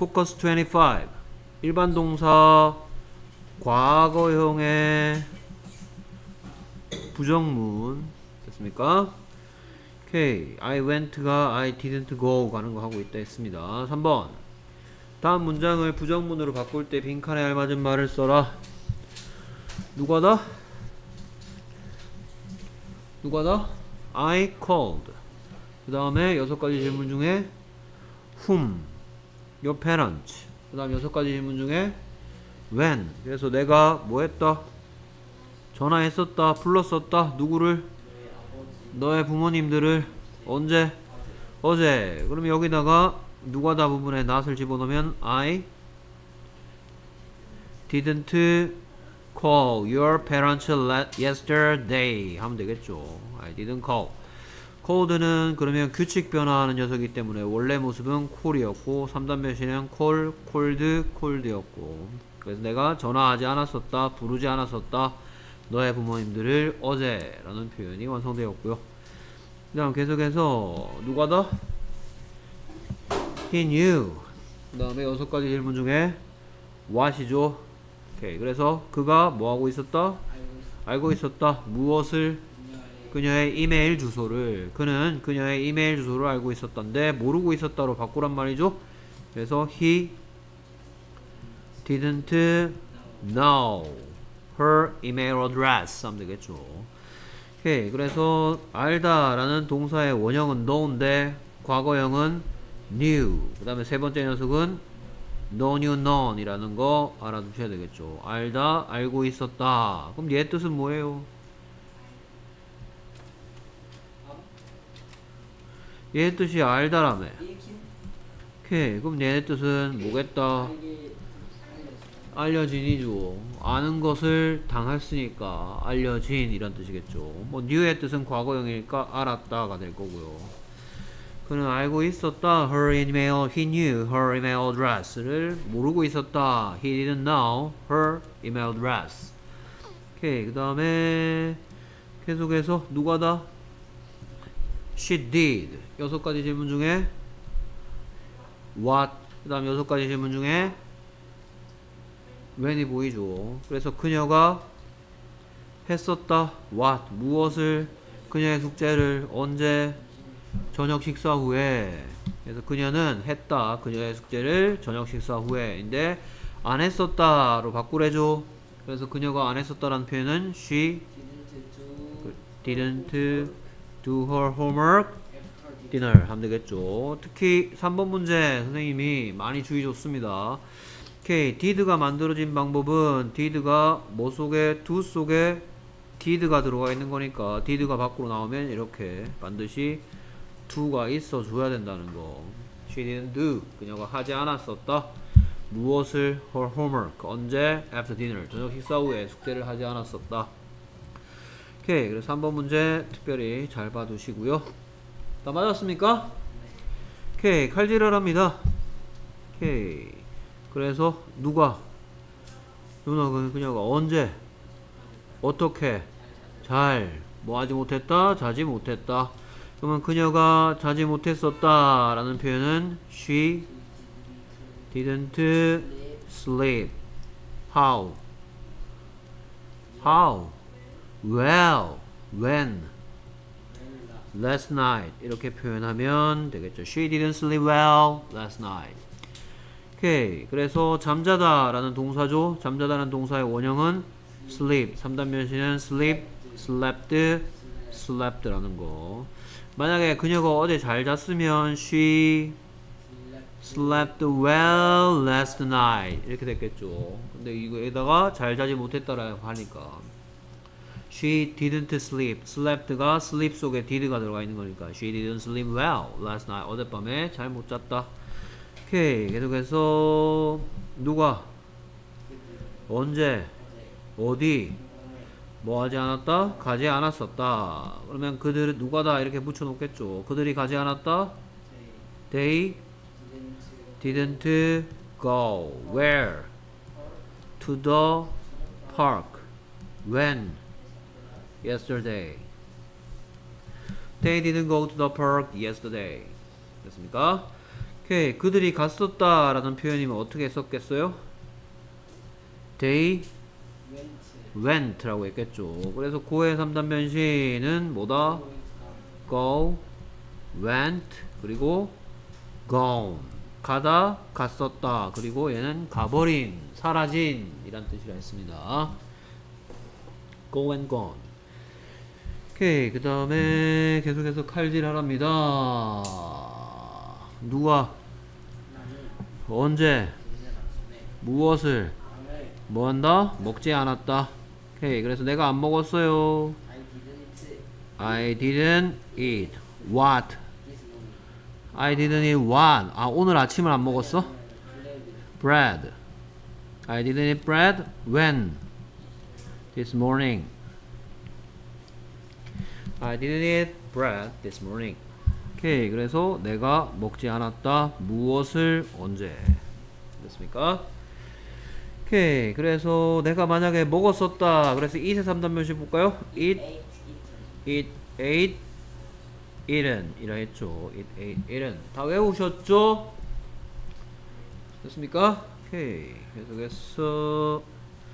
focus 25 일반 동사 과거형의 부정문 됐습니까? 오케이. I went가 I didn't go 가는 거 하고 있다 했습니다. 3번 다음 문장을 부정문으로 바꿀 때 빈칸에 알맞은 말을 써라. 누가다? I called. 그 다음에 6가지 질문 중에 whom, your parents. 그 다음 6가지 질문 중에 when. 그래서 내가 뭐 했다? 전화했었다, 불렀었다. 누구를? 너의 부모님들을. 언제? 어제. 그럼 여기다가 누가다 부분에 not을 집어넣으면 I didn't call your parents yesterday 하면 되겠죠. I didn't call. called는 그러면 규칙 변화하는 녀석이기 때문에 원래 모습은 call이었고 3단 변신은 call, called였고 그래서 내가 전화하지 않았었다, 부르지 않았었다 너의 부모님들을 어제 라는 표현이 완성되었고요. 그 다음 계속해서 누가다? He knew. 그 다음에 6가지 질문 중에 what이죠. 오케이. 그래서 그가 뭐하고 있었다? 알고 있었다. 무엇을? 그녀의 이메일 주소를. 그는 그녀의 이메일 주소를 알고 있었던데 모르고 있었다로 바꾸란 말이죠. 그래서 he didn't know her email address 하면 되겠죠. 오케이. 그래서 알다 라는 동사의 원형은 know인데 과거형은 knew. 그 다음에 세 번째 녀석은 know, knew, known 이라는 거 알아두셔야 되겠죠. 알다, 알고 있었다. 그럼 얘 뜻은 뭐예요? 얘 뜻이 알다라며. 오케이. 그럼 얘 뜻은 뭐겠다? 알려진이죠. 아는 것을 당했으니까 알려진 이란 뜻이겠죠. 뭐 knew의 뜻은 과거형이니까 알았다가 될 거고요. 그는 알고 있었다. Her email, he knew her email address를 모르고 있었다. He didn't know her email address. 오케이. 그 다음에 계속해서 누가다? She did. 6가지 질문 중에 what. 그 다음 6가지 질문 중에 when이 보이죠. 그래서 그녀가 했었다. what. 무엇을? 그녀의 숙제를 언제? 저녁 식사 후에. 그래서 그녀는 했다. 그녀의 숙제를 저녁 식사 후에인데 안 했었다로 바꾸래죠. 그래서 그녀가 안 했었다라는 표현은 she didn't do her homework dinner 하면 되겠죠. 특히 3번 문제 선생님이 많이 주의 줬습니다. 오케이. did가 만들어진 방법은 did가 뭐 속에? do 속에 did가 들어가 있는 거니까 did가 밖으로 나오면 이렇게 반드시 do가 있어 줘야 된다는 거. She didn't do. 그녀가 하지 않았었다. 무엇을? her homework. 언제? after dinner. 저녁 식사 후에 숙제를 하지 않았었다. 오케이. 그래서 3번 문제 특별히 잘 봐두시고요. 다 맞았습니까? 오케이. 칼질을 합니다. 오케이. 그래서 누가? 그녀가 언제? 어떻게? 잘. 뭐 하지 못했다? 자지 못했다. 그러면 그녀가 자지 못했었다 라는 표현은 she didn't sleep. How? Well. When? Last night. 이렇게 표현하면 되겠죠. She didn't sleep well last night. 오케이. 그래서 잠자다 라는 동사죠. 잠자다라는 동사의 원형은 sleep. 3단 변신은 sleep, slept 라는 거. 만약에 그녀가 어제 잘 잤으면 she slept well last night 이렇게 됐겠죠. 근데 이거에다가 잘 자지 못했다라고 하니까 she didn't sleep. slept가 sleep 속에 did가 들어가 있는 거니까 she didn't sleep well last night. 어젯밤에 잘 못 잤다. 오케이. 계속해서 누가? 언제? 어디? 뭐 하지 않았다? 가지 않았었다. 그러면 그들은 누가다 이렇게 붙여놓겠죠. 그들이 가지 않았다? They didn't go. Where? To the park. When? Yesterday. They didn't go to the park yesterday. 됐습니까? 오케이. 그들이 갔었다 라는 표현이면 어떻게 썼겠어요? They went 라고 했겠죠. 그래서 고의 3단 변신은 뭐다? go, went, 그리고 gone. 가다, 갔었다. 그리고 얘는 가버린, 사라진 이란 뜻이라 했습니다. go and gone. 오케이. 그 다음에 계속해서 칼질 하랍니다. 누가 언제 무엇을 뭐 한다? 먹지 않았다. 오케이. 그래서 내가 안 먹었어요. I didn't eat what? I didn't eat what? 아, 오늘 아침을 안 먹었어? bread. I didn't eat bread when? This morning. I didn't eat bread this morning. 오케이. 그래서 내가 먹지 않았다. 무엇을 언제? 됐습니까? 오케이. 그래서 내가 만약에 먹었었다. 그래서 eat의 3단 변신 볼까요? eat, ate, eaten 이라 했죠. eat, ate, eaten. 다 외우셨죠? 됐습니까? 오케이. 계속해서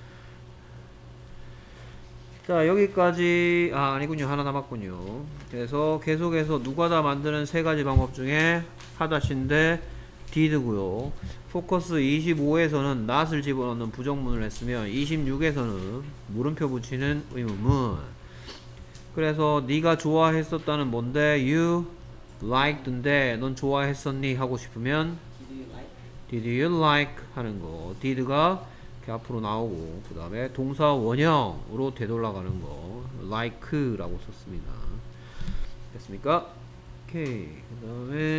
자, 여기까지. 아니군요. 하나 남았군요. 그래서 계속해서 누가 다 만드는 세 가지 방법 중에 하다시인데 did고요. 포커스 25에서는 not을 집어넣는 부정문을 했으면 26에서는 물음표 붙이는 의문문. 그래서 네가 좋아했었다는 뭔데? You liked인데 넌 좋아했었니? 하고 싶으면 did you like 하는 거. did가 이렇게 앞으로 나오고 그 다음에 동사 원형으로 되돌아가는 거 like라고 썼습니다. 됐습니까? 오케이. 그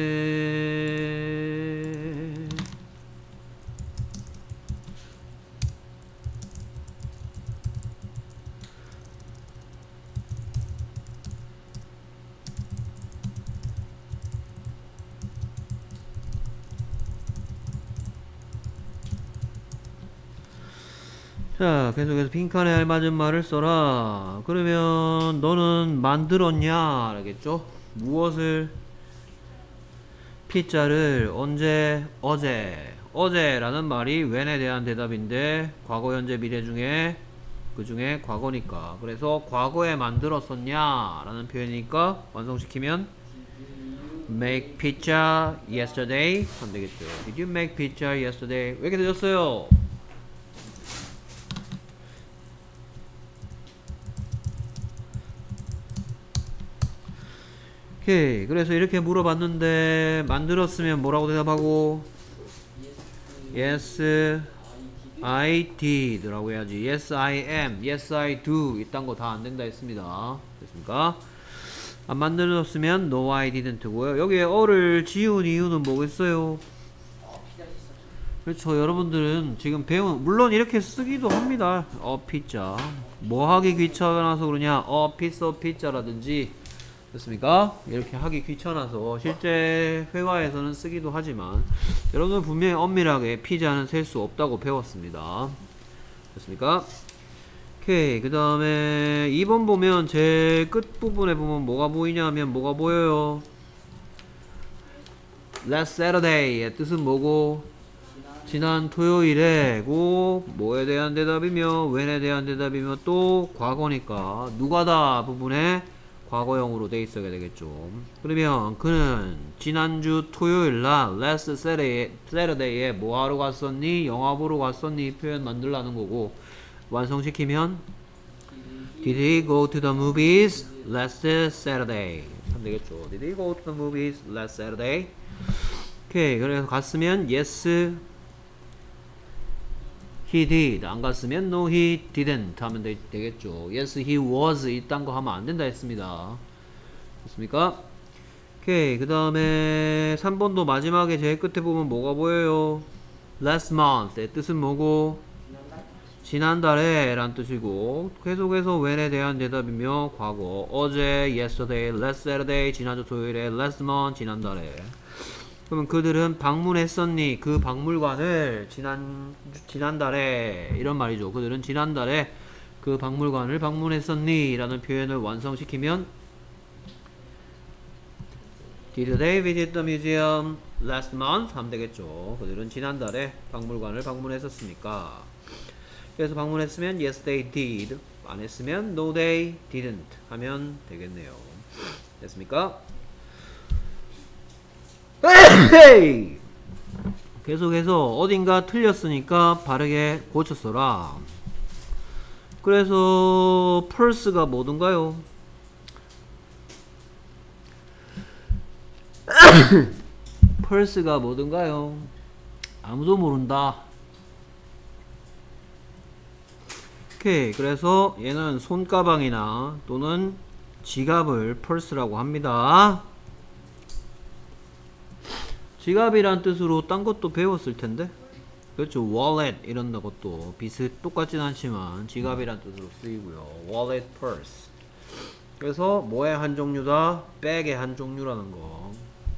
다음에 자, 계속해서 빈칸에 알맞은 말을 써라. 그러면 너는 만들었냐? 라겠죠? 무엇을? 피자를 언제? 어제. 어제라는 말이 when에 대한 대답인데 과거, 현재, 미래 중에 그 중에 과거니까. 그래서 과거에 만들었었냐? 라는 표현이니까 완성시키면 make pizza yesterday 하면 되겠죠. Did you make pizza yesterday? 왜 이렇게 늦었어요? 오케이. 그래서 이렇게 물어봤는데 만들었으면 뭐라고 대답하고? Yes, I did 라고 해야지. Yes, I am. Yes, I do. 이딴 거 다 안 된다 했습니다. 됐습니까? 안 만들었으면 No, I didn't고요. 여기에 어를 지운 이유는 뭐겠어요? 그렇죠. 여러분들은 지금 배운, 물론 이렇게 쓰기도 합니다. 피자. 뭐 하기 귀찮아서 그러냐? piece of pizza라든지. 됐습니까? 이렇게 하기 귀찮아서 실제 회화에서는 쓰기도 하지만 여러분은 분명히 엄밀하게 피자는 셀 수 없다고 배웠습니다. 됐습니까? 오케이. 그 다음에 2번 보면 제일 끝부분에 보면 뭐가 보이냐면 뭐가 보여요? Last Saturday의 뜻은 뭐고? 지난 토요일에고 뭐에 대한 대답이며 when에 대한 대답이며 또 과거니까 누가다 부분에 과거형으로 돼 있어야 되겠죠. 그러면 그는 지난주 토요일날 last Saturday에 뭐 하러 갔었니? 영화 보러 갔었니? 표현 만들라는 거고 완성시키면 Did he go to the movies last Saturday? 하면 되겠죠. Did he go to the movies last Saturday? 오케이. 그래서 갔으면 yes he did. 안 갔으면 no he didn't 하면 되겠죠. yes he was 이딴 거 하면 안 된다 했습니다. 됐습니까? 오케이. 그 다음에 3번도 마지막에 제일 끝에 보면 뭐가 보여요? last month의 뜻은 뭐고? 지난달에 란 뜻이고 계속해서 when에 대한 대답이며 과거 어제 yesterday, last Saturday 지난주 토요일에 last month 지난달에. 그러면 그들은 방문했었니? 그 박물관을 지난달에 이런 말이죠. 그들은 지난달에 그 박물관을 방문했었니? 라는 표현을 완성시키면 Did they visit the museum last month 하면 되겠죠. 그들은 지난달에 박물관을 방문했었으니까. 그래서 방문했으면 yes they did, 안 했으면 no they didn't 하면 되겠네요. 됐습니까? 계속해서 어딘가 틀렸으니까 바르게 고쳤어라. 그래서 purse가 뭐든가요? purse가 뭐든가요? 아무도 모른다. 오케이. 그래서 얘는 손가방이나 또는 지갑을 purse라고 합니다. 지갑이란 뜻으로 딴 것도 배웠을 텐데, 그렇죠. wallet 이런 것도 똑같진 않지만 지갑이란 뜻으로 쓰이고요. wallet, purse. 그래서 뭐의 한 종류다? 백의 한 종류라는 거.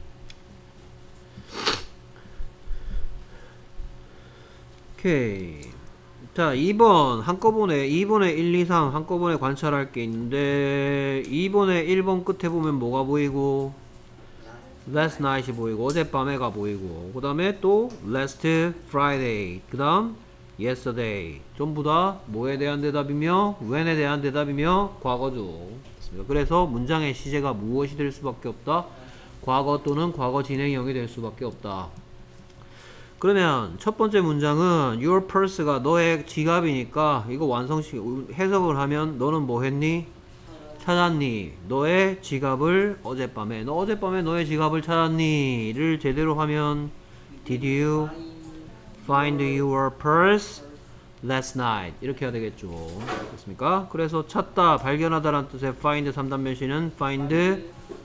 오케이. 자, 2번 한꺼번에 2번에 1, 2, 3 한꺼번에 관찰할 게 있는데 2번에 1번 끝에 보면 뭐가 보이고 last night이 보이고 어젯밤에가 보이고 그 다음에 또 last Friday 그 다음 yesterday 전부 다 뭐에 대한 대답이며 when에 대한 대답이며 과거죠. 그래서 문장의 시제가 무엇이 될 수밖에 없다? 과거 또는 과거 진행형이 될 수밖에 없다. 그러면 첫 번째 문장은 your purse가 너의 지갑이니까 이거 해석을 하면 너는 뭐 했니? 찾았니? 너의 지갑을 어젯밤에 너 어젯밤에 너의 지갑을 찾았니?를 제대로 하면 did you find your purse last night 이렇게 해야 되겠죠. 됐습니까? 그래서 찾다, 발견하다 라는 뜻의 find 3단 변신은 find,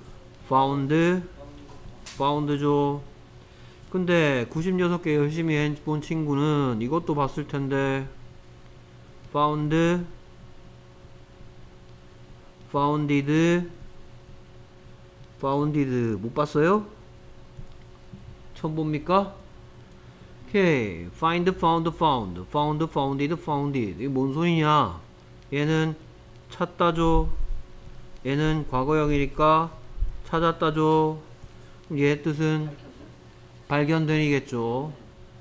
found죠. 근데 96개 열심히 해본 친구는 이것도 봤을 텐데 founded 못 봤어요? 처음 봅니까? 오케이. find, founded 이게 뭔 소리냐? 얘는 찾다죠. 얘는 과거형이니까 찾았다죠. 얘 뜻은 발견된이겠죠.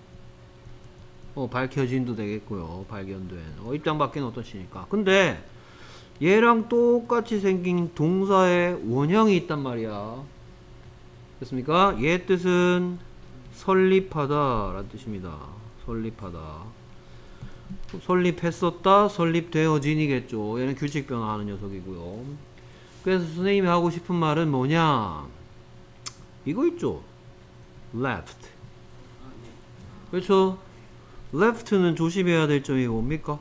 밝혀진도 되겠고요. 발견된. 입장 밖에는 어떠시니까. 근데 얘랑 똑같이 생긴 동사의 원형이 있단 말이야. 됐습니까? 얘 뜻은 설립하다 라는 뜻입니다. 설립하다. 설립했었다, 설립되어진이겠죠. 얘는 규칙 변화하는 녀석이고요. 그래서 선생님이 하고 싶은 말은 뭐냐? 이거 있죠? left. 그렇죠? left는 조심해야 될 점이 뭡니까?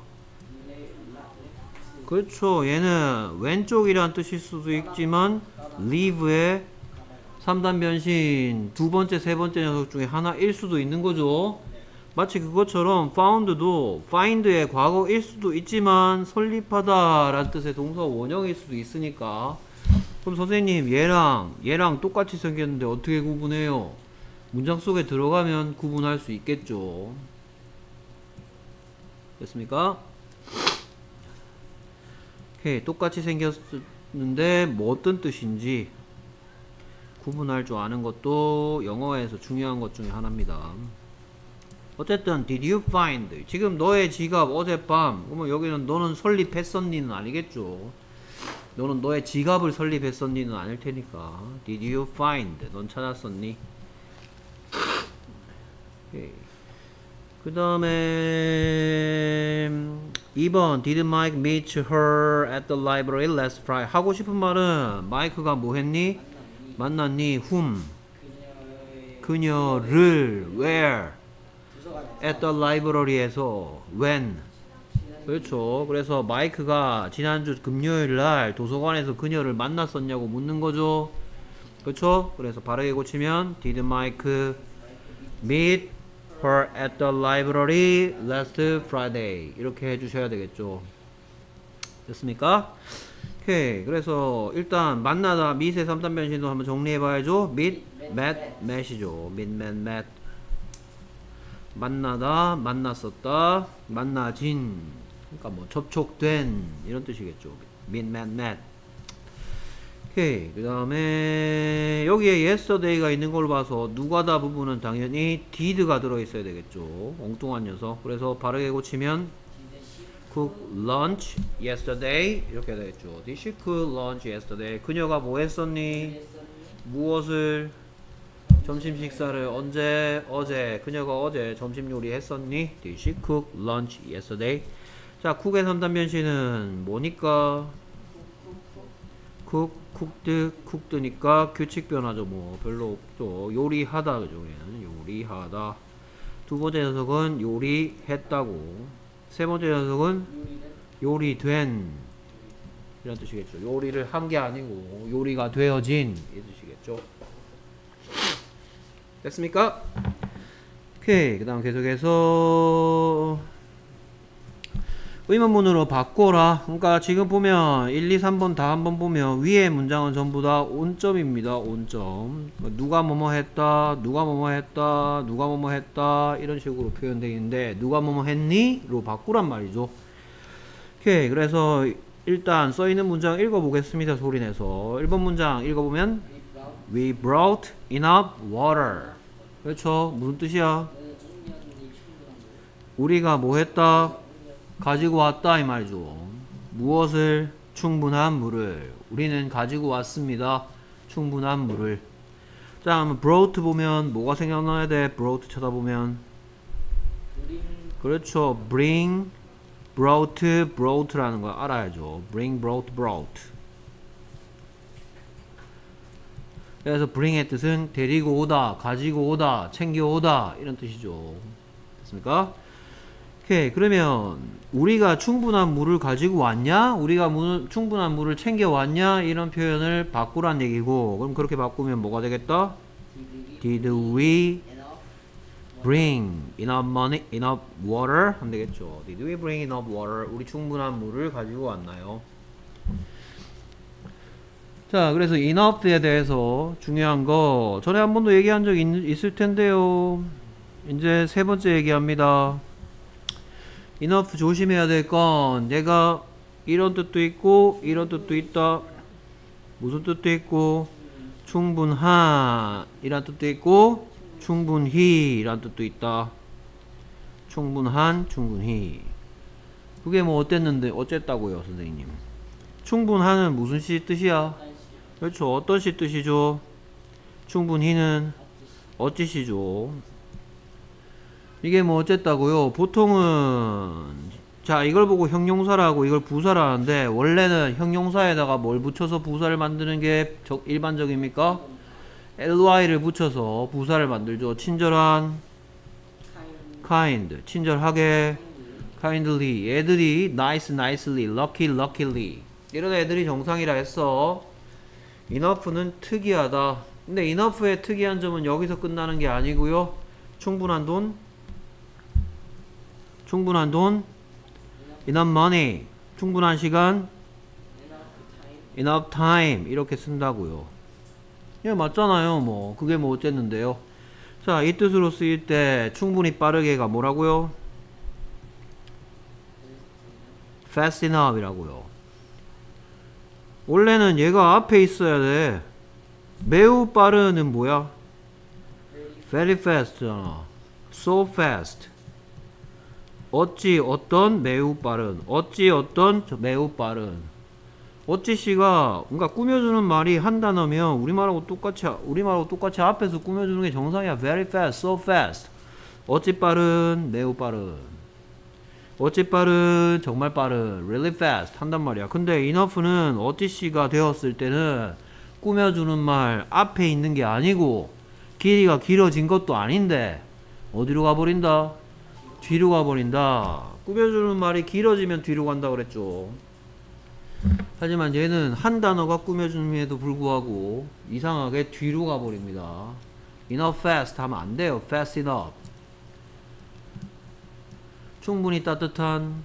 그렇죠. 얘는 왼쪽이란 뜻일 수도 있지만 leave의 3단 변신 두 번째, 세 번째 녀석 중에 하나일 수도 있는 거죠. 마치 그것처럼 found도 find의 과거일 수도 있지만 설립하다 라는 뜻의 동사 원형일 수도 있으니까. 그럼 선생님 얘랑 똑같이 생겼는데 어떻게 구분해요? 문장 속에 들어가면 구분할 수 있겠죠. 됐습니까? 오케이. 똑같이 생겼는데 뭐 어떤 뜻인지 구분할 줄 아는 것도 영어에서 중요한 것 중에 하나입니다. 어쨌든 did you find 지금 너의 지갑 어젯밤 그러면 여기는 너는 설립했었니는 아니겠죠. 너는 너의 지갑을 설립했었니는 아닐 테니까 did you find 넌 찾았었니? 그 다음에 2번 Did Mike meet her at the library last Friday? 하고 싶은 말은 마이크가 뭐 했니? 만났니? whom? 그녀를 where? at the library에서 when? 그렇죠. 그래서 마이크가 지난주 금요일날 도서관에서 그녀를 만났었냐고 묻는 거죠. 그렇죠. 그래서 바르게 고치면 Did Mike meet her at the library last Friday 이렇게 해주셔야 되겠죠. 됐습니까? 오케이. 그래서 일단 만나다 meet의 3단 변신도 한번 정리해봐야죠. meet, met, met이죠. meet, met, met. 만나다, 만났었다, 만나진. 그러니까 뭐 접촉된 이런 뜻이겠죠. meet, met, met. 오케이. 그 다음에 여기에 yesterday가 있는 걸 봐서 누가다 부분은 당연히 did가 들어있어야 되겠죠. 엉뚱한 녀석. 그래서 바르게 고치면 cook lunch yesterday 이렇게 되겠죠. Did she cook lunch yesterday? 그녀가 뭐 했었니? 무엇을? 점심 식사를 언제? 어제. 그녀가 어제 점심 요리 했었니? Did she cook lunch yesterday? 자, cook의 3단 변신은 뭐니까? cooked니까 규칙 변화죠. 뭐 별로 없죠. 요리하다 그죠. 얘는 요리하다. 두 번째 녀석은 요리했다고. 세 번째 녀석은 요리된 이런 뜻이겠죠. 요리를 한 게 아니고 요리가 되어진 이 뜻이겠죠. 됐습니까? 오케이. 그 다음 계속해서 의문문으로 바꿔라. 그러니까 지금 보면 1, 2, 3번 다 한번 보면 위에 문장은 전부 다 온점입니다. 온점. 누가 뭐뭐 했다, 누가 뭐뭐 했다, 누가 뭐뭐 했다 이런 식으로 표현되어 있는데 누가 뭐뭐 했니? 로 바꾸란 말이죠. 오케이. 그래서 일단 써있는 문장 읽어보겠습니다. 소리내서 1번 문장 읽어보면 We brought enough water. 그렇죠. 무슨 뜻이야? 우리가 뭐 했다? 가지고 왔다 이 말이죠. 무엇을? 충분한 물을. 우리는 가지고 왔습니다. 충분한 물을. 자, 그러면 brought 보면 뭐가 생각나야 돼? brought 쳐다보면 그렇죠. bring, brought라는 걸 알아야죠. bring, brought. 그래서 bring의 뜻은 데리고 오다, 가지고 오다, 챙겨 오다 이런 뜻이죠. 됐습니까? 오케이. 그러면 우리가 충분한 물을 가지고 왔냐? 우리가 충분한 물을 챙겨 왔냐? 이런 표현을 바꾸란 얘기고, 그럼 그렇게 바꾸면 뭐가 되겠다? Did we bring enough money, enough water? 하면 되겠죠. Did we bring enough water? 우리 충분한 물을 가지고 왔나요? 자, 그래서 enough에 대해서 중요한 거 전에 한 번도 얘기한 적 있을 텐데요. 이제 세 번째 얘기합니다. enough 조심해야 될 건 얘가 이런 뜻도 있고 이런 뜻도 있다. 무슨 뜻도 있고 충분한 이란 뜻도 있고 충분히 이란 뜻도 있다. 충분한, 충분히. 그게 뭐 어땠는데 어쨌다고요 선생님? 충분한은 무슨 시 뜻이야? 그렇죠. 어떤 시 뜻이죠? 충분히는 어찌시죠? 이게 뭐 어쨌다고요? 보통은 자 이걸 보고 형용사라고 이걸 부사를 하는데 원래는 형용사에다가 뭘 붙여서 부사를 만드는 게 일반적입니까? ly를 붙여서 부사를 만들죠. 친절한 kind, 친절하게 kindly. 애들이 nice, nicely, lucky, luckily 이런 애들이 정상이라 했어. enough는 특이하다. 근데 enough의 특이한 점은 여기서 끝나는 게 아니고요. 충분한 돈, enough money, 충분한 시간, enough time 이렇게 쓴다고요. 예, 맞잖아요. 뭐 그게 뭐 어쨌는데요. 자, 이 뜻으로 쓰일 때 충분히 빠르게가 뭐라고요? fast enough 이라고요. 원래는 얘가 앞에 있어야 돼. 매우 빠르는 뭐야? very fast잖아. so fast. 어찌 어떤 매우 빠른. 어찌 어떤 매우 빠른. 어찌씨가 그러니까 꾸며주는 말이 한 단어면 우리말하고 똑같이 앞에서 꾸며주는 게 정상이야. very fast, so fast. 어찌 빠른, 매우 빠른. 어찌 빠른, 정말 빠른. really fast 한단 말이야. 근데 enough는 어찌씨가 되었을 때는 꾸며주는 말 앞에 있는 게 아니고 길이가 길어진 것도 아닌데 어디로 가버린다? 뒤로 가버린다. 꾸며주는 말이 길어지면 뒤로 간다 그랬죠. 하지만 얘는 한 단어가 꾸며줌에도 불구하고 이상하게 뒤로 가버립니다. enough fast 하면 안 돼요. fast enough. 충분히 따뜻한,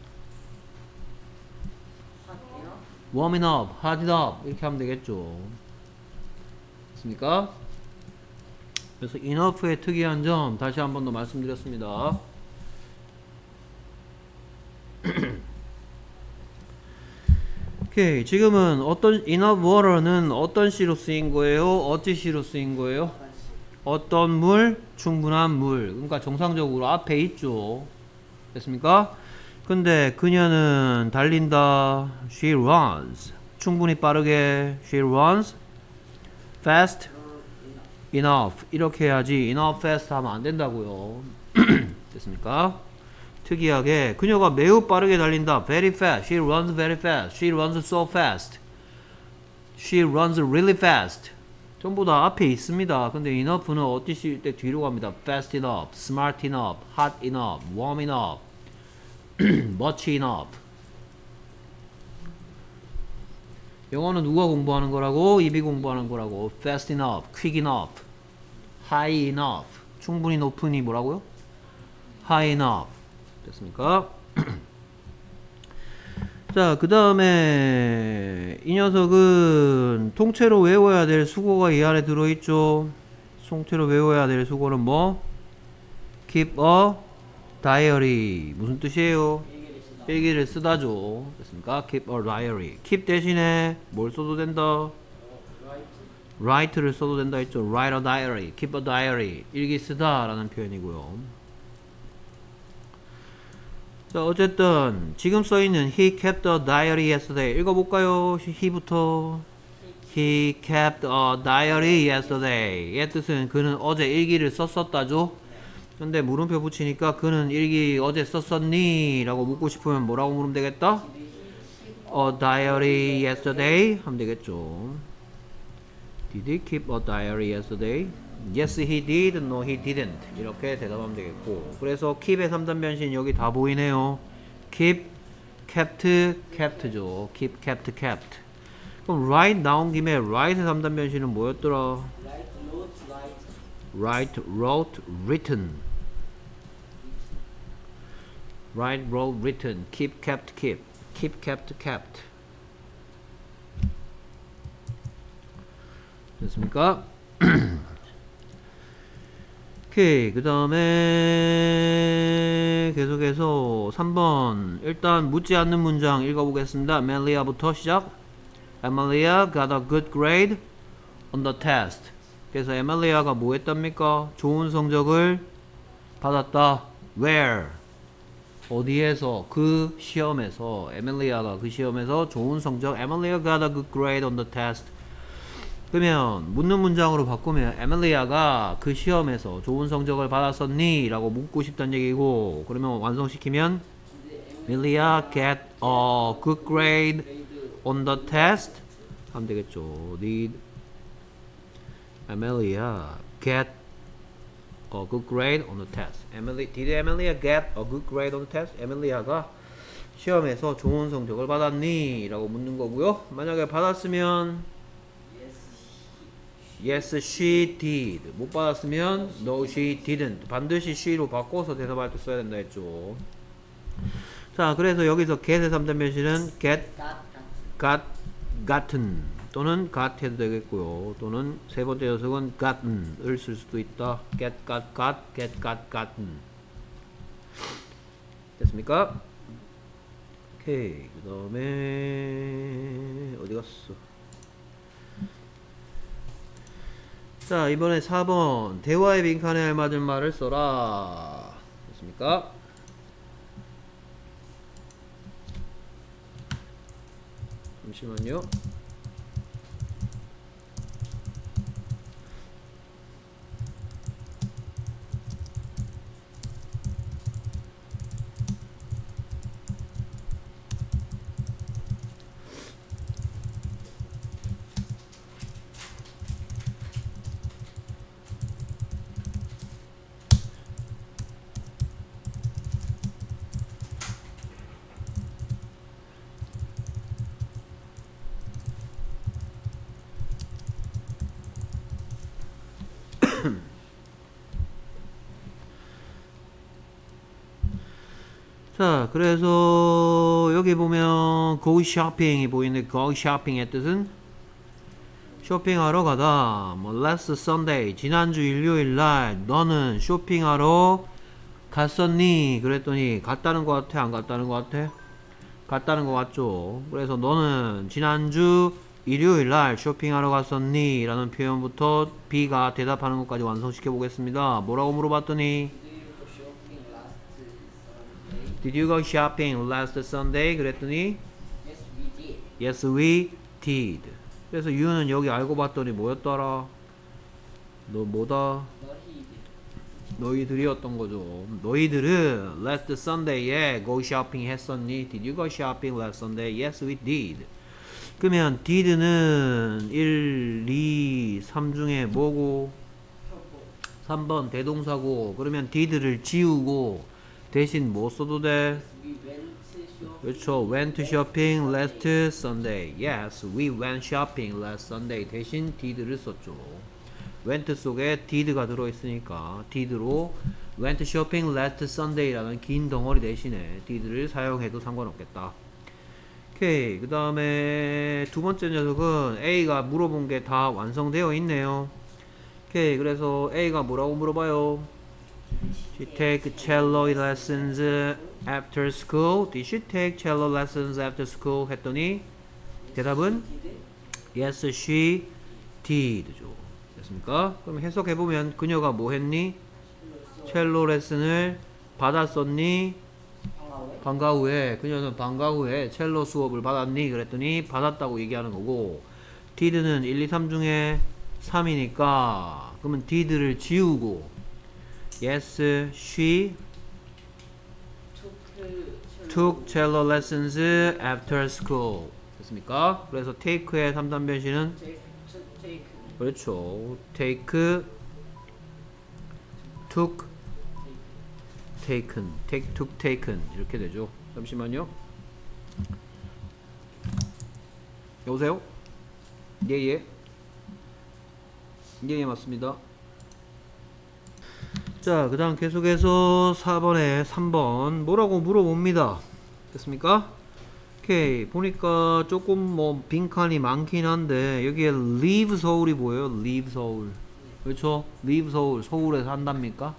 warm enough, hot enough 이렇게 하면 되겠죠. 됐습니까? 그래서 enough의 특이한 점 다시 한 번 더 말씀드렸습니다. 오케이. 지금은 enough water는 어떤 시로 쓰인 거예요? 어찌 시로 쓰인 거예요? 어떤 물? 충분한 물. 그러니까 정상적으로 앞에 있죠. 됐습니까? 근데 그녀는 달린다. She runs. 충분히 빠르게. She runs fast enough. 이렇게 해야지 enough fast 하면 안 된다고요. 됐습니까? 특이하게 그녀가 매우 빠르게 달린다. Very fast. She runs very fast. She runs so fast. She runs really fast. 전부 다 앞에 있습니다. 근데 enough는 어디 쓸 때 뒤로 갑니다. Fast enough, smart enough, hot enough, warm enough, much enough. 영어는 누가 공부하는 거라고? 입이 공부하는 거라고. Fast enough, quick enough, high enough. 충분히 높으니 뭐라고요? High enough. 됐습니까? 자, 그 다음에 이 녀석은 통째로 외워야 될 수고가 이 안에 들어있죠. 통째로 외워야 될 수고는 뭐? Keep a diary. 무슨 뜻이에요? 일기를 쓰다죠. 됐습니까? Keep a diary. Keep 대신에 뭘 써도 된다? Write를 써도 된다 했죠. Write a diary. Keep a diary. 일기 쓰다 라는 표현이고요. 자, 어쨌든 지금 써있는 He kept a diary yesterday. 읽어볼까요? he부터. He kept a diary yesterday. 얘 뜻은 그는 어제 일기를 썼었다죠. 근데 물음표 붙이니까 그는 일기 어제 썼었니? 라고 묻고 싶으면 뭐라고 물으면 되겠다? A diary yesterday 하면 되겠죠. Did he keep a diary yesterday? Yes, he did. No, he didn't. 이렇게 대답하면 되겠고. 그래서 keep의 3단 변신 여기 다 보이네요. keep, kept, kept죠. keep, kept, kept. 그럼 write 나온 김에 write의 3단 변신은 뭐였더라? write, wrote, written. write, wrote, written. keep, kept, keep. keep, kept, kept. 됐습니까? 오케이. 그 다음에 계속해서 3번 일단 묻지 않는 문장 읽어보겠습니다. Amelia부터 시작. Amelia got a good grade on the test. 그래서 Amelia가 뭐 했답니까? 좋은 성적을 받았다. Where? 어디에서? 그 시험에서. Amelia가 그 시험에서 좋은 성적. Amelia got a good grade on the test. 그러면 묻는 문장으로 바꾸면 에밀리아가 그 시험에서 좋은 성적을 받았었니? 라고 묻고 싶다는 얘기고, 그러면 완성시키면 Amelia get a good grade on the test 하면 되겠죠. Did Amelia get a good grade on the test? Did Amelia get a good grade on the test? 에밀리아가 시험에서 좋은 성적을 받았니? 라고 묻는 거고요. 만약에 받았으면 Yes, she did. 못 받았으면 No, she didn't. 반드시 she로 바꿔서 대답할 때 써야 된다 했죠. 자, 그래서 여기서 get의 3단 변신은 get, got, gotten 또는 got 해도 되겠고요. 또는 세 번째 녀석은 gotten을 쓸 수도 있다. get, got, get, got, gotten. 됐습니까? 오케이. 그 다음에 어디 갔어? 자, 이번에 4번 대화의 빈칸에 알맞은 말을 써라. 됐습니까? 잠시만요. 자, 그래서 여기 보면 go shopping이 보이는데 go shopping의 뜻은 쇼핑하러 가다. 뭐 last Sunday 지난주 일요일날 너는 쇼핑하러 갔었니? 그랬더니 갔다는 것 같아? 안 갔다는 것 같아? 갔다는 거 같죠? 그래서 너는 지난주 일요일날 쇼핑하러 갔었니? 라는 표현부터 B가 대답하는 것까지 완성시켜 보겠습니다. 뭐라고 물어봤더니 Did you go shopping last Sunday? 그랬더니 Yes, we did. 그래서 you는 여기 알고 봤더니 뭐였더라? 너 뭐다? 너희들이었던 거죠. 너희들은 last Sunday에 go shopping 했었니? Did you go shopping last Sunday? Yes, we did. 그러면 did는 1, 2, 3 중에 뭐고? 3번 대동사고. 그러면 did를 지우고 대신 뭐 써도 돼? 그렇죠. went shopping last Sunday. Yes, we went shopping last Sunday. 대신 did를 썼죠. went 속에 did가 들어있으니까 did로 went shopping last Sunday라는 긴 덩어리 대신에 did를 사용해도 상관없겠다. 오케이. 그 다음에 두 번째 녀석은 A가 물어본 게 다 완성되어 있네요. 오케이. 그래서 A가 뭐라고 물어봐요? She take cello lessons after school. Did she take cello lessons after school? 했더니 대답은 Yes, she did죠. 됐습니까? 그럼 해석해보면 그녀가 뭐 했니? 첼로 레슨을 받았었니? 방과 후에. 그녀는 방과 후에 첼로 수업을 받았니? 그랬더니 받았다고 얘기하는 거고, did는 1, 2, 3 중에 3이니까 그러면 did를 지우고 Yes, she took cello lessons after school. 됐습니까? 그래서 take의 3단 변신은 그렇죠. take, took, taken, take, took, taken 이렇게 되죠. 잠시만요. 여보세요? 예예. 예예 맞습니다. 자, 그 다음 계속해서 4번에 3번 뭐라고 물어봅니다. 됐습니까? 오케이. 보니까 조금 뭐 빈칸이 많긴 한데 여기에 leave 서울이 뭐예요? leave 서울. 그렇죠? leave 서울. 서울에 산답니까?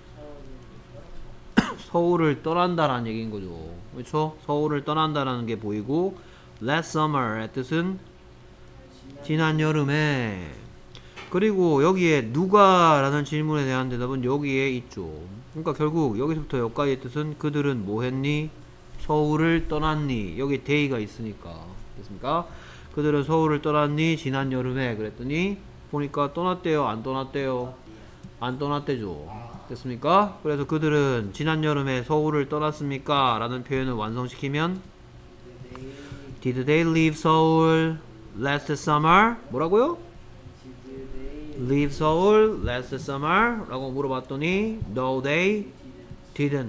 서울을 떠난다라는 얘기인 거죠. 그렇죠? 서울을 떠난다라는 게 보이고 last summer의 뜻은 지난 여름에. 그리고 여기에 누가 라는 질문에 대한 대답은 여기에 있죠. 그러니까 결국 여기서부터 여기까지의 뜻은 그들은 뭐 했니? 서울을 떠났니? 여기 데이가 있으니까. 됐습니까? 그들은 서울을 떠났니? 지난 여름에. 그랬더니 보니까 떠났대요? 안 떠났대요? 안 떠났대죠. 됐습니까? 그래서 그들은 지난 여름에 서울을 떠났습니까? 라는 표현을 완성시키면 Did they leave Seoul last summer? 뭐라고요? Leave Seoul last summer? 라고 물어봤더니 No, they didn't.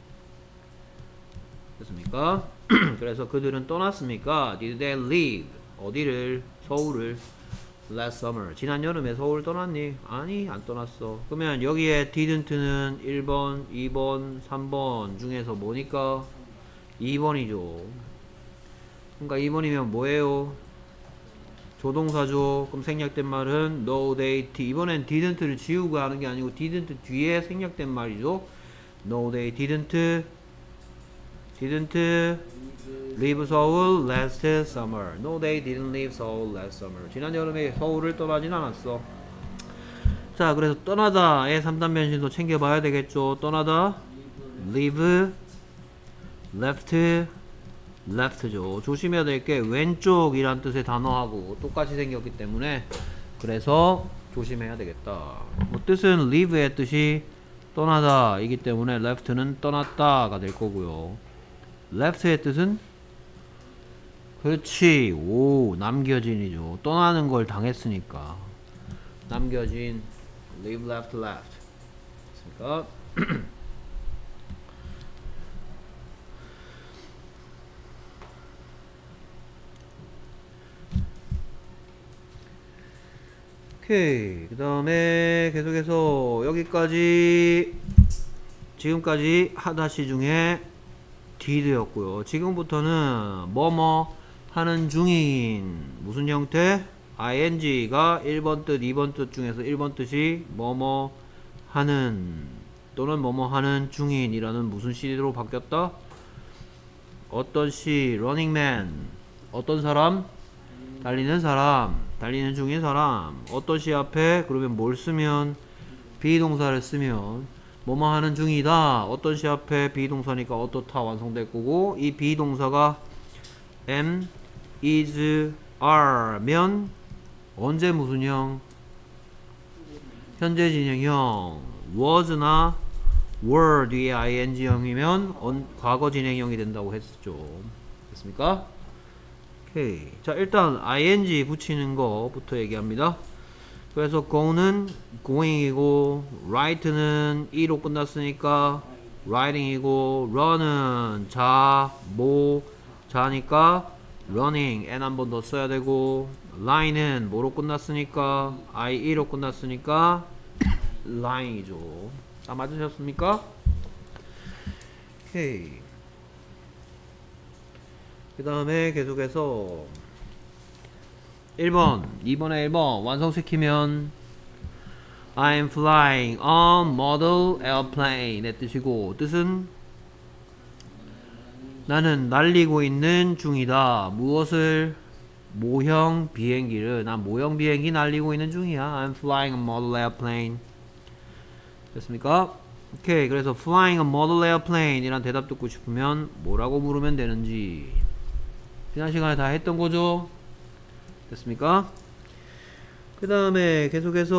됐습니까? 그래서 그들은 떠났습니까? Did they leave? 어디를? 서울을. Last summer. 지난 여름에 서울 떠났니? 아니, 안 떠났어. 그러면 여기에 didn't는 1번, 2번, 3번 중에서 뭐니까? 2번이죠. 그러니까 2번이면 뭐예요? 조동사죠. 그럼 생략된 말은 no, they, 이번엔 didn't를 지우고 하는 게 아니고 didn't 뒤에 생략된 말이죠. No, they didn't leave Seoul last summer. No, they didn't leave Seoul last summer. 지난 여름에 서울을 떠나진 않았어. 자, 그래서 떠나다의 3단 변신도 챙겨봐야 되겠죠. 떠나다, leave, left, left죠. 조심해야 될 게 왼쪽이란 뜻의 단어하고 똑같이 생겼기 때문에 그래서 조심해야 되겠다. 뭐 뜻은 leave의 뜻이 떠나다 이기 때문에 left는 떠났다가 될 거고요. left의 뜻은 그렇지. 오, 남겨진이죠. 떠나는 걸 당했으니까 남겨진. leave, left, left. 됐습니까? 오케이. 그 다음에 계속해서 여기까지 지금까지 하다시 중에 did였고요. 지금부터는 뭐뭐 하는 중인 무슨 형태? ing가 1번 뜻, 2번 뜻 중에서 1번 뜻이 뭐뭐 하는 또는 뭐뭐 하는 중인이라는 무슨 시로 바뀌었다? 어떤 시 running man 어떤 사람? 달리는 사람 달리는 중인 사람 어떤 시 앞에 그러면 뭘 쓰면 비동사를 쓰면 뭐뭐 하는 중이다 어떤 시 앞에 비동사니까 어떻다 완성될 거고 이 비동사가 am, is, are면 언제 무슨 형? 현재 진행형 was나 were 뒤에 ing형이면 과거 진행형이 된다고 했었죠. 됐습니까? 오케이. 자 일단 ing 붙이는 거부터 얘기합니다. 그래서 go는 going이고 write는 e로 끝났으니까 writing이고 run은 자니까 running n 한 번 더 써야 되고 line은 뭐로 끝났으니까 IE로 끝났으니까 line이죠. 다 맞으셨습니까? 오케이. 그 다음에 계속해서 1번 2번에 1번 완성시키면 I'm flying a model airplane 의 뜻이고 뜻은 나는 날리고 있는 중이다. 무엇을? 모형 비행기를. 난 모형 비행기 날리고 있는 중이야. I'm flying a model airplane. 됐습니까? 오케이. 그래서 flying a model airplane 이란 대답 듣고 싶으면 뭐라고 물으면 되는지 지난 시간에 다 했던 거죠? 됐습니까? 그 다음에 계속해서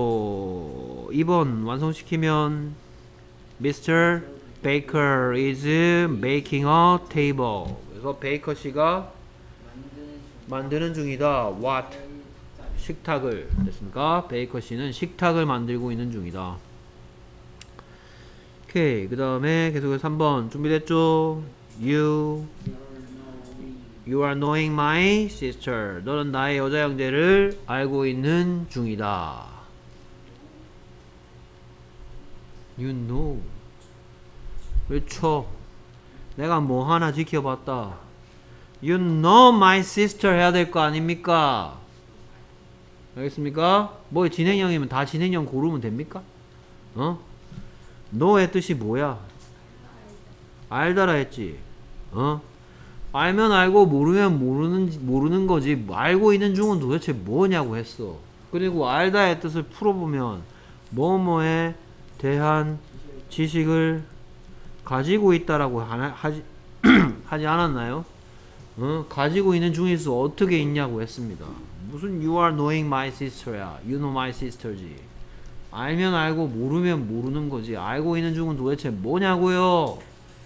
2번 완성시키면 Mr. Baker is making a table. 그래서 베이커 씨가 만드는 중이다. What? 식탁을. 됐습니까? 베이커 씨는 식탁을 만들고 있는 중이다. 오케이. 그 다음에 계속해서 3번 준비됐죠? You are knowing my sister. 너는 나의 여자 형제를 알고 있는 중이다. You know. 그렇죠. 내가 뭐 하나 지켜봤다. You know my sister 해야 될 거 아닙니까? 알겠습니까? 뭐 진행형이면 다 진행형 고르면 됩니까? 어? know의 뜻이 뭐야? 알다라 했지. 어? 알면 알고 모르면 모르는 거지. 알고 있는 중은 도대체 뭐냐고 했어. 그리고 알다의 뜻을 풀어보면 뭐뭐에 대한 지식을 가지고 있다라고 하지 않았나요? 가지고 있는 중에서 어떻게 있냐고 했습니다. 무슨 you are knowing my sister야. You know my sister지. 알면 알고 모르면 모르는 거지. 알고 있는 중은 도대체 뭐냐고요.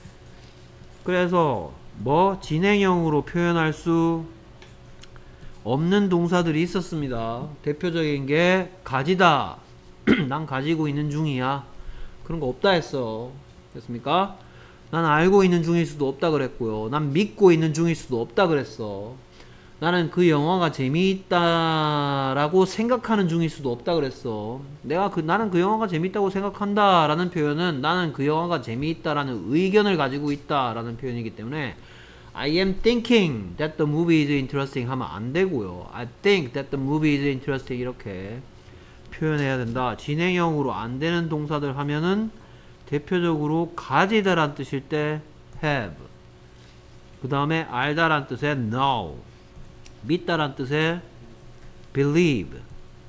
그래서 뭐 진행형으로 표현할 수 없는 동사들이 있었습니다. 대표적인 게 가지다. 난 가지고 있는 중이야. 그런 거 없다 했어. 됐습니까? 난 알고 있는 중일 수도 없다 그랬고요. 난 믿고 있는 중일 수도 없다 그랬어. 나는 그 영화가 재미있다라고 생각하는 중일 수도 없다 그랬어. 나는 그 영화가 재미있다고 생각한다 라는 표현은 나는 그 영화가 재미있다라는 의견을 가지고 있다 라는 표현이기 때문에 I am thinking that the movie is interesting 하면 안 되고요. I think that the movie is interesting 이렇게 표현해야 된다. 진행형으로 안 되는 동사들 하면은 대표적으로 가지다란 뜻일 때 have, 그 다음에 알다란 뜻의 know, 믿다란 뜻의 believe.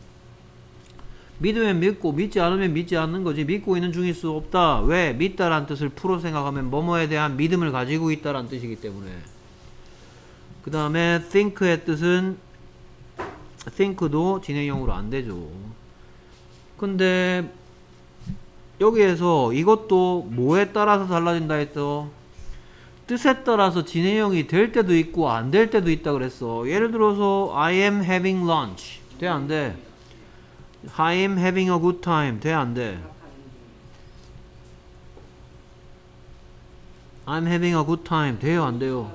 믿으면 믿고 믿지 않으면 믿지 않는 거지. 믿고 있는 중일 수 없다. 왜? 믿다란 뜻을 풀어 생각하면 뭐뭐에 대한 믿음을 가지고 있다란 뜻이기 때문에. 그 다음에 think의 뜻은 think도 진행형으로 안 되죠. 근데 여기에서 이것도 뭐에 따라서 달라진다 했어? 뜻에 따라서 진행형이 될 때도 있고 안 될 때도 있다 그랬어. 예를 들어서 I am having lunch 돼 안 돼? I am having a good time 돼 안 돼? I'm having a good time 돼요 안 돼요?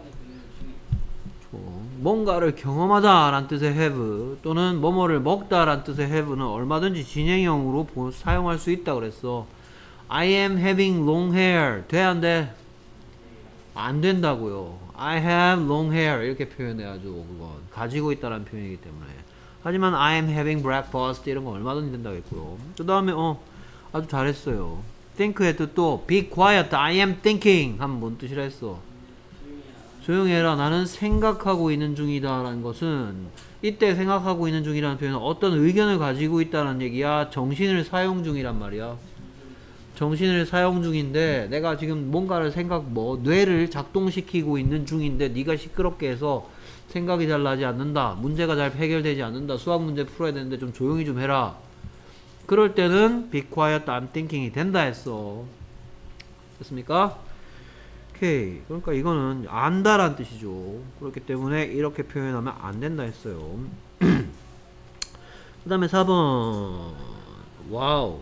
뭔가를 경험하다 라는 뜻의 have 또는 뭐뭐를 먹다 라는 뜻의 have는 얼마든지 진행형으로 사용할 수 있다 그랬어. I am having long hair 돼 안 돼? 안 된다고요. I have long hair 이렇게 표현해야죠. 그건 가지고 있다라는 표현이기 때문에. 하지만 I am having breakfast 이런 거 얼마든지 된다고 했고요. 그 다음에 아주 잘했어요. think의 뜻도 be quiet I am thinking 하면 뭔 뜻이라 했어? 조용히 해라. 나는 생각하고 있는 중이다 라는 것은 이때 생각하고 있는 중이라는 표현은 어떤 의견을 가지고 있다는 얘기야. 정신을 사용 중이란 말이야. 정신을 사용 중인데 내가 지금 뭔가를 뇌를 작동시키고 있는 중인데 네가 시끄럽게 해서 생각이 잘 나지 않는다. 문제가 잘 해결되지 않는다. 수학 문제 풀어야 되는데 좀 조용히 좀 해라. 그럴 때는 be quiet, I'm thinking이 된다 했어. 됐습니까? 오케이. 그러니까 이거는 안다란 뜻이죠. 그렇기 때문에 이렇게 표현하면 안 된다 했어요. 그 다음에 4번. 와우.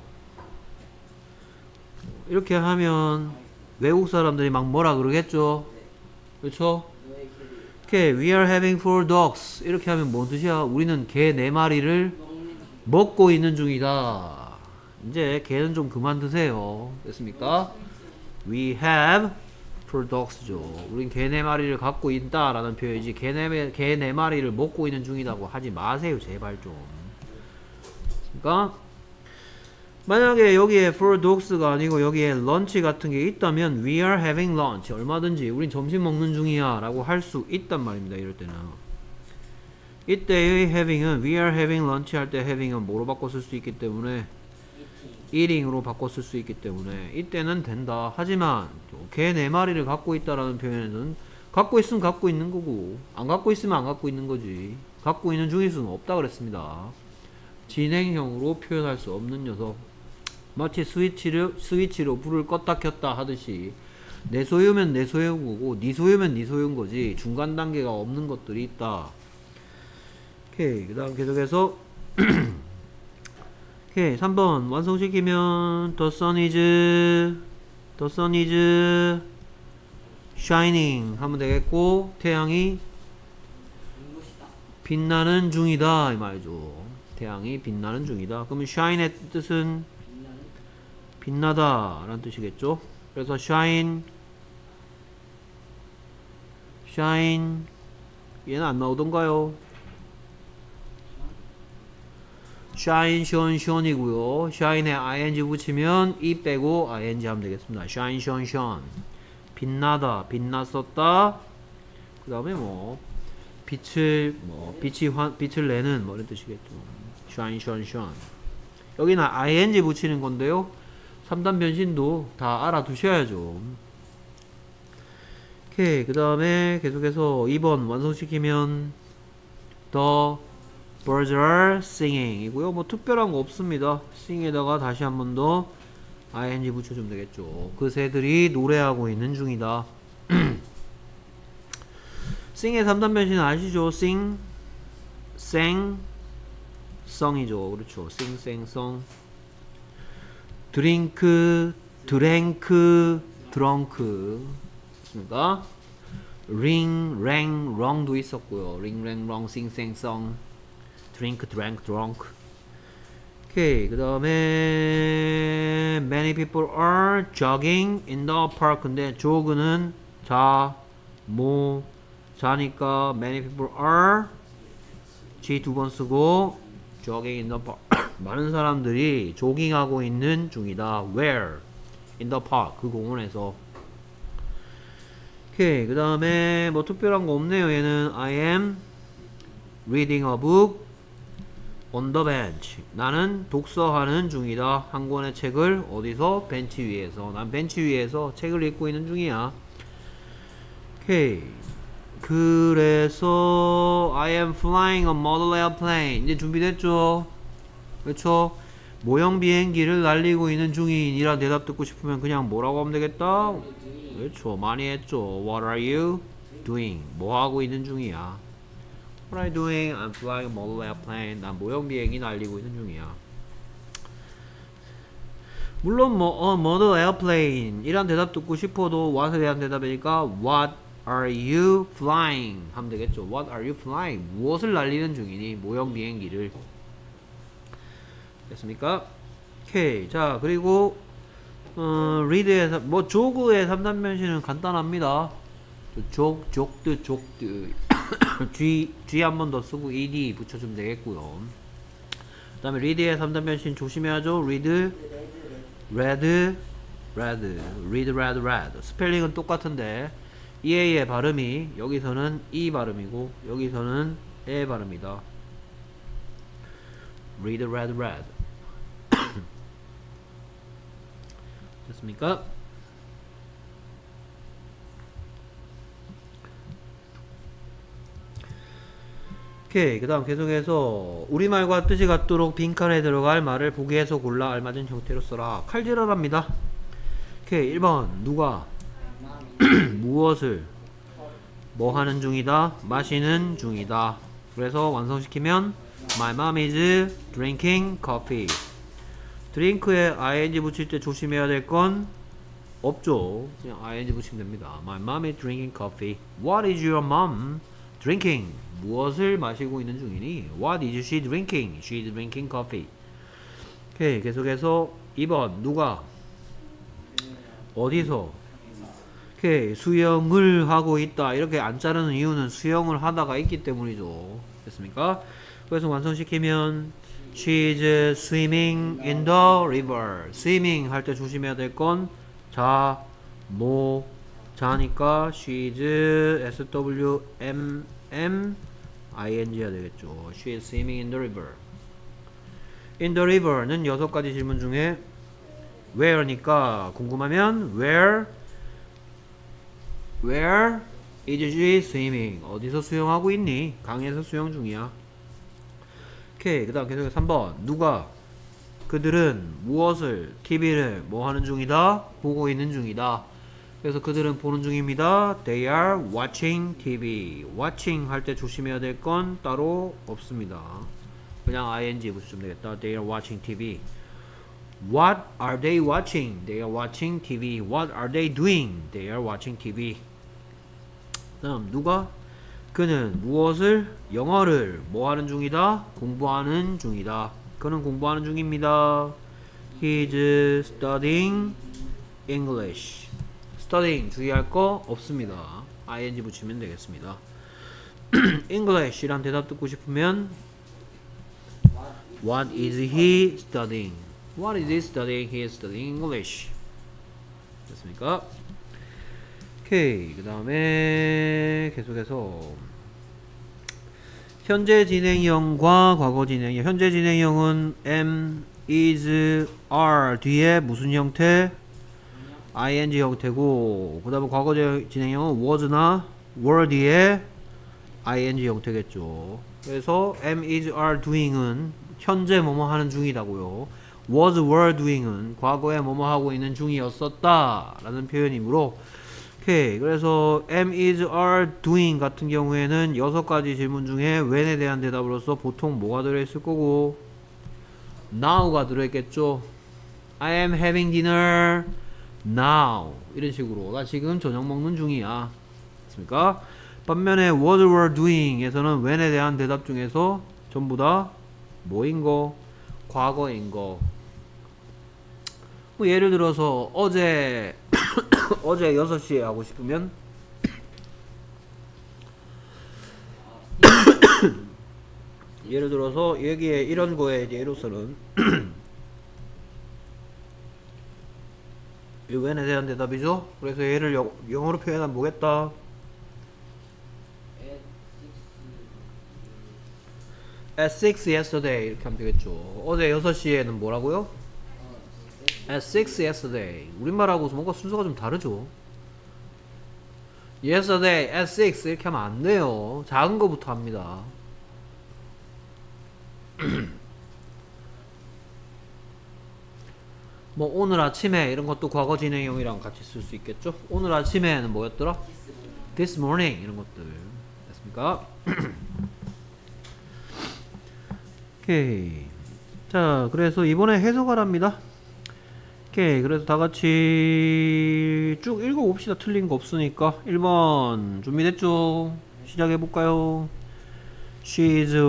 이렇게 하면 외국 사람들이 막 뭐라 그러겠죠? 그렇죠? 오케이. We are having 4 dogs. 이렇게 하면 뭔 뜻이야? 우리는 개 4마리를 먹고 있는 중이다. 이제 개는 좀 그만 드세요. 됐습니까? We have 4 dogs죠. 우린 개 4마리를 갖고 있다 라는 표현이지 개 4마리를 먹고 있는 중이라고 하지 마세요. 제발 좀. 그러니까 만약에 여기에 4 dogs가 아니고 여기에 lunch 같은 게 있다면 we are having lunch. 얼마든지 우린 점심 먹는 중이야 라고 할 수 있단 말입니다. 이럴 때는 이때의 having은 we are having lunch 할 때 having은 뭐로 바꿔 쓸 수 있기 때문에 eating으로 바꿔 쓸 수 있기 때문에 이때는 된다. 하지만 개 4마리를 갖고 있다라는 표현에는 갖고 있으면 갖고 있는 거고 안 갖고 있으면 안 갖고 있는 거지. 갖고 있는 중일 수는 없다 그랬습니다. 진행형으로 표현할 수 없는 녀석. 마치 스위치로 불을 껐다 켰다 하듯이 내 소유면 내 소유인 거고 네 소유면 네 소유인 거지 중간 단계가 없는 것들이 있다. 오케이. 그 다음 계속해서 오케이. 3번 완성시키면 the sun is shining 하면 되겠고 태양이 빛나는 중이다 이 말이죠. 태양이 빛나는 중이다. 그러면 shine의 뜻은 빛나다 라는 뜻이겠죠. 그래서 shine 얘는 안 나오던가요? shine 이고요. shine에 ing 붙이면 이 빼고 ing 하면 되겠습니다. shine 빛나다 빛났었다. 그 다음에 뭐 빛을 내는 뭐 이런 뜻이겠죠. shine 여기는 ing 붙이는 건데요. 3단 변신도 다 알아두셔야죠. 오케이. 그 다음에 계속해서 2번 완성시키면 the birds are singing 이고요. 뭐 특별한 거 없습니다. sing에다가 다시 한 번 더 ing 붙여주면 되겠죠. 그 새들이 노래하고 있는 중이다. sing의 3단 변신 아시죠? sing, sang, song이죠. 그렇죠. sing, sang, song. drink, drank, drunk. 맞습니까? ring, rang, wrong도 있었고요. ring, rang, wrong, sing, sang, song. drink, drank, drunk. 오케이. 그 다음에 many people are jogging in the park. 근데 jog는 자니까 many people are G 2번 쓰고 jogging in the park. 많은 사람들이 조깅하고 있는 중이다. Where? In the park. 그 공원에서. 오케이. 그 다음에 뭐 특별한 거 없네요. 얘는 I am reading a book on the bench. 나는 독서하는 중이다. 한 권의 책을 어디서? 벤치 위에서. 난 벤치 위에서 책을 읽고 있는 중이야. 오케이. 그래서 I am flying a model airplane. 이제 준비됐죠? 그렇죠? 모형 비행기를 날리고 있는 중인 이란 대답 듣고 싶으면 그냥 뭐라고 하면 되겠다? 그렇죠. 많이 했죠. What are you doing? 뭐 하고 있는 중이야? What are you doing? I'm flying a model airplane. 난 모형 비행기 날리고 있는 중이야. 물론 뭐 model airplane 이란 대답 듣고 싶어도 what에 대한 대답이니까 What are you flying? 하면 되겠죠. What are you flying? 무엇을 날리는 중이니? 모형 비행기를. 됐습니까? 오케이. 자, 그리고 read의 뭐 조그의 3단 변신은 간단합니다. 족드 G 한 번 더 쓰고 ed 붙여주면 되겠고요. 그 다음에 read의 3단 변신 조심해야죠. read red 스펠링은 똑같은데 EA의 발음이 여기서는 E 발음이고 여기서는 E 발음이다. Read, read, read. 됐습니까? 오케이. 그 다음 계속해서 우리말과 뜻이 같도록 빈칸에 들어갈 말을 보기에서 골라 알맞은 형태로 써라. 칼질하랍니다. 오케이. 1번 누가 무엇을 뭐 하는 중이다? 마시는 중이다. 그래서 완성시키면 My mom is drinking coffee. 드링크에 ing 붙일 때 조심해야 될 건 없죠. 그냥 ing 붙이면 됩니다. My mom is drinking coffee. What is your mom drinking? 무엇을 마시고 있는 중이니? What is she drinking? She is drinking coffee. 오케이. 계속해서 2번 누가 어디서 오케이. 수영을 하고 있다. 이렇게 안 자르는 이유는 수영을 하다가 있기 때문이죠. 됐습니까? 그래서 완성시키면 She is swimming in the river. swimming 할 때 조심해야 될 건 자, 뭐, 자니까 she is SWMM ing 해야 되겠죠. She is swimming in the river. in the river는 6가지 질문 중에 where니까 궁금하면 where is she swimming? 어디서 수영하고 있니? 강에서 수영 중이야. 오케이. 그 다음 계속해서 3번 누가 그들은 무엇을 TV를 뭐 하는 중이다? 보고 있는 중이다. 그래서 그들은 보는 중입니다. They are watching TV. watching 할 때 조심해야 될 건 따로 없습니다. 그냥 ing 붙이면 되겠다. They are watching TV. What are they watching? They are watching TV. What are they doing? They are watching TV. 다음 누가 그는 무엇을 영어를 뭐 하는 중이다? 공부하는 중이다. 그는 공부하는 중입니다. He is studying English. studying 주의할 거 없습니다. ing 붙이면 되겠습니다. English란 대답 듣고 싶으면 What is he studying? What is he studying? He is studying English. 됐습니까? 오케이. 그 다음에 계속해서 현재 진행형과 과거 진행형. 현재 진행형은 am, is, are 뒤에 무슨 형태? ing 형태고, 그 다음에 과거 진행형은 was나 were 뒤에 ing 형태겠죠. 그래서 am, is, are doing은 현재 뭐뭐 하는 중이다고요. was, were doing은 과거에 뭐뭐 하고 있는 중이었었다 라는 표현이므로, 오케이. 그래서 am, is, are doing 같은 경우에는 6가지 질문 중에 when에 대한 대답으로서 보통 뭐가 들어있을 거고 now가 들어있겠죠. I am having dinner now. 이런 식으로 나 지금 저녁 먹는 중이야. 됐습니까? 반면에 was, were doing 에서는 when에 대한 대답 중에서 전부 다 뭐인 거? 과거인 거. 뭐 예를 들어서 어제 6시에 하고 싶으면 예를 들어서 여기에 이런 거에 예로서는 이 when에 대한 대답이죠. 그래서 얘를 영어로 표현하면 뭐겠다? At 6 yesterday 이렇게 하면 되겠죠. 어제 6시에는 뭐라고요? At 6 yesterday. 우리말하고 뭔가 순서가 좀 다르죠. Yesterday at 6 이렇게 하면 안 돼요. 작은 거부터 합니다. 뭐 오늘 아침에 이런 것도 과거 진행형이랑 같이 쓸 수 있겠죠. 오늘 아침에는 뭐였더라? This morning 이런 것들 됐습니까? 오케이. 자, 그래서 이번에 해석하랍니다. 오케이. 그래서 다같이 쭉 읽어봅시다. 틀린 거 없으니까. 1번 준비됐죠? 시작해볼까요? She is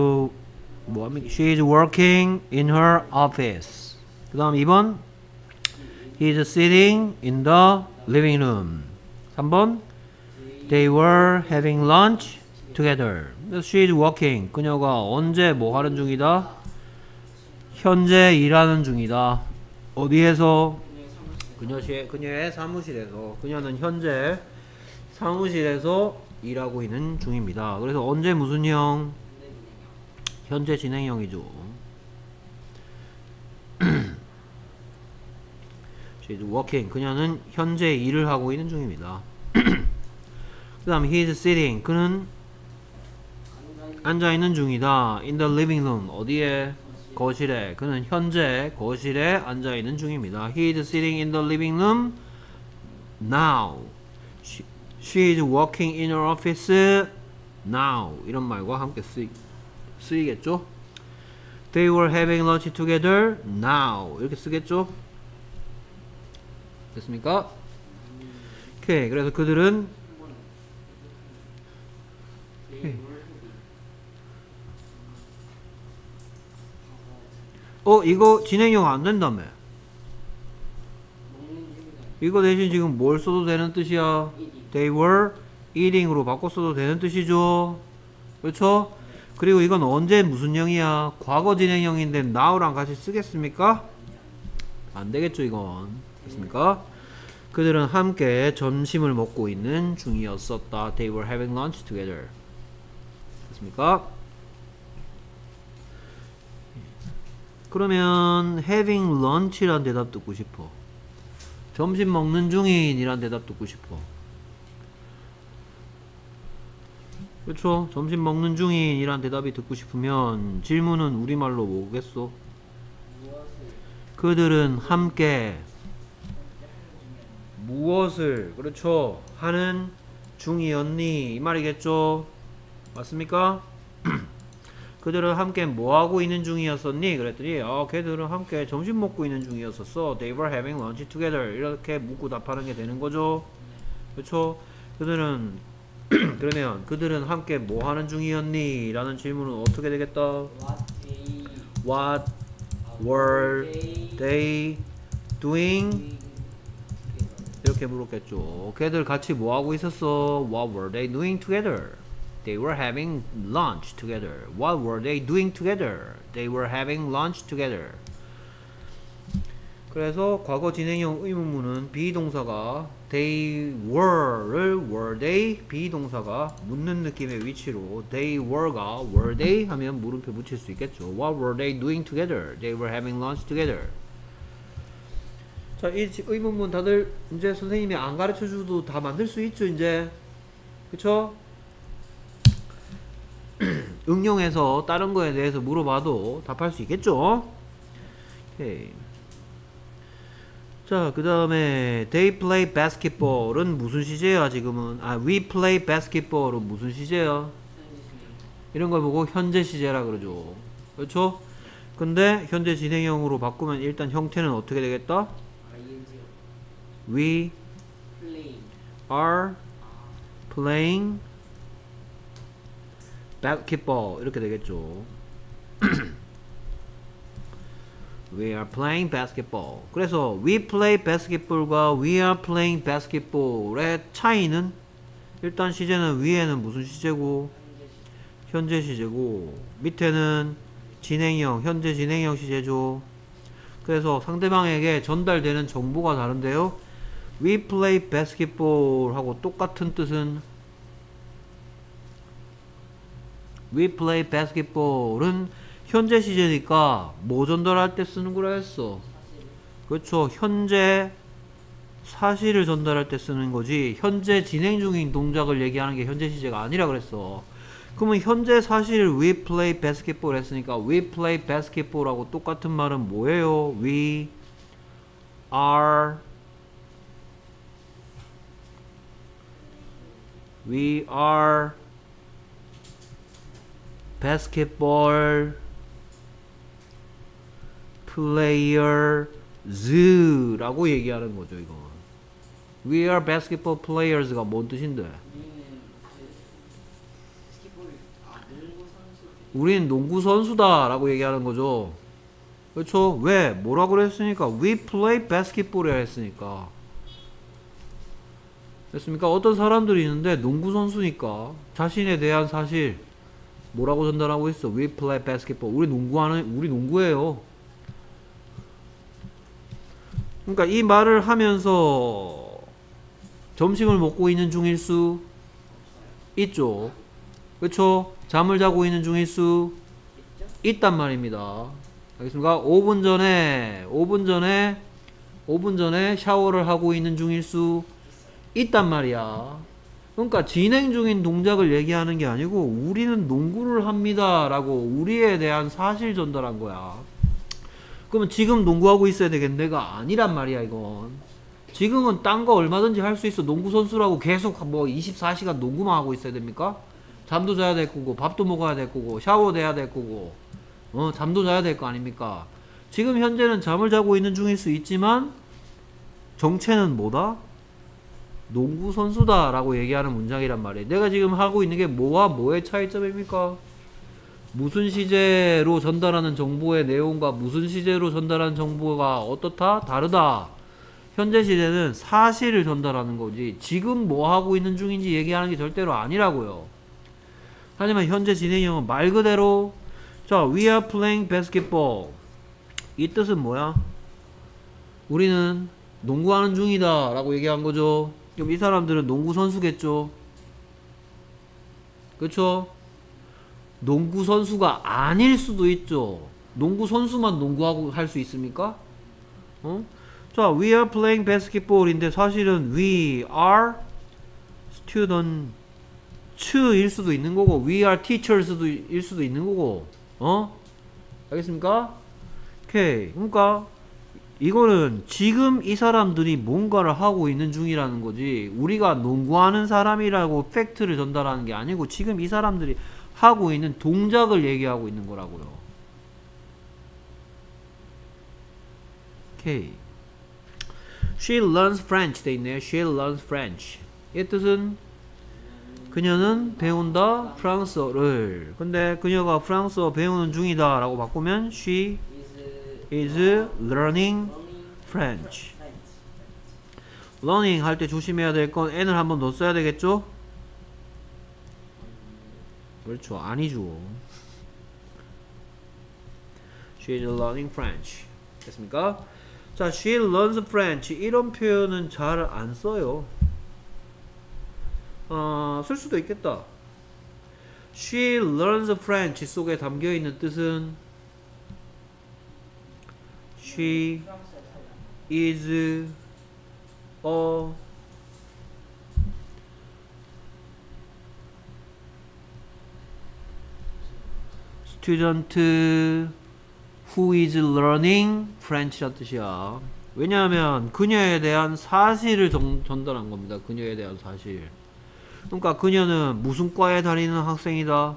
working in her office. 그 다음 2번 He is sitting in the living room. 3번 They were having lunch together. She is working. 그녀가 언제 뭐 하는 중이다? 현재 일하는 중이다. 어디에서? 그녀의 사무실에서. 그녀는 현재 사무실에서 일하고 있는 중입니다. 그래서 언제 무슨 형? 현재 진행형이죠. She's working. 그녀는 현재 일을 하고 있는 중입니다. 그 다음 he is sitting. 그는 앉아있는 중이다. In the living room. 어디에? 거실에. 그는 현재 거실에 앉아있는 중입니다. He is sitting in the living room now. She is working in her office now. 이런 말과 함께 쓰이겠죠? They were having lunch together now. 이렇게 쓰겠죠? 됐습니까? 오케이. 그래서 그들은 이거 진행형 안 된다며. 이거 대신 지금 뭘 써도 되는 뜻이야? They were eating으로 바꿔 써도 되는 뜻이죠. 그렇죠? 그리고 이건 언제 무슨 형이야? 과거 진행형인데 now랑 같이 쓰겠습니까? 안 되겠죠 이건. 됐습니까? 그들은 함께 점심을 먹고 있는 중이었었다. They were having lunch together. 됐습니까? 그러면 having lunch란 대답 듣고 싶어. 점심 먹는 중인 이란 대답 듣고 싶어. 그렇죠? 점심 먹는 중인 이란 대답이 듣고 싶으면 질문은 우리말로 뭐겠어? 그들은 함께 무엇을 그렇죠? 하는 중이었니? 이 말이겠죠? 맞습니까? 그들은 함께 뭐하고 있는 중이었었니? 그랬더니 걔들은 함께 점심 먹고 있는 중이었었어. They were having lunch together. 이렇게 묻고 답하는 게 되는 거죠. 그렇죠? 그들은 그러면 그들은 함께 뭐 하는 중이었니? 라는 질문은 어떻게 되겠다? What were they doing? 이렇게 물었겠죠. 걔들 같이 뭐 하고 있었어? What were they doing together? They were having lunch together. What were they doing together? They were having lunch together. 그래서 과거 진행형 의문문은 비동사가 they were를 were they 비동사가 묻는 느낌의 위치로 they were가 were they 하면 물음표 붙일 수 있겠죠. What were they doing together? They were having lunch together. 자, 이 의문문 다들 이제 선생님이 안 가르쳐 줘도 다 만들 수 있죠, 이제. 그쵸? 응용해서 다른 거에 대해서 물어봐도 답할 수 있겠죠? 오케이. 자, 그 다음에 they play basketball은 무슨 시제야 지금은? we play basketball은 무슨 시제야? 이런 걸 보고 현재 시제라 그러죠. 그렇죠? 근데 현재 진행형으로 바꾸면 일단 형태는 어떻게 되겠다? We are playing basketball 이렇게 되겠죠. We are playing basketball. 그래서 we play basketball과 we are playing basketball의 차이는 일단 시제는 위에는 무슨 시제고? 현재 시제고 밑에는 진행형, 현재 진행형 시제죠. 그래서 상대방에게 전달되는 정보가 다른데요. We play basketball 하고 똑같은 뜻은 We play basketball은 현재 시제니까 뭐 전달할 때 쓰는 거라 했어? 그렇죠. 현재 사실을 전달할 때 쓰는 거지 현재 진행 중인 동작을 얘기하는 게 현재 시제가 아니라 그랬어. 그러면 현재 사실을 we play basketball 했으니까 we play basketball하고 똑같은 말은 뭐예요? We are basketball players 라고 얘기하는 거죠. 이거 We are basketball players가 뭔 뜻인데? 우린 농구 선수다 라고 얘기하는 거죠. 그렇죠? 왜? 뭐라고 그랬으니까 We play basketball이라 했으니까. 됐습니까? 어떤 사람들이 있는데 농구 선수니까 자신에 대한 사실 뭐라고 전달하고 있어? We play basketball. 우리 농구예요. 그러니까 이 말을 하면서 점심을 먹고 있는 중일 수 있죠. 그쵸? 잠을 자고 있는 중일 수 있단 말입니다. 알겠습니까? 5분 전에 샤워를 하고 있는 중일 수 있단 말이야. 그러니까 진행 중인 동작을 얘기하는 게 아니고 우리는 농구를 합니다 라고 우리에 대한 사실 전달한 거야. 그러면 지금 농구하고 있어야 되겠네가 아니란 말이야. 이건 지금은 딴 거 얼마든지 할 수 있어. 농구 선수라고 계속 뭐 24시간 농구만 하고 있어야 됩니까? 잠도 자야 될 거고 밥도 먹어야 될 거고 샤워도 해야 될 거고 잠도 자야 될 거 아닙니까? 지금 현재는 잠을 자고 있는 중일 수 있지만 정체는 뭐다? 농구 선수다 라고 얘기하는 문장이란 말이에요. 내가 지금 하고 있는 게 뭐와 뭐의 차이점입니까? 무슨 시제로 전달하는 정보의 내용과 무슨 시제로 전달하는 정보가 어떻다? 다르다. 현재 시제는 사실을 전달하는 거지 지금 뭐 하고 있는 중인지 얘기하는 게 절대로 아니라고요. 하지만 현재 진행형은 말 그대로 자, we are playing basketball. 이 뜻은 뭐야? 우리는 농구하는 중이다 라고 얘기한 거죠. 그럼 이 사람들은 농구 선수겠죠. 그쵸? 농구 선수가 아닐 수도 있죠. 농구 선수만 농구하고 할 수 있습니까? 자, we are playing basketball인데 사실은 we are student일 수도 있는 거고 we are teachers일 수도 있는 거고 알겠습니까? 오케이. 그러니까 이거는 지금 이 사람들이 뭔가를 하고 있는 중이라는 거지 우리가 농구하는 사람이라고 팩트를 전달하는 게 아니고 지금 이 사람들이 하고 있는 동작을 얘기하고 있는 거라고요. 오케이. She learns French 돼 있네요. She learns French. 이 뜻은 그녀는 배운다 프랑스어를. 근데 그녀가 프랑스어 배우는 중이다 라고 바꾸면 She is learning French. learning 할 때 조심해야 될 건 n을 한번 더 써야 되겠죠? 그렇죠. 아니죠. She is learning French. 됐습니까? 자, she learns French. 이런 표현은 잘 안 써요. 쓸 수도 있겠다. She learns French 속에 담겨있는 뜻은 She is a student who is learning French란 뜻이야. 왜냐하면 그녀에 대한 사실을 전달한 겁니다. 그녀에 대한 사실. 그러니까 그녀는 무슨 과에 다니는 학생이다?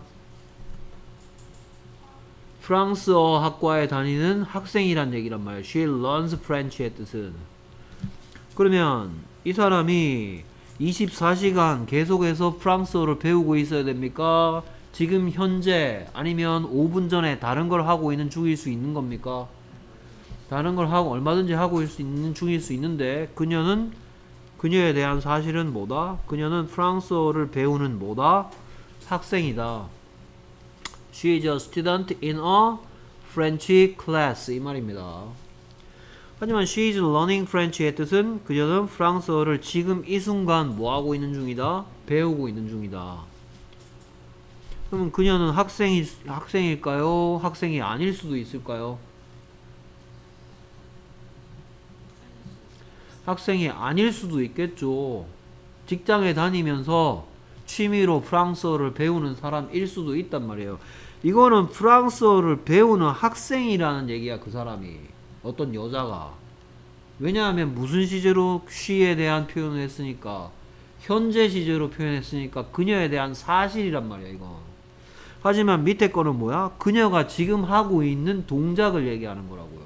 프랑스어 학과에 다니는 학생이란 얘기란 말이에요. She learns French의 뜻은. 그러면 이 사람이 24시간 계속해서 프랑스어를 배우고 있어야 됩니까? 지금 현재 아니면 5분 전에 다른 걸 하고 있는 중일 수 있는 겁니까? 다른 걸 하고 얼마든지 하고 있는 중일 수 있는데 그녀에 대한 사실은 뭐다? 그녀는 프랑스어를 배우는 뭐다? 학생이다. She is a student in a French class 이 말입니다. 하지만 she is learning French의 뜻은 그녀는 프랑스어를 지금 이 순간 뭐 하고 있는 중이다? 배우고 있는 중이다. 그러면 그녀는 학생일까요? 학생이 아닐 수도 있을까요? 학생이 아닐 수도 있겠죠. 직장에 다니면서 취미로 프랑스어를 배우는 사람일 수도 있단 말이에요. 이거는 프랑스어를 배우는 학생이라는 얘기야. 그 사람이 어떤 여자가. 왜냐하면 무슨 시제로 she에 대한 표현을 했으니까 현재 시제로 표현했으니까 그녀에 대한 사실이란 말이야. 이건. 하지만 밑에 거는 뭐야? 그녀가 지금 하고 있는 동작을 얘기하는 거라고요.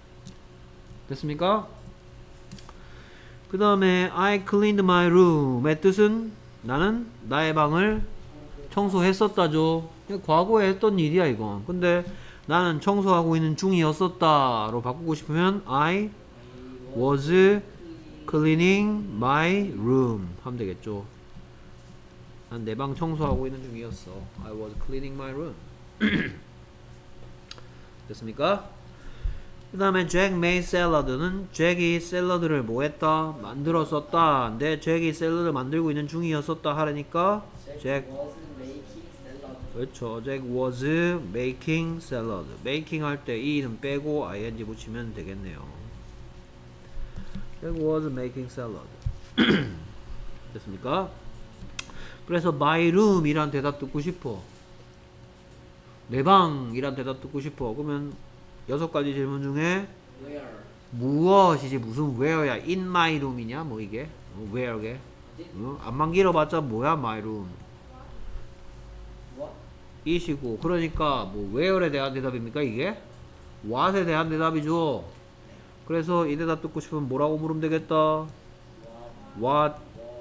됐습니까? 그 다음에 I cleaned my room의 뜻은 나는 나의 방을 청소했었다죠. 과거에 했던 일이야 이건. 근데 나는 청소하고 있는 중이었었다 로 바꾸고 싶으면 I was cleaning my room 하면 되겠죠. 난 내 방 청소하고 있는 중이었어. I was cleaning my room. 됐습니까? 그 다음에 Jack made salad는 잭이 샐러드를 뭐 했다? 만들었었다. 근데 잭이 샐러드를 만들고 있는 중이었었다 하려니까 Jack 그렇죠. Jack was making salad. making 할 때 e는 빼고 ing 붙이면 되겠네요. Jack was making salad. 됐습니까? 그래서 my room 이란 대답 듣고 싶어. 내 방이란 대답 듣고 싶어. 그러면 6가지 질문 중에 Where? 무엇이지 무슨 where야? in my room이냐? 뭐 이게? where게? 안만 길어봤자 뭐야 my room? What? 이시고 그러니까 뭐 where에 대한 대답입니까 이게? what에 대한 대답이죠. 그래서 이 대답 듣고 싶으면 뭐라고 물으면 되겠다. What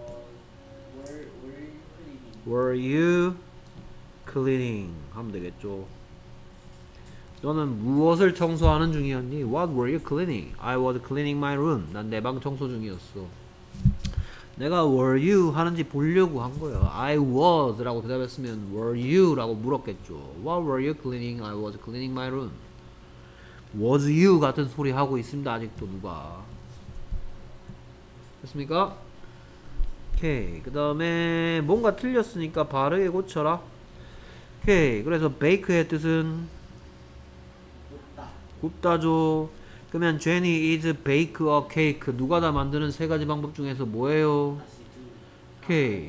were you cleaning? 하면 되겠죠. 너는 무엇을 청소하는 중이었니? What were you cleaning? I was cleaning my room. 난 내 방 청소 중이었어. 내가 were you 하는지 보려고 한 거예요. I was 라고 대답했으면 were you 라고 물었겠죠. What were you cleaning? I was cleaning my room. Was you 같은 소리 하고 있습니다. 아직도 누가. 됐습니까? 오케이. 그 다음에 뭔가 틀렸으니까 바르게 고쳐라. 오케이. 그래서 bake의 뜻은 굽다죠. 그러면 Jenny is bake a cake. 누가 다 만드는 3가지 방법 중에서 뭐예요? 오케이.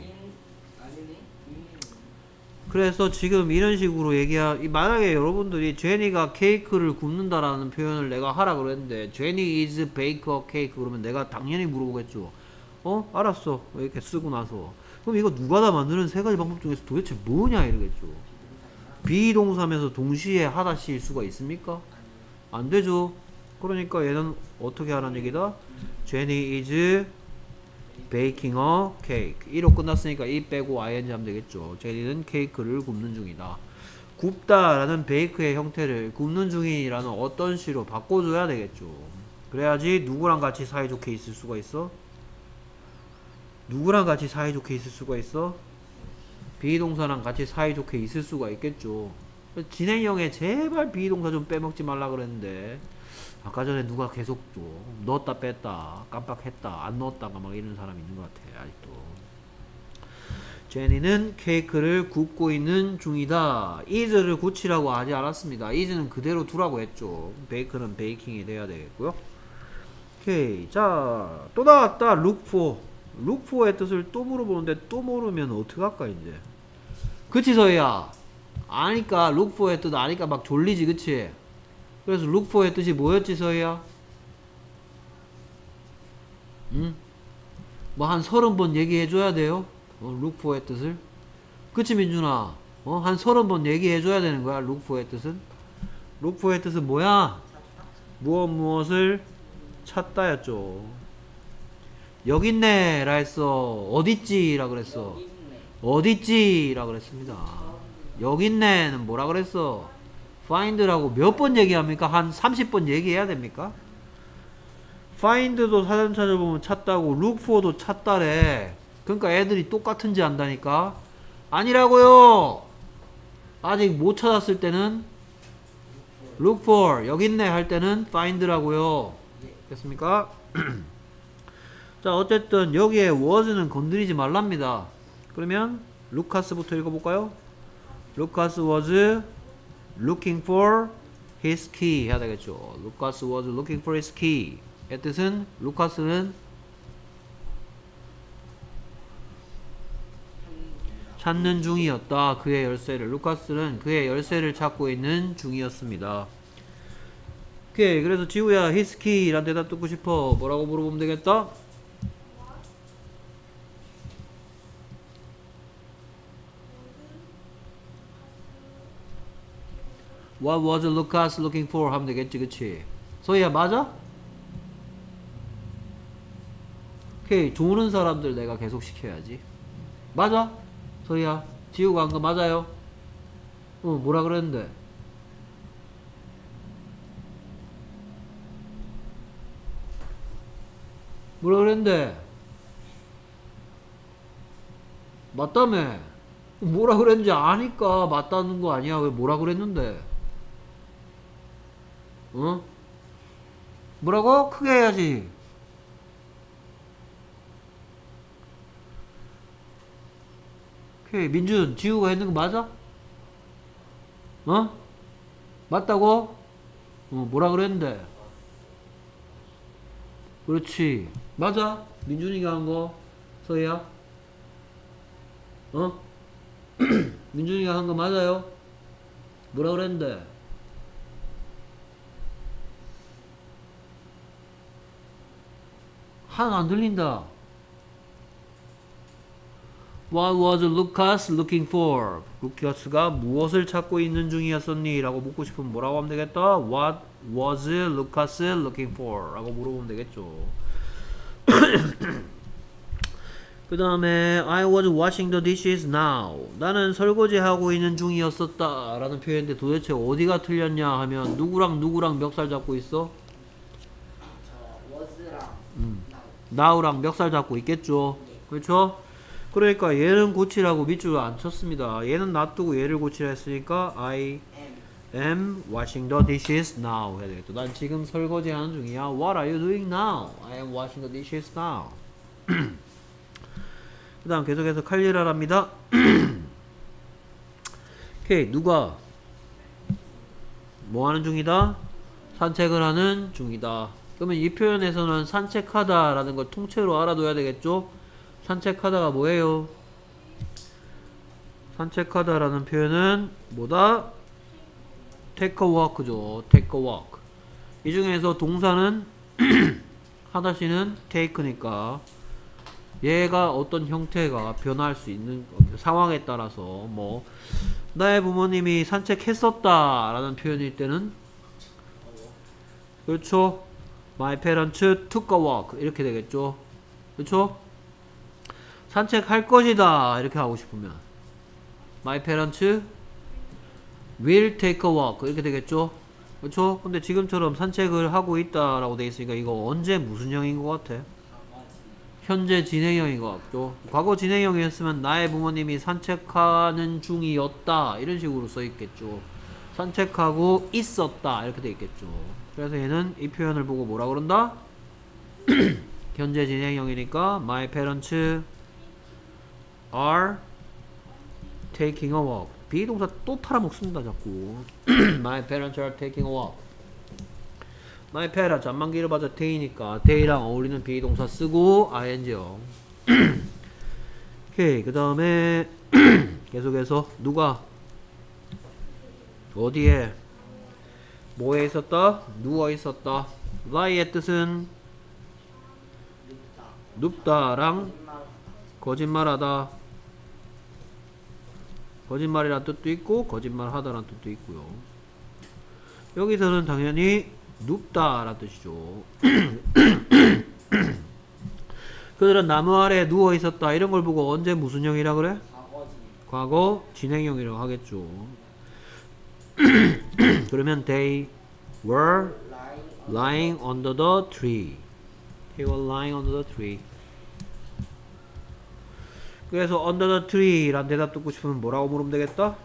그래서 지금 이런 식으로 만약에 여러분들이 제니가 케이크를 굽는다라는 표현을 내가 하라 그랬는데 Jenny is bake a cake 그러면 내가 당연히 물어보겠죠. 알았어. 이렇게 쓰고 나서 그럼 이거 누가 다 만드는 3가지 방법 중에서 도대체 뭐냐 이러겠죠. 비동사면서 동시에 하다시일 수가 있습니까? 안 되죠. 그러니까 얘는 어떻게 하라는 얘기다? Jenny is baking a cake. 1로 끝났으니까 이 빼고 ing 하면 되겠죠. 제니는 케이크를 굽는 중이다. 굽다라는 bake의 형태를 굽는 중이라는 어떤 시로 바꿔줘야 되겠죠. 그래야지 누구랑 같이 사이좋게 있을 수가 있어? 누구랑 같이 사이좋게 있을 수가 있어? 비동사랑 같이 사이좋게 있을 수가 있겠죠. 진행형에 제발 비동사 좀 빼먹지 말라 그랬는데 아까 전에 누가 계속 또 넣었다 뺐다 깜빡했다 안 넣었다가 막 이런 사람이 있는 것 같아. 아직도. 제니는 케이크를 굽고 있는 중이다. is를 고치라고 하지 않았습니다. is는 그대로 두라고 했죠. bake는 베이킹이 돼야 되겠고요. 오케이. 자, 또 나왔다. look for. look for의 뜻을 또 물어보는데 또 모르면 어떡할까 이제. 그치 서희야? 아니까 look for의 뜻 아니까 막 졸리지 그치? 그래서 look for의 뜻이 뭐였지 서희야? 응? 뭐 한 30번 얘기해줘야 돼요? look for의 뜻을? 그치 민준아? 한 30번 얘기해줘야 되는 거야 look for의 뜻은? look for의 뜻은 뭐야? 무엇을 찾다였죠. 여깄네 라 했어. 어딨지 라 그랬어. 어딨지 라 그랬습니다. 여깄네는 뭐라 그랬어? find라고 몇 번 얘기합니까? 한 30번 얘기해야 됩니까? find도 사전 찾아보면 찾다고 look for도 찾다래. 그러니까 애들이 똑같은지 안다니까. 아니라고요. 아직 못 찾았을 때는 look for 여깄네 할 때는 find라고요. 됐습니까? 자 어쨌든 여기에 was는 건드리지 말랍니다. 그러면 루카스부터 읽어볼까요? 루카스 was looking for his key 해야 되겠죠. 루카스 was looking for his key 의 뜻은 루카스는 찾는 중이었다. 그의 열쇠를. 루카스는 그의 열쇠를 찾고 있는 중이었습니다. 오케이. 그래서 지우야 his key 란 대답 듣고 싶어. 뭐라고 물어보면 되겠다? What was Lucas looking for? 하면 되겠지, 그치? 소희야, 맞아? 오케이, 조는 사람들 내가 계속 시켜야지. 맞아? 소희야, 지우가 한 거 맞아요? 뭐라 그랬는데? 뭐라 그랬는데? 맞다며? 뭐라 그랬는지 아니까 맞다는 거 아니야? 왜 뭐라 그랬는데? 뭐라고? 크게 해야지. 오케이. 민준, 지우가 했는 거 맞아? 어? 맞다고? 뭐라 그랬는데? 그렇지. 맞아? 민준이가 한 거, 서희야? 어? 민준이가 한 거 맞아요? 뭐라 그랬는데? 하나 안 들린다. What was Lucas looking for? 루카스가 무엇을 찾고 있는 중이었었니? 라고 묻고 싶으면 뭐라고 하면 되겠다? What was Lucas looking for? 라고 물어보면 되겠죠. 그 다음에 I was washing the dishes now. 나는 설거지하고 있는 중이었었다 라는 표현인데 도대체 어디가 틀렸냐 하면 누구랑 누구랑 멱살 잡고 있어? 저 was랑 now랑 멱살 잡고 있겠죠. 그렇죠? 그러니까 얘는 고치라고 밑줄을 안 쳤습니다. 얘는 놔두고 얘를 고치라 했으니까 I am washing the dishes now 해야 되겠죠. 난 지금 설거지 하는 중이야. What are you doing now? I am washing the dishes now. 그 다음 계속해서 칼리라랍니다. 오케이. 누가 뭐 하는 중이다? 산책을 하는 중이다. 그러면 이 표현에서는 산책하다 라는 걸 통째로 알아둬야 되겠죠? 산책하다가 뭐예요? 산책하다 라는 표현은 뭐다? take a walk죠. take a walk. 이 중에서 동사는 하다시는 take니까 얘가 어떤 형태가 변할 수 있는 상황에 따라서 뭐 나의 부모님이 산책했었다 라는 표현일 때는 그렇죠. My parents took a walk 이렇게 되겠죠. 그렇죠? 산책할 것이다 이렇게 하고 싶으면 My parents will take a walk 이렇게 되겠죠. 그렇죠? 근데 지금처럼 산책을 하고 있다 라고 돼 있으니까 이거 언제 무슨 형인 것 같아? 현재 진행형인 것 같죠. 과거 진행형이었으면 나의 부모님이 산책하는 중이었다 이런 식으로 써 있겠죠. 산책하고 있었다 이렇게 돼 있겠죠. 그래서 얘는 이 표현을 보고 뭐라 그런다? 현재 진행형이니까 My parents are taking a walk. 비동사 또 팔아먹습니다 자꾸. My parents are taking a walk. My parents 안만 길어봐서 they니까 they랑 어울리는 비동사 쓰고 ing요. 오케이. 그 다음에 계속해서 누가 어디에 뭐에 있었다? 누워 있었다. lie의 뜻은 눕다랑 거짓말하다. 거짓말이란 뜻도 있고 거짓말하다란 뜻도 있고요. 여기서는 당연히 눕다란 뜻이죠. 그들은 나무 아래에 누워 있었다. 이런 걸 보고 언제 무슨 형이라 그래? 과거 진행형이라고 하겠죠. 그러면 they were lying under the tree. They were lying under the tree. 그래서 under the tree 란 대답 듣고 싶으면 뭐라고 물으면 되겠다?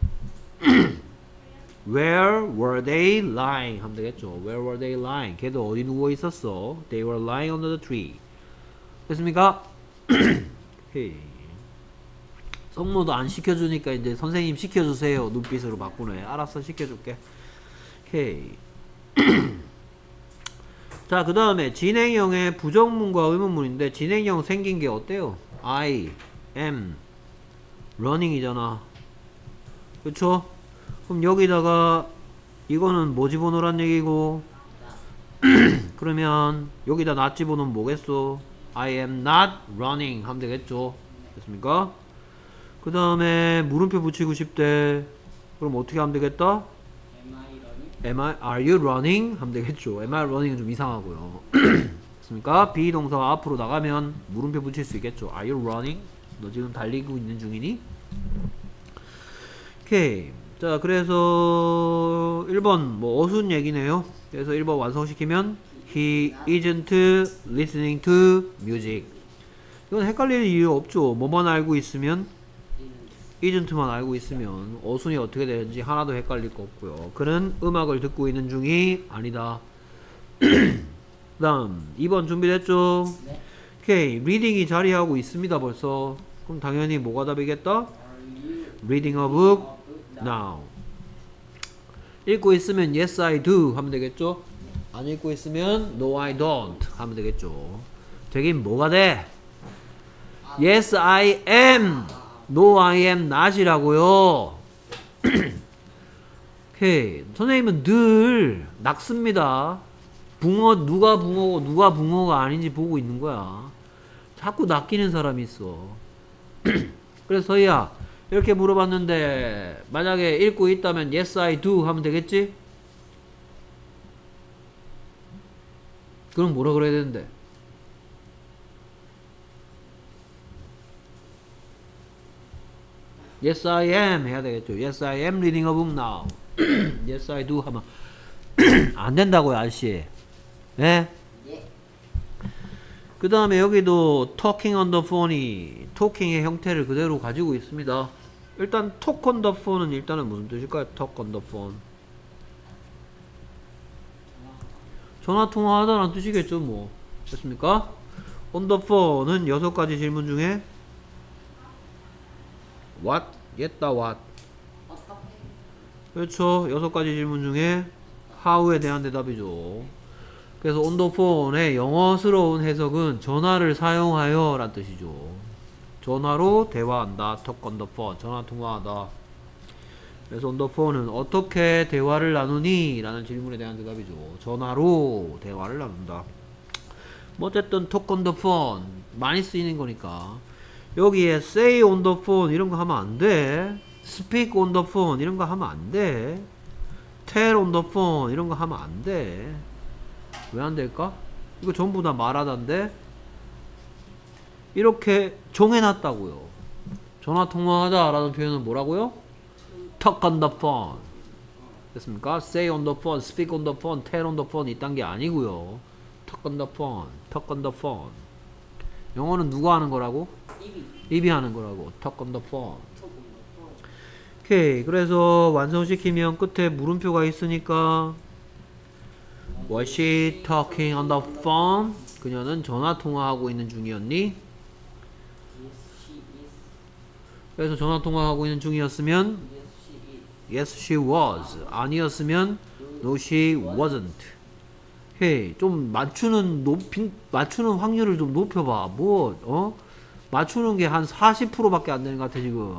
Where were they lying? 하면 되겠죠. Where were they lying? 걔도 어디 누워 있었어? They were lying under the tree. 됐습니까? 오케이. 성모도 안 시켜주니까 이제 선생님 시켜주세요 눈빛으로 바꾸네. 알았어 시켜줄게. 오케이. 자, 그 다음에 진행형의 부정문과 의문문인데 진행형 생긴 게 어때요? I am running이잖아. 그쵸? 그럼 여기다가 이거는 뭐 집어넣으란 얘기고 그러면 여기다 not 집어넣으면 뭐겠어? I am not running 하면 되겠죠. 됐습니까? 그 다음에 물음표 붙이고 싶대. 그럼 어떻게 하면 되겠다? are you running? 하면 되겠죠. am I running은 좀 이상하고요. 됐습니까? 비동사가 앞으로 나가면 물음표 붙일 수 있겠죠. Are you running? 너 지금 달리고 있는 중이니? 오케이. 자, 그래서 1번 뭐 어순 얘기네요. 그래서 1번 완성시키면 He isn't listening to music. 이건 헷갈릴 이유 없죠. 뭐만 알고 있으면 isn't만 알고 있으면 어순이 어떻게 되는지 하나도 헷갈릴 거 없고요. 그는 음악을 듣고 있는 중이 아니다. 그 다음 2번 준비됐죠? 네. 오케이. reading이 자리하고 있습니다 벌써. 그럼 당연히 뭐가 답이겠다? Are you reading a book now? now. 읽고 있으면 yes I do 하면 되겠죠? 안 읽고 있으면 no I don't 하면 되겠죠. 되긴 뭐가 돼? yes I am no I am not이라고요. 오케이. 선생님은 늘 낚습니다. 붕어 누가 붕어고 누가 붕어가 아닌지 보고 있는 거야. 자꾸 낚이는 사람이 있어. 그래서 서희야 이렇게 물어봤는데 만약에 읽고 있다면 yes I do 하면 되겠지? 그럼 뭐라 그래야 되는데? yes I am 해야 되겠죠. yes I am reading a book now. yes I do 하면 안 된다고요 아저씨. 네? 예. 그 다음에 여기도 talking on the phone이 talking의 형태를 그대로 가지고 있습니다. 일단 talk on the phone은 일단은 무슨 뜻일까요? talk on the phone 전화통화하다라는 뜻이겠죠 뭐. 됐습니까? on the phone은 6가지 질문 중에 what? 옛다 what? 어떻게? 그렇죠. 6가지 질문 중에 how에 대한 대답이죠. 그래서 on the phone의 영어스러운 해석은 전화를 사용하여 라는 뜻이죠. 전화로 대화한다. talk on the phone. 전화 통화하다. 그래서 on the phone은 어떻게 대화를 나누니? 라는 질문에 대한 대답이죠. 전화로 대화를 나눈다. 뭐 어쨌든 talk on the phone 많이 쓰이는 거니까 여기에 say on the phone 이런 거 하면 안 돼. speak on the phone 이런 거 하면 안 돼. tell on the phone 이런 거 하면 안 돼. 왜 안 될까? 이거 전부 다 말하던데 이렇게 정해놨다고요. 전화통화하다 라는 표현은 뭐라고요? talk on the phone 됐습니까? say on the phone, speak on the phone, tell on the phone 이딴 게 아니고요. talk on the phone, talk on the phone. 영어는 누가 하는 거라고? 입이 하는 거라고. talk on the phone. 오케이. 그래서 완성시키면 끝에 물음표가 있으니까 Was she talking on the phone? 그녀는 전화통화하고 있는 중이었니? Yes, she is. 그래서 전화통화하고 있는 중이었으면 Yes, she is. Yes, she was. 아니었으면 No, she wasn't. 오케이. 좀 맞추는 확률을 좀 높여봐. 뭐, 맞추는 게 한 40%밖에 안 되는 것 같아, 지금.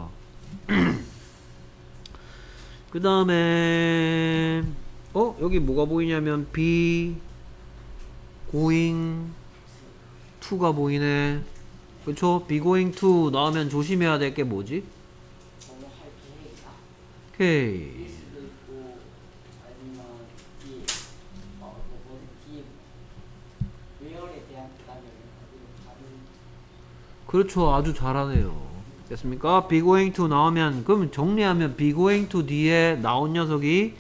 그 다음에, 여기 뭐가 보이냐면, be going to가 보이네. 그쵸? be going to 나오면 조심해야 될 게 뭐지? 저는 할 계획이다. 오케이. 수도 있고 아니면 뒤에 뒤에 where에 대한 대답을 다른 그렇죠. 아주 잘하네요. 됐습니까? be going to 나오면, 그럼 정리하면 be going to 뒤에 나온 녀석이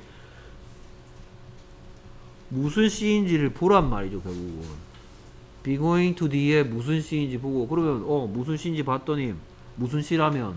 무슨 시인지를 보란 말이죠, 결국은. be going to 뒤에 무슨 시인지 보고, 그러면, 무슨 시인지 봤더니, 무슨 시라면,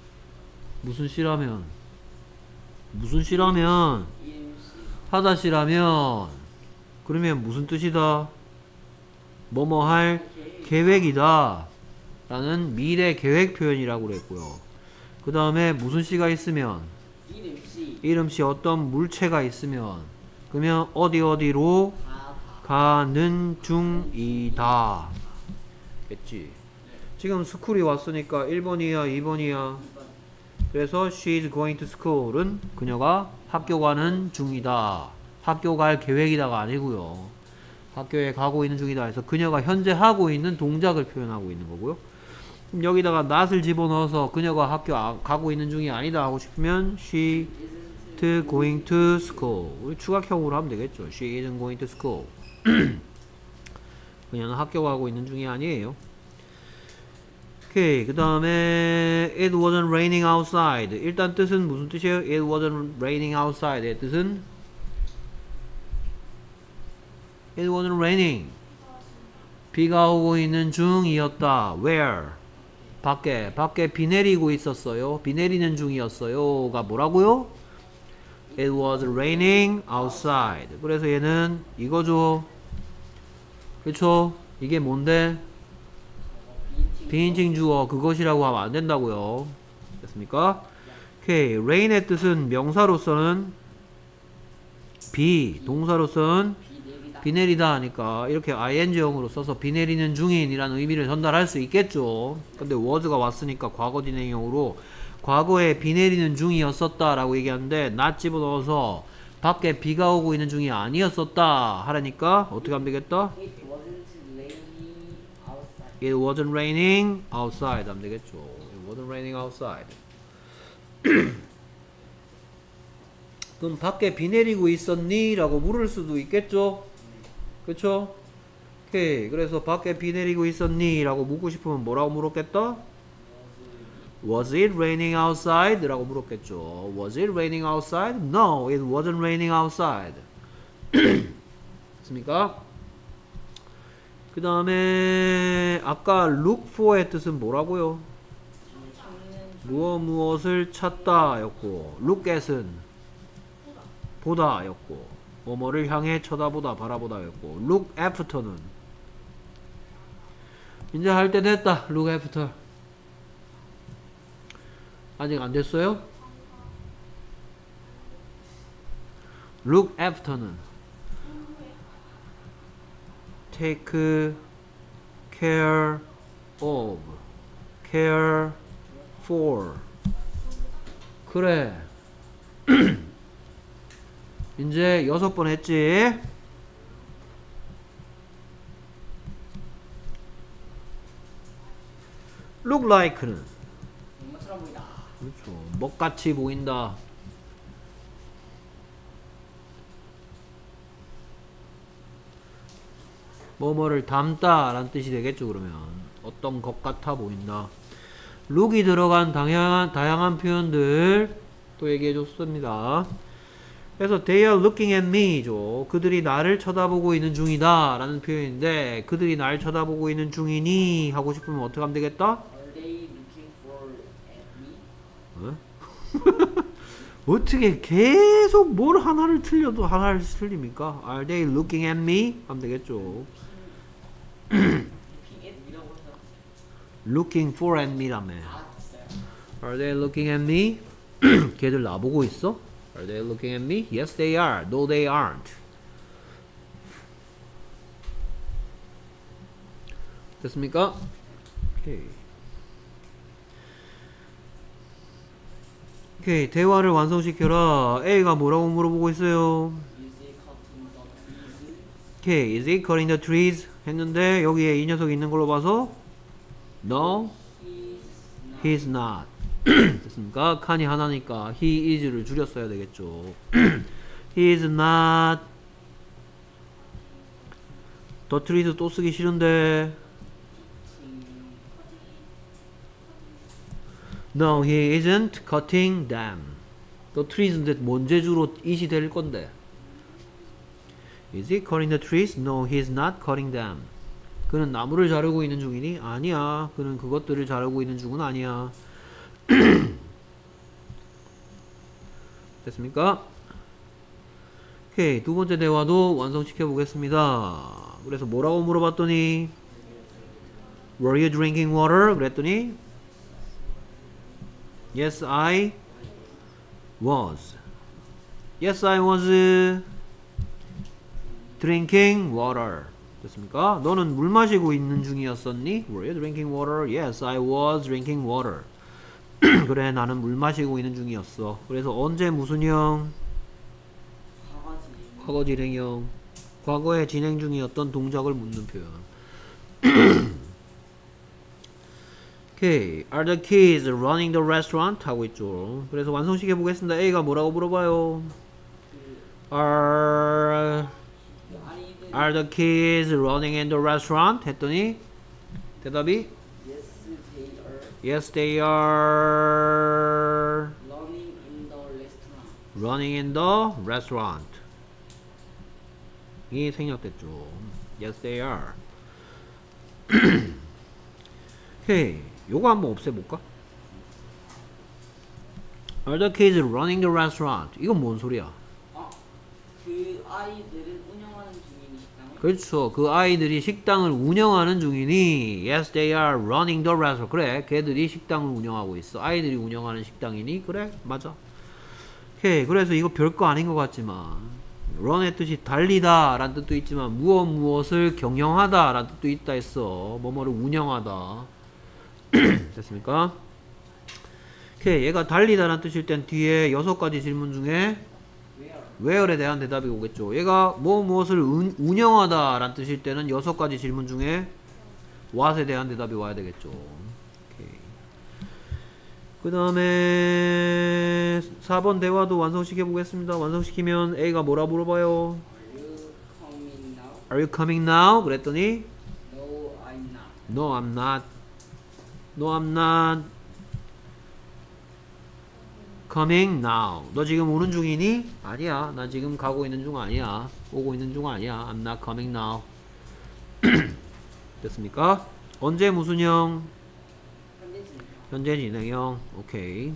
이름씨 하다시라면, 그러면 무슨 뜻이다? 뭐뭐 할 계획이다. 라는 미래 계획 표현이라고 그랬고요. 그 다음에 무슨 시가 있으면, 이름씨 이름시 어떤 물체가 있으면, 그러면 어디로 가는 중이다. 겠지. 지금 스쿨이 왔으니까 1번이야, 2번이야. 그래서 she is going to school은 그녀가 학교 가는 중이다. 학교 갈 계획이다가 아니고요. 학교에 가고 있는 중이다 해서 그녀가 현재 하고 있는 동작을 표현하고 있는 거고요. 그럼 여기다가 not을 집어넣어서 그녀가 학교 가고 있는 중이 아니다 하고 싶으면 she isn't going to school. 우리 추가형으로 하면 되겠죠. she isn't going to school. 그녀는 학교 가고 있는 중이 아니에요. 오케이. 그 다음에 it wasn't raining outside. 일단 뜻은 무슨 뜻이에요? it wasn't raining outside의 뜻은 it wasn't raining. 비가 오고 있는 중이었다. where? 밖에 비 내리고 있었어요. 비 내리는 중이었어요가 뭐라고요? It was raining outside. 그래서 얘는 이거죠. 그쵸? 이게 뭔데? 비인칭 주어 그것이라고 하면 안 된다고요. 됐습니까? 오케이. rain의 뜻은 명사로서는 비, 동사로서는 비 내리다 하니까 이렇게 ing형으로 써서 비 내리는 중인이라는 의미를 전달할 수 있겠죠. 근데 was가 왔으니까 과거 진행형으로 과거에 비 내리는 중이었었다 라고 얘기하는데 not 집어넣어서 밖에 비가 오고 있는 중이 아니었었다 하라니까 어떻게 하면 되겠다? It wasn't raining It wasn't raining outside. outside 하면 되겠죠. It wasn't raining outside. 그럼 밖에 비 내리고 있었니? 라고 물을 수도 있겠죠? 그쵸? 오케이. 그래서 밖에 비 내리고 있었니? 라고 묻고 싶으면 뭐라고 물었겠다? Was it raining outside? 라고 물었겠죠. Was it raining outside? No, it wasn't raining outside. 됐습니까? 그 다음에 아까 look for의 뜻은 뭐라고요? 무엇을 찾다 였고 look at은 보다 였고 뭐뭐를 향해 쳐다보다 바라보다 였고 look after는 이제 할 때 됐다. look after 아직 안 됐어요? look after는 take care of, care for. 그래. 이제 6번 했지? look like는 뭐처럼 보이다. 그렇죠. 먹같이 보인다. 뭐뭐를 담다 라는 뜻이 되겠죠. 그러면 어떤 것 같아 보인다. look이 들어간 다양한 표현들 또 얘기해 줬습니다. 그래서 they are looking at me 죠. 그들이 나를 쳐다보고 있는 중이다 라는 표현인데 그들이 날 쳐다보고 있는 중이니 하고 싶으면 어떻게 하면 되겠다? Are they looking for at me? 어? 어떻게 계속 뭘 하나를 틀려도 하나를 틀립니까? Are they looking at me? 하면 되겠죠. Looking at me라고 해서 looking for at me라며. 됐어요. Are they looking at me? 걔들 나보고 있어? Are they looking at me? Yes, they are. No, they aren't. 됐습니까? 오케이. 오케이. 대화를 완성시켜라. A가 뭐라고 물어보고 있어요? Is he cutting 오케이. Is he cutting the the trees? trees? 했는데 여기에 이 녀석이 있는 걸로 봐서 No, He's not. he's not. 됐습니까? 칸이 하나니까 he is를 줄였어야 되겠죠. He is not. The trees 또 쓰기 싫은데 No, he isn't cutting them. The trees인데 뭔 재주로 it이 될 건데 Is he cutting the trees? No, he's not cutting them. 그는 나무를 자르고 있는 중이니? 아니야. 그는 그것들을 자르고 있는 중은 아니야. 됐습니까? 오케이. 두 번째 대화도 완성시켜 보겠습니다. 그래서 뭐라고 물어봤더니 Were you drinking water? 그랬더니 Yes, I was. Yes, I was drinking water. 됐습니까? 너는 물 마시고 있는 중이었었니? Were you drinking water? Yes, I was drinking water. 그래, 나는 물 마시고 있는 중이었어. 그래서 언제 무슨 형? 강아지. 과거 진행형. 과거에 진행 중이었던 동작을 묻는 표현. 오케이. Are the kids running the restaurant? 하고 있죠. 그래서 완성시켜 보겠습니다. A가 뭐라고 물어봐요? Are the kids running in the restaurant? 했더니 대답이 Yes, they are. Yes, they are Running in the restaurant. running in the restaurant. 이 생략됐죠. Yes, they are. 오케이. 요거 한번 없애볼까? Are the kids running the restaurant? 이건 뭔 소리야? 그 아이들은 운영하는 중인 식당을 그렇죠. 그 아이들이 식당을 운영하는 중이니 yes they are running the restaurant. 그래 걔들이 식당을 운영하고 있어. 아이들이 운영하는 식당이니 그래 맞아. 오케이. 그래서 이거 별거 아닌 것 같지만 run의 뜻이 달리다 라는 뜻도 있지만 무엇을 경영하다 라는 뜻도 있다 했어. 뭐뭐를 운영하다. 됐습니까? 오케이. 얘가 달리다 라는 뜻일 땐 뒤에 6가지 질문 중에 where에 대한 대답이 오겠죠. 얘가 무엇을 운영하다 라는 뜻일 때는 6가지 질문 중에 what에 대한 대답이 와야 되겠죠. 그 다음에 4번 대화도 완성시켜 보겠습니다. 완성시키면 A가 뭐라 물어봐요? Are you coming now? Are you coming now? 그랬더니 No, I'm not. No, I'm not. No, I'm not coming now. 너 지금 오는 중이니? 아니야. 나 지금 가고 있는 중 아니야. 오고 있는 중 아니야. I'm not coming now. 됐습니까? 언제 무슨 형? 현재 진행형. 오케이.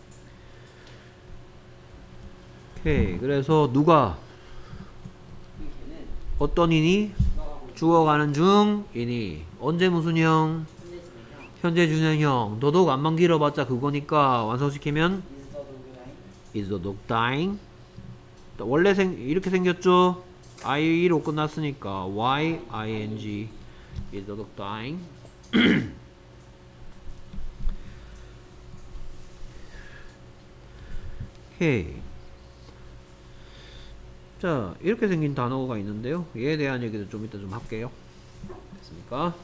오케이. 그래서 누가 걔는 어떤 이니? 죽어가는 중이니. 언제 무슨 형? 현재 진행형. 더더욱 안만 길어봤자 그거니까 완성시키면 is the dog dying? 원래 이렇게 생겼죠? i로 끝났으니까 y ing is the dog dying? 오케이. 자, 이렇게 생긴 단어가 있는데요. 얘에 대한 얘기도 좀 이따 좀 할게요. 됐습니까?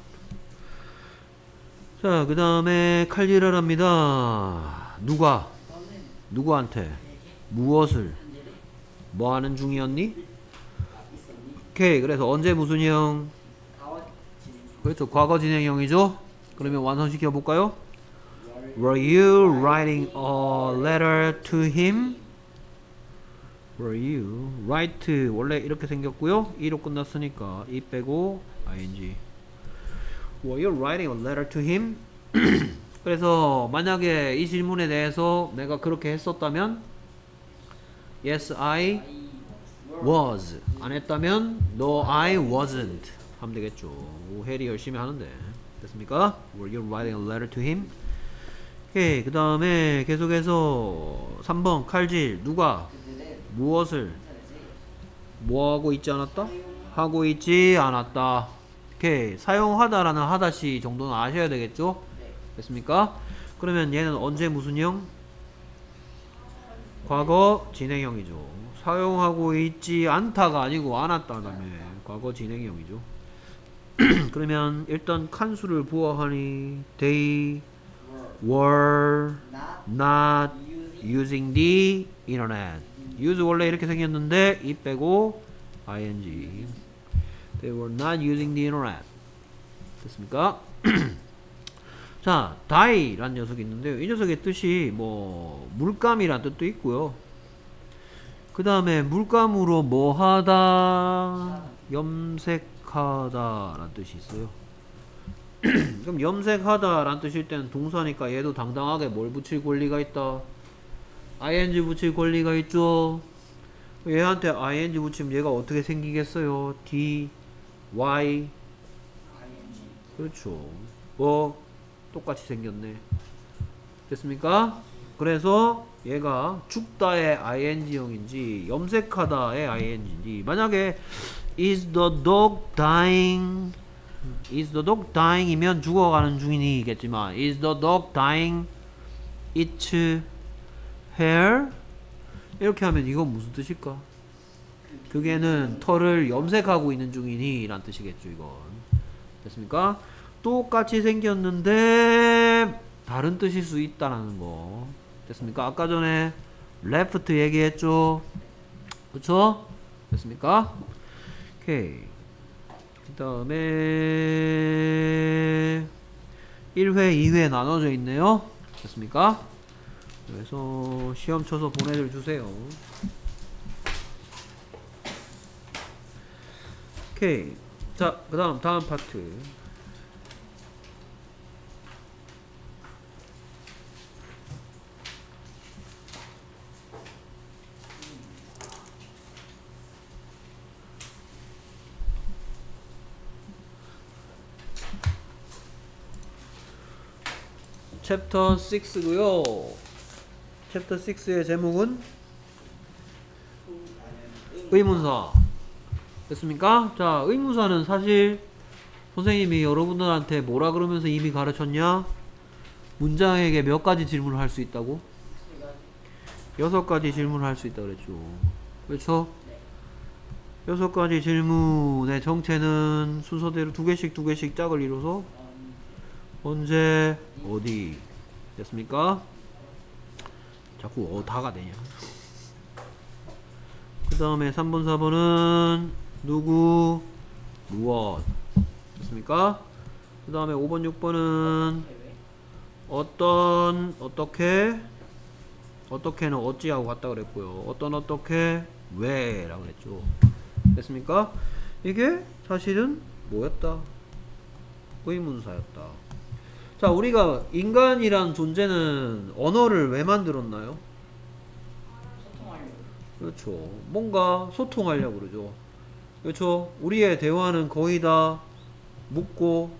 자, 그 다음에 칼질하랍니다. 누가? 누구한테? 무엇을? 뭐 하는 중이었니? 오케이. 그래서 언제 무슨 형? 그렇죠. 과거 진행형이죠. 그러면 완성시켜 볼까요? Were you writing a letter to him? Were you write 원래 이렇게 생겼고요. e로 끝났으니까 e 빼고 ing. Were you writing a letter to him? 그래서 만약에 이 질문에 대해서 내가 그렇게 했었다면 Yes, I was. 안 했다면 No, I wasn't. 하면 되겠죠. 오, 해리 열심히 하는데. 됐습니까? Were you writing a letter to him? 오케이. 그 다음에 계속해서 3번 칼질. 누가? 무엇을? 뭐하고 있지 않았다? 하고 있지 않았다. 오케이. 사용하다라는 하다시 정도는 아셔야 되겠죠? 됐습니까? 그러면 얘는 언제 무슨 형? 과거 진행형이죠. 사용하고 있지 않다가 아니고 않았다라며 과거 진행형이죠. 그러면 일단 칸수를 보아하니 they were not using the internet. use 원래 이렇게 생겼는데 이 빼고 ing. They were not using the internet. 됐습니까? 자, die라는 녀석이 있는데요. 이 녀석의 뜻이 뭐 물감이란 뜻도 있고요. 그 다음에 물감으로 뭐 하다, 염색하다 라는 뜻이 있어요. 그럼 염색하다 라는 뜻일 때는 동사니까 얘도 당당하게 뭘 붙일 권리가 있다? ing 붙일 권리가 있죠. 얘한테 ing 붙이면 얘가 어떻게 생기겠어요? d, y. 그렇죠. 뭐 똑같이 생겼네. 됐습니까? 그래서 얘가 죽다의 ing형인지 염색하다의 ing인지. 만약에 is the dog dying, is the dog dying 이면 죽어가는 중이겠지만 is the dog dying its hair? 이렇게 하면 이건 무슨 뜻일까? 그게는 털을 염색하고 있는 중이니 라는 뜻이겠죠. 이건 됐습니까? 똑같이 생겼는데 다른 뜻일 수 있다라는 거. 됐습니까? 아까 전에 left 얘기했죠. 그쵸? 됐습니까? 오케이. 그 다음에 1회, 2회 나눠져 있네요. 됐습니까? 그래서 시험 쳐서 보내들 주세요. 오케이. 자, 그 다음 파트. 챕터 6고요. 챕터 6의 제목은 의문사. 됐습니까? 자, 의문사는 사실 선생님이 여러분들한테 뭐라 그러면서 이미 가르쳤냐? 문장에게 몇 가지 질문을 할 수 있다고? 6가지 질문을 할 수 있다 그랬죠. 그렇죠? 6가지 질문의 정체는 순서대로 두 개씩 짝을 이뤄서 언제, 어디. 됐습니까? 자꾸 다가 되냐. 그 다음에 3번, 4번은 누구, 무엇. 됐습니까? 그 다음에 5번, 6번은 어떤, 어떻게. 어떻게는 어찌하고 같다 그랬고요. 어떤, 어떻게, 왜 라고 그랬죠. 됐습니까? 이게 사실은 뭐였다? 의문사였다. 자, 우리가 인간이란 존재는 언어를 왜 만들었나요? 소통하려고. 그렇죠. 뭔가 소통하려고 그러죠. 그렇죠. 우리의 대화는 거의 다 묻고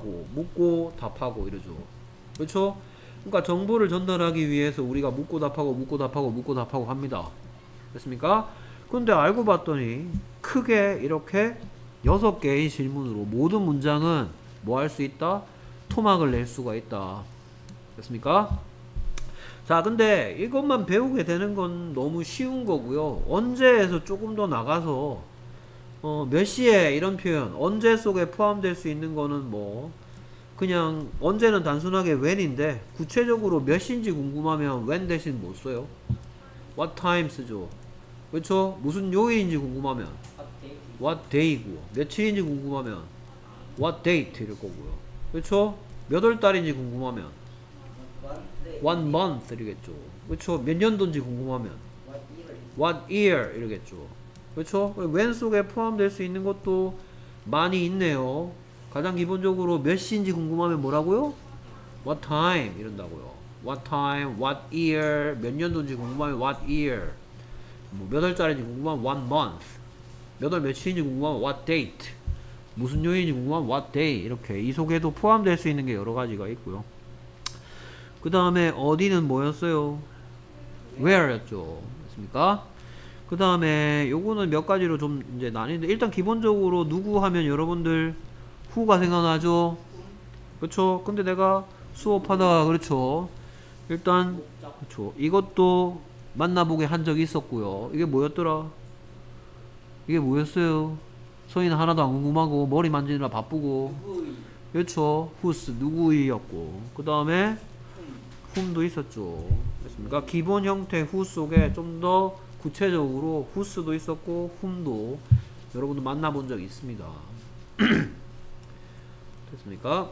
답하고 이러죠. 그렇죠. 그러니까 정보를 전달하기 위해서 우리가 묻고 답하고 합니다. 됐습니까? 근데 알고 봤더니 크게 이렇게 6개의 질문으로 모든 문장은 뭐 할 수 있다? 토막을 낼 수가 있다. 됐습니까? 자, 근데 이것만 배우게 되는 건 너무 쉬운 거고요. 언제에서 조금 더 나가서 몇 시에 이런 표현, 언제 속에 포함될 수 있는 거는 뭐 그냥 언제는 단순하게 when인데 구체적으로 몇 시인지 궁금하면 when 대신 못 써요. what time 쓰죠. 그렇죠? 무슨 요일인지 궁금하면 what day고, 며칠인지 궁금하면 what date 이럴 거고요. 그렇죠? 몇 월 달인지 궁금하면 one month 이러겠죠. 그렇죠? 몇 년도인지 궁금하면 what year 이러겠죠. 그렇죠? when 속에 포함될 수 있는 것도 많이 있네요. 가장 기본적으로 몇 시인지 궁금하면 뭐라고요? what time 이런다고요. what time, what year, 몇 년도인지 궁금하면 what year, 뭐 몇 월짜리인지 궁금하면 what month, 몇 월 며칠인지 궁금하면 what date, 무슨 요일인지 궁금하면 what day. 이렇게 이 속에도 포함될 수 있는 게 여러 가지가 있고요. 그 다음에 어디는 뭐였어요? where였죠. 됐습니까? 그 다음에 요거는 몇 가지로 좀 이제 나뉘는데, 일단 기본적으로 누구 하면 여러분들 who가 생각나죠? 그렇죠? 근데 내가 수업하다가 그렇죠? 일단 그렇죠. 이것도 만나보게 한 적이 있었고요. 이게 뭐였더라? 이게 뭐였어요? 서희는 하나도 안 궁금하고 머리 만지느라 바쁘고. 그렇죠? whose 누구이였고, 그 다음에 whom도 있었죠. 됐습니까? 기본 형태 who 속에 좀 더 구체적으로 whose도 있었고 whom도 여러분도 만나본 적이 있습니다. 됐습니까?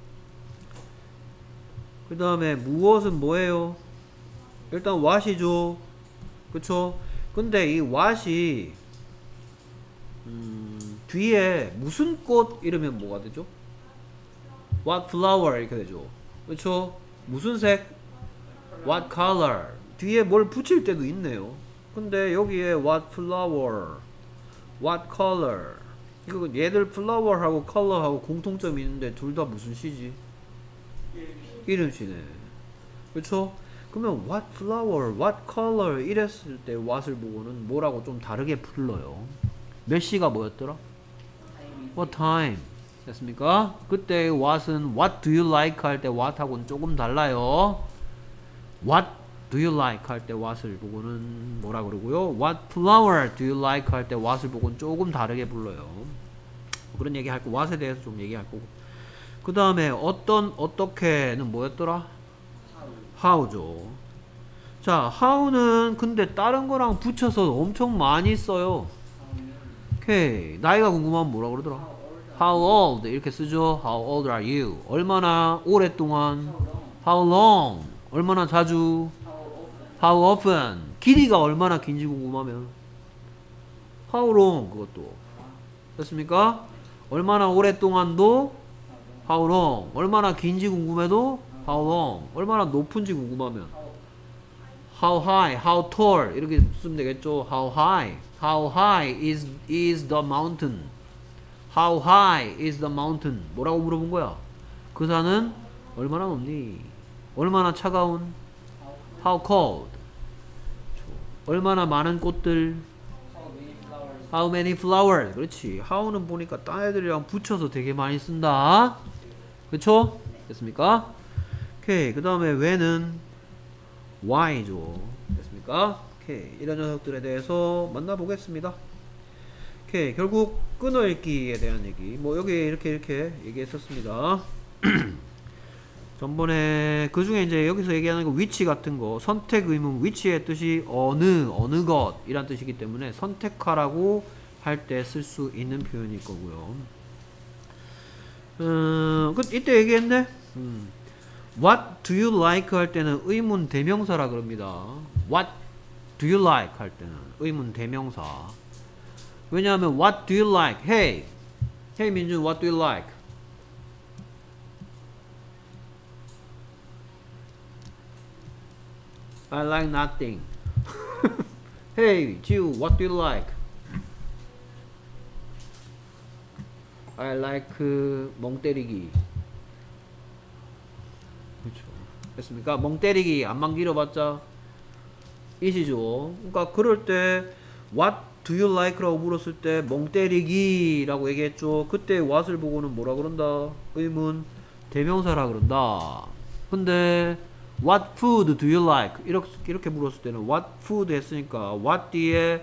그 다음에 무엇은 뭐예요? 일단 what이죠. 그쵸? 근데 이 what이 뒤에 무슨 꽃 이러면 뭐가 되죠? what flower 이렇게 되죠. 그쵸? 무슨 색? what color. 뒤에 뭘 붙일 때도 있네요. 근데 여기에 what flower, what color, 이거 얘들 flower하고 color하고 공통점이 있는데 둘 다 무슨 시지? 이름시네. 그쵸? 그러면 what flower, what color 이랬을 때 what을 보고는 뭐라고 좀 다르게 불러요. 몇 시가 뭐였더라? what time. 됐습니까? 그때 what은 what do you like 할 때 what하고는 조금 달라요. what do you like 할 때 what을 보고는 뭐라 그러고요. what flower do you like 할 때 what을 보고는 조금 다르게 불러요. 그런 얘기 할 거, what에 대해서 좀 얘기할 거고. 그 다음에 어떤, 어떻게는 뭐였더라? how죠. 자, how는 근데 다른 거랑 붙여서 엄청 많이 써요. 오케이. 나이가 궁금하면 뭐라 그러더라? how old 이렇게 쓰죠. how old are you? 얼마나 오랫동안? how long? 얼마나 자주? how often? 길이가 얼마나 긴지 궁금하면 how long 그것도. 됐습니까? 얼마나 오랫동안도 how long. 얼마나 긴지 궁금해도 how long. 얼마나 높은지 궁금하면 how high, how tall 이렇게 쓰면 되겠죠. how high. How high is the mountain? How high is the mountain? 뭐라고 물어본 거야? 그 산은 얼마나 높니? 얼마나 차가운? How cold? 얼마나 많은 꽃들? How many flowers? 그렇지. how는 보니까 딴 애들이랑 붙여서 되게 많이 쓴다. 그쵸? 됐습니까? 오케이. 그 다음에 when은 why죠. 됐습니까? 오케이. 이런 녀석들에 대해서 만나보겠습니다. 오케이. 결국 끊어읽기에 대한 얘기. 뭐 여기 이렇게 얘기했었습니다. 전번에 그 중에 이제 여기서 얘기하는 거 which 같은 거 선택 의문 which의 뜻이 어느 것 이란 뜻이기 때문에 선택하라고 할 때 쓸 수 있는 표현일 거고요. 이때 얘기했네. What do you like 할 때는 의문 대명사라 그럽니다. What do you like 할 때는 의문 대명사. 왜냐하면 What do you like? Hey, hey 민준, What do you like? I like nothing. Hey, 지우, what do you like? I like 멍 때리기. 그렇죠. 됐습니까? 멍 때리기 안만 길어봤자 이시죠. 그러니까 그럴 때 what do you like? 라고 물었을 때 멍 때리기 라고 얘기했죠. 그때 what을 보고는 뭐라 그런다? 의문 대명사라 그런다. 근데 What food do you like? 이렇게 물었을 때는 What food 했으니까 What 뒤에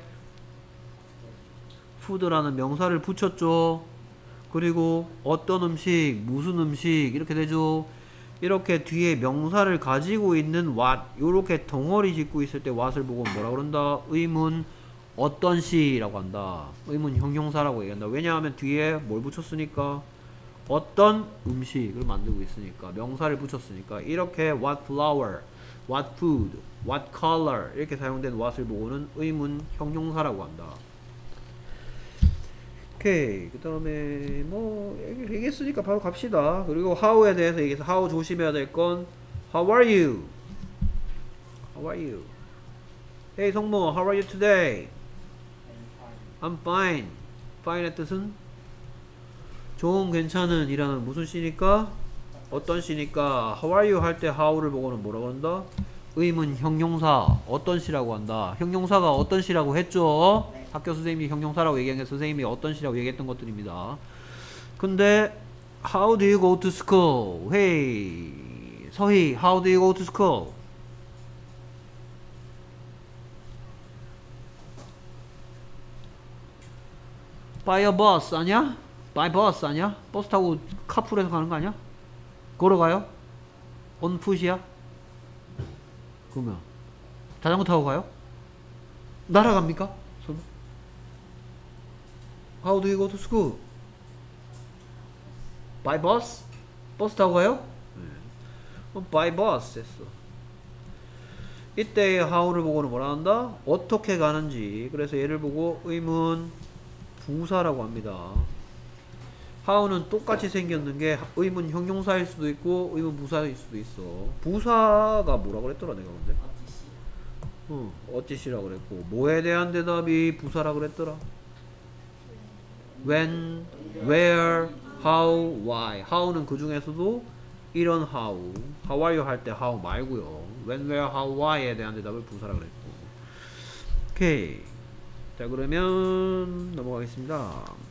food라는 명사를 붙였죠. 그리고 어떤 음식, 무슨 음식 이렇게 되죠. 이렇게 뒤에 명사를 가지고 있는 what 요렇게 덩어리 짓고 있을 때 what을 보고 뭐라 그런다? 의문 어떤 시라고 한다. 의문 형용사라고 얘기한다. 왜냐하면 뒤에 뭘 붙였으니까 어떤 음식을 만들고 있으니까 명사를 붙였으니까 이렇게 what flower, what food, what color 이렇게 사용된 what을 보고는 의문 형용사라고 한다. 오케이. 그 다음에 뭐 얘기했으니까 바로 갑시다. 그리고 how에 대해서 얘기해서 how 조심해야 될 건 how are you? How are you? Hey 성모, how are you today? I'm fine. fine의 뜻은 좋은, 괜찮은 이라는 무슨 시니까? 어떤 시니까 how are you 할 때 how를 보고는 뭐라고 한다? 의문 형용사 어떤 시라고 한다. 형용사가 어떤 시라고 했죠? 네. 학교 선생님이 형용사라고 얘기한 게 선생님이 어떤 시라고 얘기했던 것들입니다. 근데 how do you go to school? Hey 서희, how do you go to school? by a bus 아니야? by bus 아니야? 버스 타고 카풀에서 가는 거 아니야? 걸어가요? on foot이야? 그러면 자전거 타고 가요? 날아갑니까? 설마? How do you go to school? by bus? 버스 타고 가요? 네. by bus 했어. 이때의 how를 보고는 뭐라 한다? 어떻게 가는지. 그래서 얘를 보고 의문 부사라고 합니다. how는 똑같이 생겼는 게 의문 형용사일 수도 있고 의문 부사일 수도 있어. 부사가 뭐라 그랬더라 내가 근데? 어찌시라 그랬고 뭐에 대한 대답이 부사라 그랬더라? when, where, how, why. how는 그 중에서도 이런 how are you 할 때 how 말고요. when, where, how, why에 대한 대답을 부사라 그랬고. 오케이. 자 그러면 넘어가겠습니다.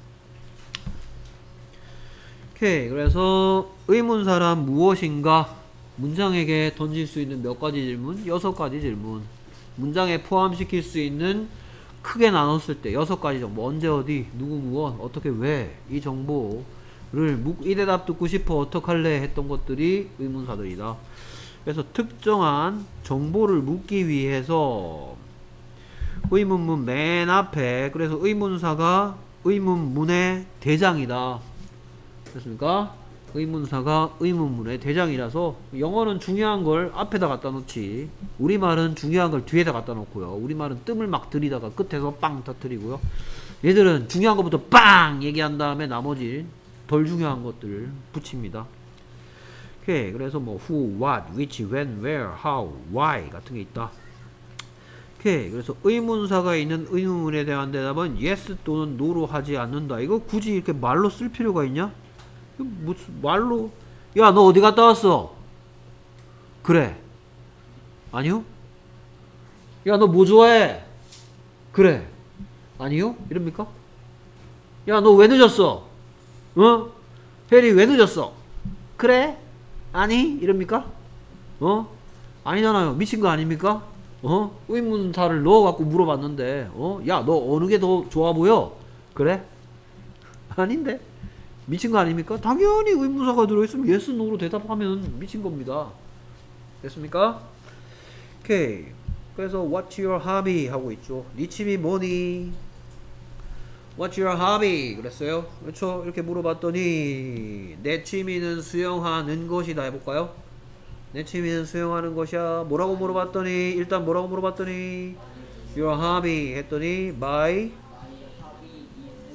오케이. 그래서 의문사란 무엇인가 문장에게 던질 수 있는 몇 가지 질문? 6가지 질문. 문장에 포함시킬 수 있는 크게 나눴을 때 6가지 정보. 언제 어디 누구 무엇 어떻게 왜 이 정보를 이 대답 듣고 싶어 어떡할래 했던 것들이 의문사들이다. 그래서 특정한 정보를 묻기 위해서 의문문 맨 앞에 그래서 의문사가 의문문의 대장이다. 됐습니까? 의문사가 의문문의 대장이라서 영어는 중요한 걸 앞에다 갖다 놓지 우리말은 중요한 걸 뒤에다 갖다 놓고요. 우리말은 뜸을 막 들이다가 끝에서 빵 터뜨리고요. 얘들은 중요한 것부터 빵 얘기한 다음에 나머지 덜 중요한 것들을 붙입니다. 오케이. 그래서 뭐 who, what, which, when, where, how, why 같은 게 있다. 오케이. 그래서 의문사가 있는 의문문에 대한 대답은 yes 또는 no로 하지 않는다. 이거 굳이 이렇게 말로 쓸 필요가 있냐? 무슨 말로 야 너 어디 갔다 왔어? 그래. 아니요? 야, 너 뭐 좋아해? 그래. 아니요? 이럽니까? 야, 너 왜 늦었어? 어? 혜리 왜 늦었어? 그래? 아니? 이럽니까? 어? 아니잖아요. 미친 거 아닙니까? 어? 의문사를 넣어갖고 물어봤는데, 어? 야, 너 어느 게 더 좋아 보여? 그래? 아닌데? 미친 거 아닙니까? 당연히 의문사가 들어있으면 yes, no로 대답하면 미친 겁니다. 됐습니까? 오케이. 그래서 what's your hobby? 하고 있죠. 네 취미 뭐니? What's your hobby? 그랬어요. 그렇죠. 이렇게 물어봤더니 내 취미는 수영하는 것이다 해볼까요? 내 취미는 수영하는 것이야. 뭐라고 물어봤더니 일단 뭐라고 물어봤더니 Your hobby 했더니 My hobby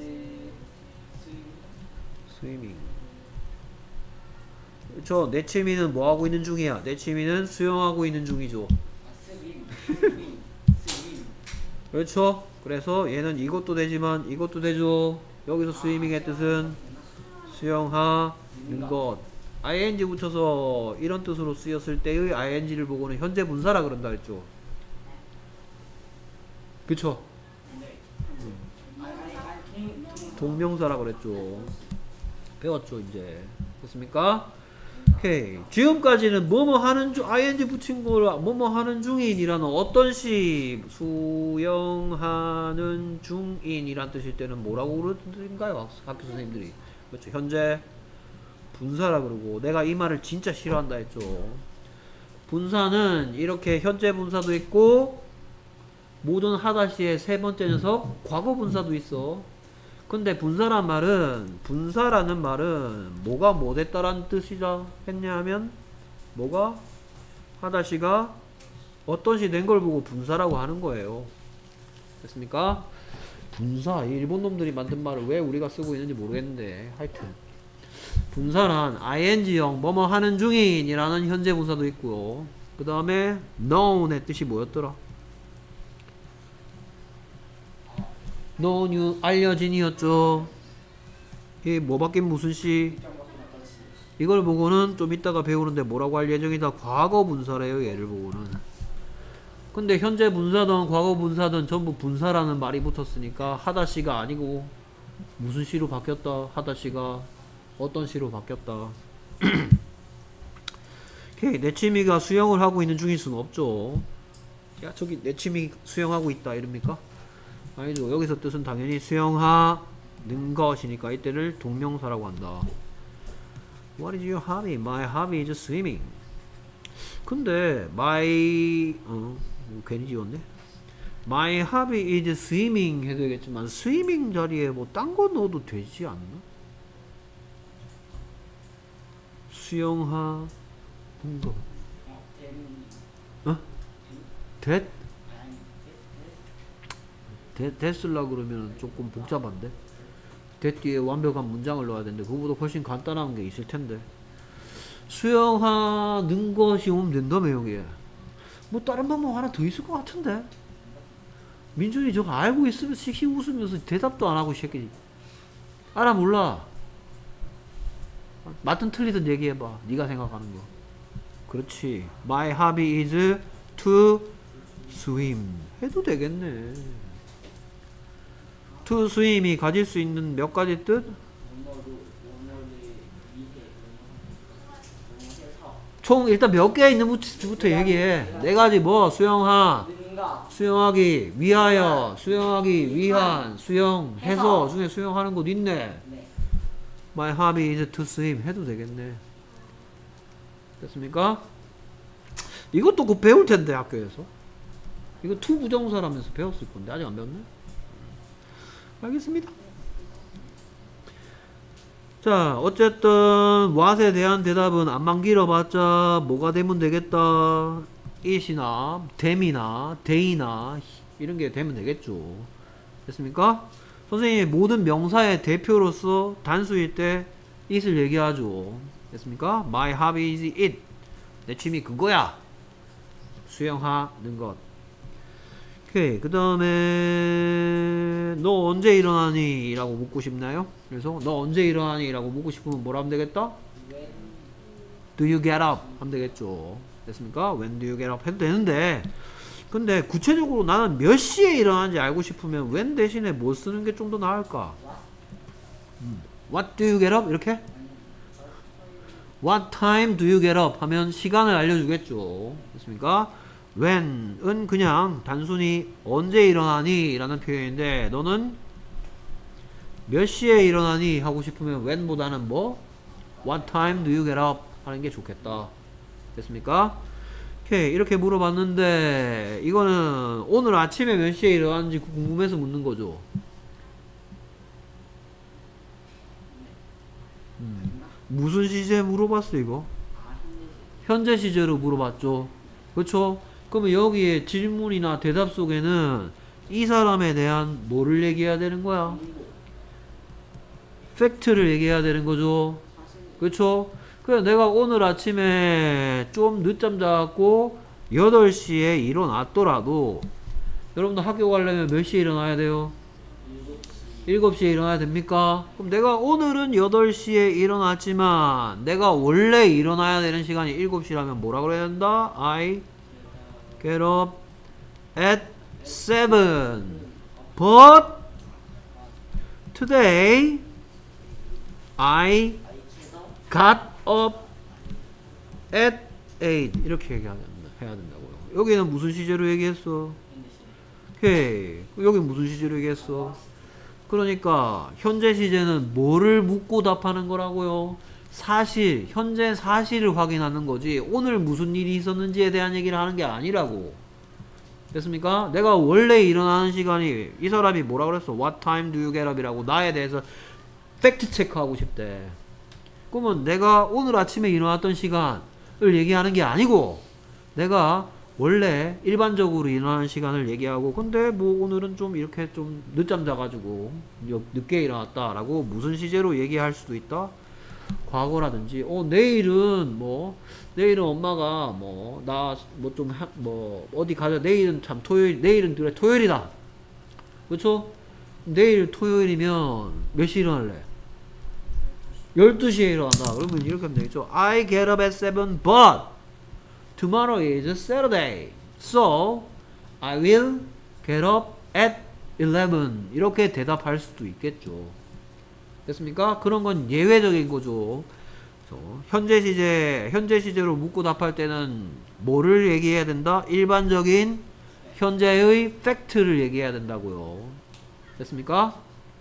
is swimming. 그렇죠. 내 취미는 뭐 하고 있는 중이야? 내 취미는 수영하고 있는 중이죠. swim. 그렇죠. 그래서 얘는 이것도 되지만 이것도 되죠. 여기서 스위밍의 뜻은 수영하는 것. ing 붙여서 이런 뜻으로 쓰였을 때의 ing를 보고는 현재 분사라 그런다 했죠. 그쵸? 동명사라 그랬죠. 배웠죠 이제. 됐습니까? 오케이. 지금까지는 뭐뭐 하는 중 ing 붙인 걸 뭐뭐 하는 중인이라는 어떤 시 수영하는 중인이란 뜻일 때는 뭐라고 그러던가요? 학교 선생님들이. 그렇죠. 현재 분사라 그러고 내가 이 말을 진짜 싫어한다 했죠. 분사는 이렇게 현재 분사도 있고 모든 하다시의 세 번째 녀석 과거 분사도 있어. 근데 분사란 말은 분사라는 말은 뭐가 뭐 됐다라는 뜻이라 했냐 하면 뭐가 하다시가 어떤 시 된 걸 보고 분사라고 하는 거예요. 됐습니까? 분사 일본 놈들이 만든 말을 왜 우리가 쓰고 있는지 모르겠는데 하여튼 분사란 ing형 뭐뭐 하는 중인이라는 현재 분사도 있고요. 그 다음에 known의 뜻이 뭐였더라? known 알려진이었죠. 이 뭐 바뀐 무슨 시? 이걸 보고는 좀 이따가 배우는데 뭐라고 할 예정이다. 과거 분사래요. 얘를 보고는. 근데 현재 분사든 과거 분사든 전부 분사라는 말이 붙었으니까 하다시가 아니고 무슨 시로 바뀌었다. 하다시가 어떤 시로 바뀌었다. 오케이. 내 취미가 수영을 하고 있는 중일 수는 없죠. 야 저기 내 취미 수영하고 있다 이럽니까? 아니죠. 여기서 뜻은 당연히 수영하는 것이니까 이때를 동명사라고 한다. What is your hobby? My hobby is swimming. 근데 my 괜히 지웠네. My hobby is swimming 해도 되겠지만 swimming 자리에 뭐 딴 거 넣어도 되지 않나? 수영하는 거. 어? 됐? 됐을라 그러면 조금 복잡한데? 됐 뒤에 완벽한 문장을 넣어야 되는데 그거보다 훨씬 간단한 게 있을 텐데. 수영하는 것이 오면 된다며 여기에. 뭐 다른 방법 하나 더 있을 것 같은데. 민준이 저거 알고 있으면 씩씩 웃으면서 대답도 안 하고 이 새끼. 알아 몰라. 맞든 틀리든 얘기해봐. 네가 생각하는 거. 그렇지. My hobby is to swim 해도 되겠네. to swim이 가질 수 있는 몇 가지 뜻? 총 일단 몇 개 있는 부터 얘기해. 네 가지 뭐 수영하기 위하여 수영하기 위한 수영해서 중에 수영하는 곳 있네. My hobby is to swim 해도 되겠네. 됐습니까? 이것도 곧 배울 텐데 학교에서. 이거 to 부정사라면서 배웠을 건데 아직 안 배웠네? 알겠습니다. 자 어쨌든 what에 대한 대답은 안만 길어봤자 뭐가 되면 되겠다. it이나 them이나 they나 이런 게 되면 되겠죠. 됐습니까? 선생님이 모든 명사의 대표로서 단수일 때 it을 얘기하죠. 됐습니까? My hobby is it. 내 취미 그거야. 수영하는 것. 오케이. 그 다음에 너 언제 일어나니? 라고 묻고 싶나요? 그래서 너 언제 일어나니? 라고 묻고 싶으면 뭐라 하면 되겠다? Do you get up? 하면 되겠죠. 됐습니까? When do you get up 해도 되는데, 근데 구체적으로 나는 몇 시에 일어나는지 알고 싶으면 when 대신에 뭐 쓰는 게 좀 더 나을까? What do you get up? 이렇게? What time do you get up? 하면 시간을 알려주겠죠. 됐습니까? when은 그냥 단순히 언제 일어나니? 라는 표현인데, 너는 몇 시에 일어나니? 하고 싶으면 when보다는 뭐? What time do you get up? 하는 게 좋겠다. 됐습니까? 오케이, 이렇게 물어봤는데, 이거는 오늘 아침에 몇 시에 일어났는지 궁금해서 묻는 거죠. 무슨 시제에 물어봤어, 이거? 현재 시제로 물어봤죠. 그쵸? 그러면 여기에 질문이나 대답 속에는 이 사람에 대한 뭐를 얘기해야 되는 거야? 팩트를 얘기해야 되는 거죠. 그쵸? 그래, 내가 오늘 아침에 좀 늦잠 자고 8시에 일어났더라도, 여러분들 학교 가려면 몇 시에 일어나야 돼요? 7시에 일어나야 됩니까? 그럼 내가 오늘은 8시에 일어났지만 내가 원래 일어나야 되는 시간이 7시라면 뭐라 그래야 된다? I get up at 7 but today I got up at 8 이렇게 해야 된다고요. 여기는 무슨 시제로 얘기했어? 오케이. 여기 무슨 시제로 얘기했어? 그러니까 현재 시제는 뭐를 묻고 답하는 거라고요? 사실, 현재 사실을 확인하는 거지 오늘 무슨 일이 있었는지에 대한 얘기를 하는 게 아니라고. 됐습니까? 내가 원래 일어나는 시간이, 이 사람이 뭐라 그랬어? What time do you get up? 이라고 나에 대해서 팩트 체크하고 싶대. 그러면 내가 오늘 아침에 일어났던 시간을 얘기하는 게 아니고, 내가 원래 일반적으로 일어나는 시간을 얘기하고, 근데 뭐 오늘은 좀 이렇게 좀 늦잠 자가지고 늦게 일어났다 라고 무슨 시제로 얘기할 수도 있다? 과거라든지, 내일은 내일은 엄마가 나 어디 가자, 내일은 참 내일은 그래 토요일이다. 그쵸? 내일 토요일이면 몇 시에 일어날래? 12시에 일어난다. 그러면 이렇게 하면 되겠죠. I get up at 7 but tomorrow is Saturday, so I will get up at 11. 이렇게 대답할 수도 있겠죠. 됐습니까? 그런 건 예외적인 거죠. 현재 시제로 묻고 답할 때는 뭐를 얘기해야 된다? 일반적인 현재의 팩트를 얘기해야 된다고요. 됐습니까?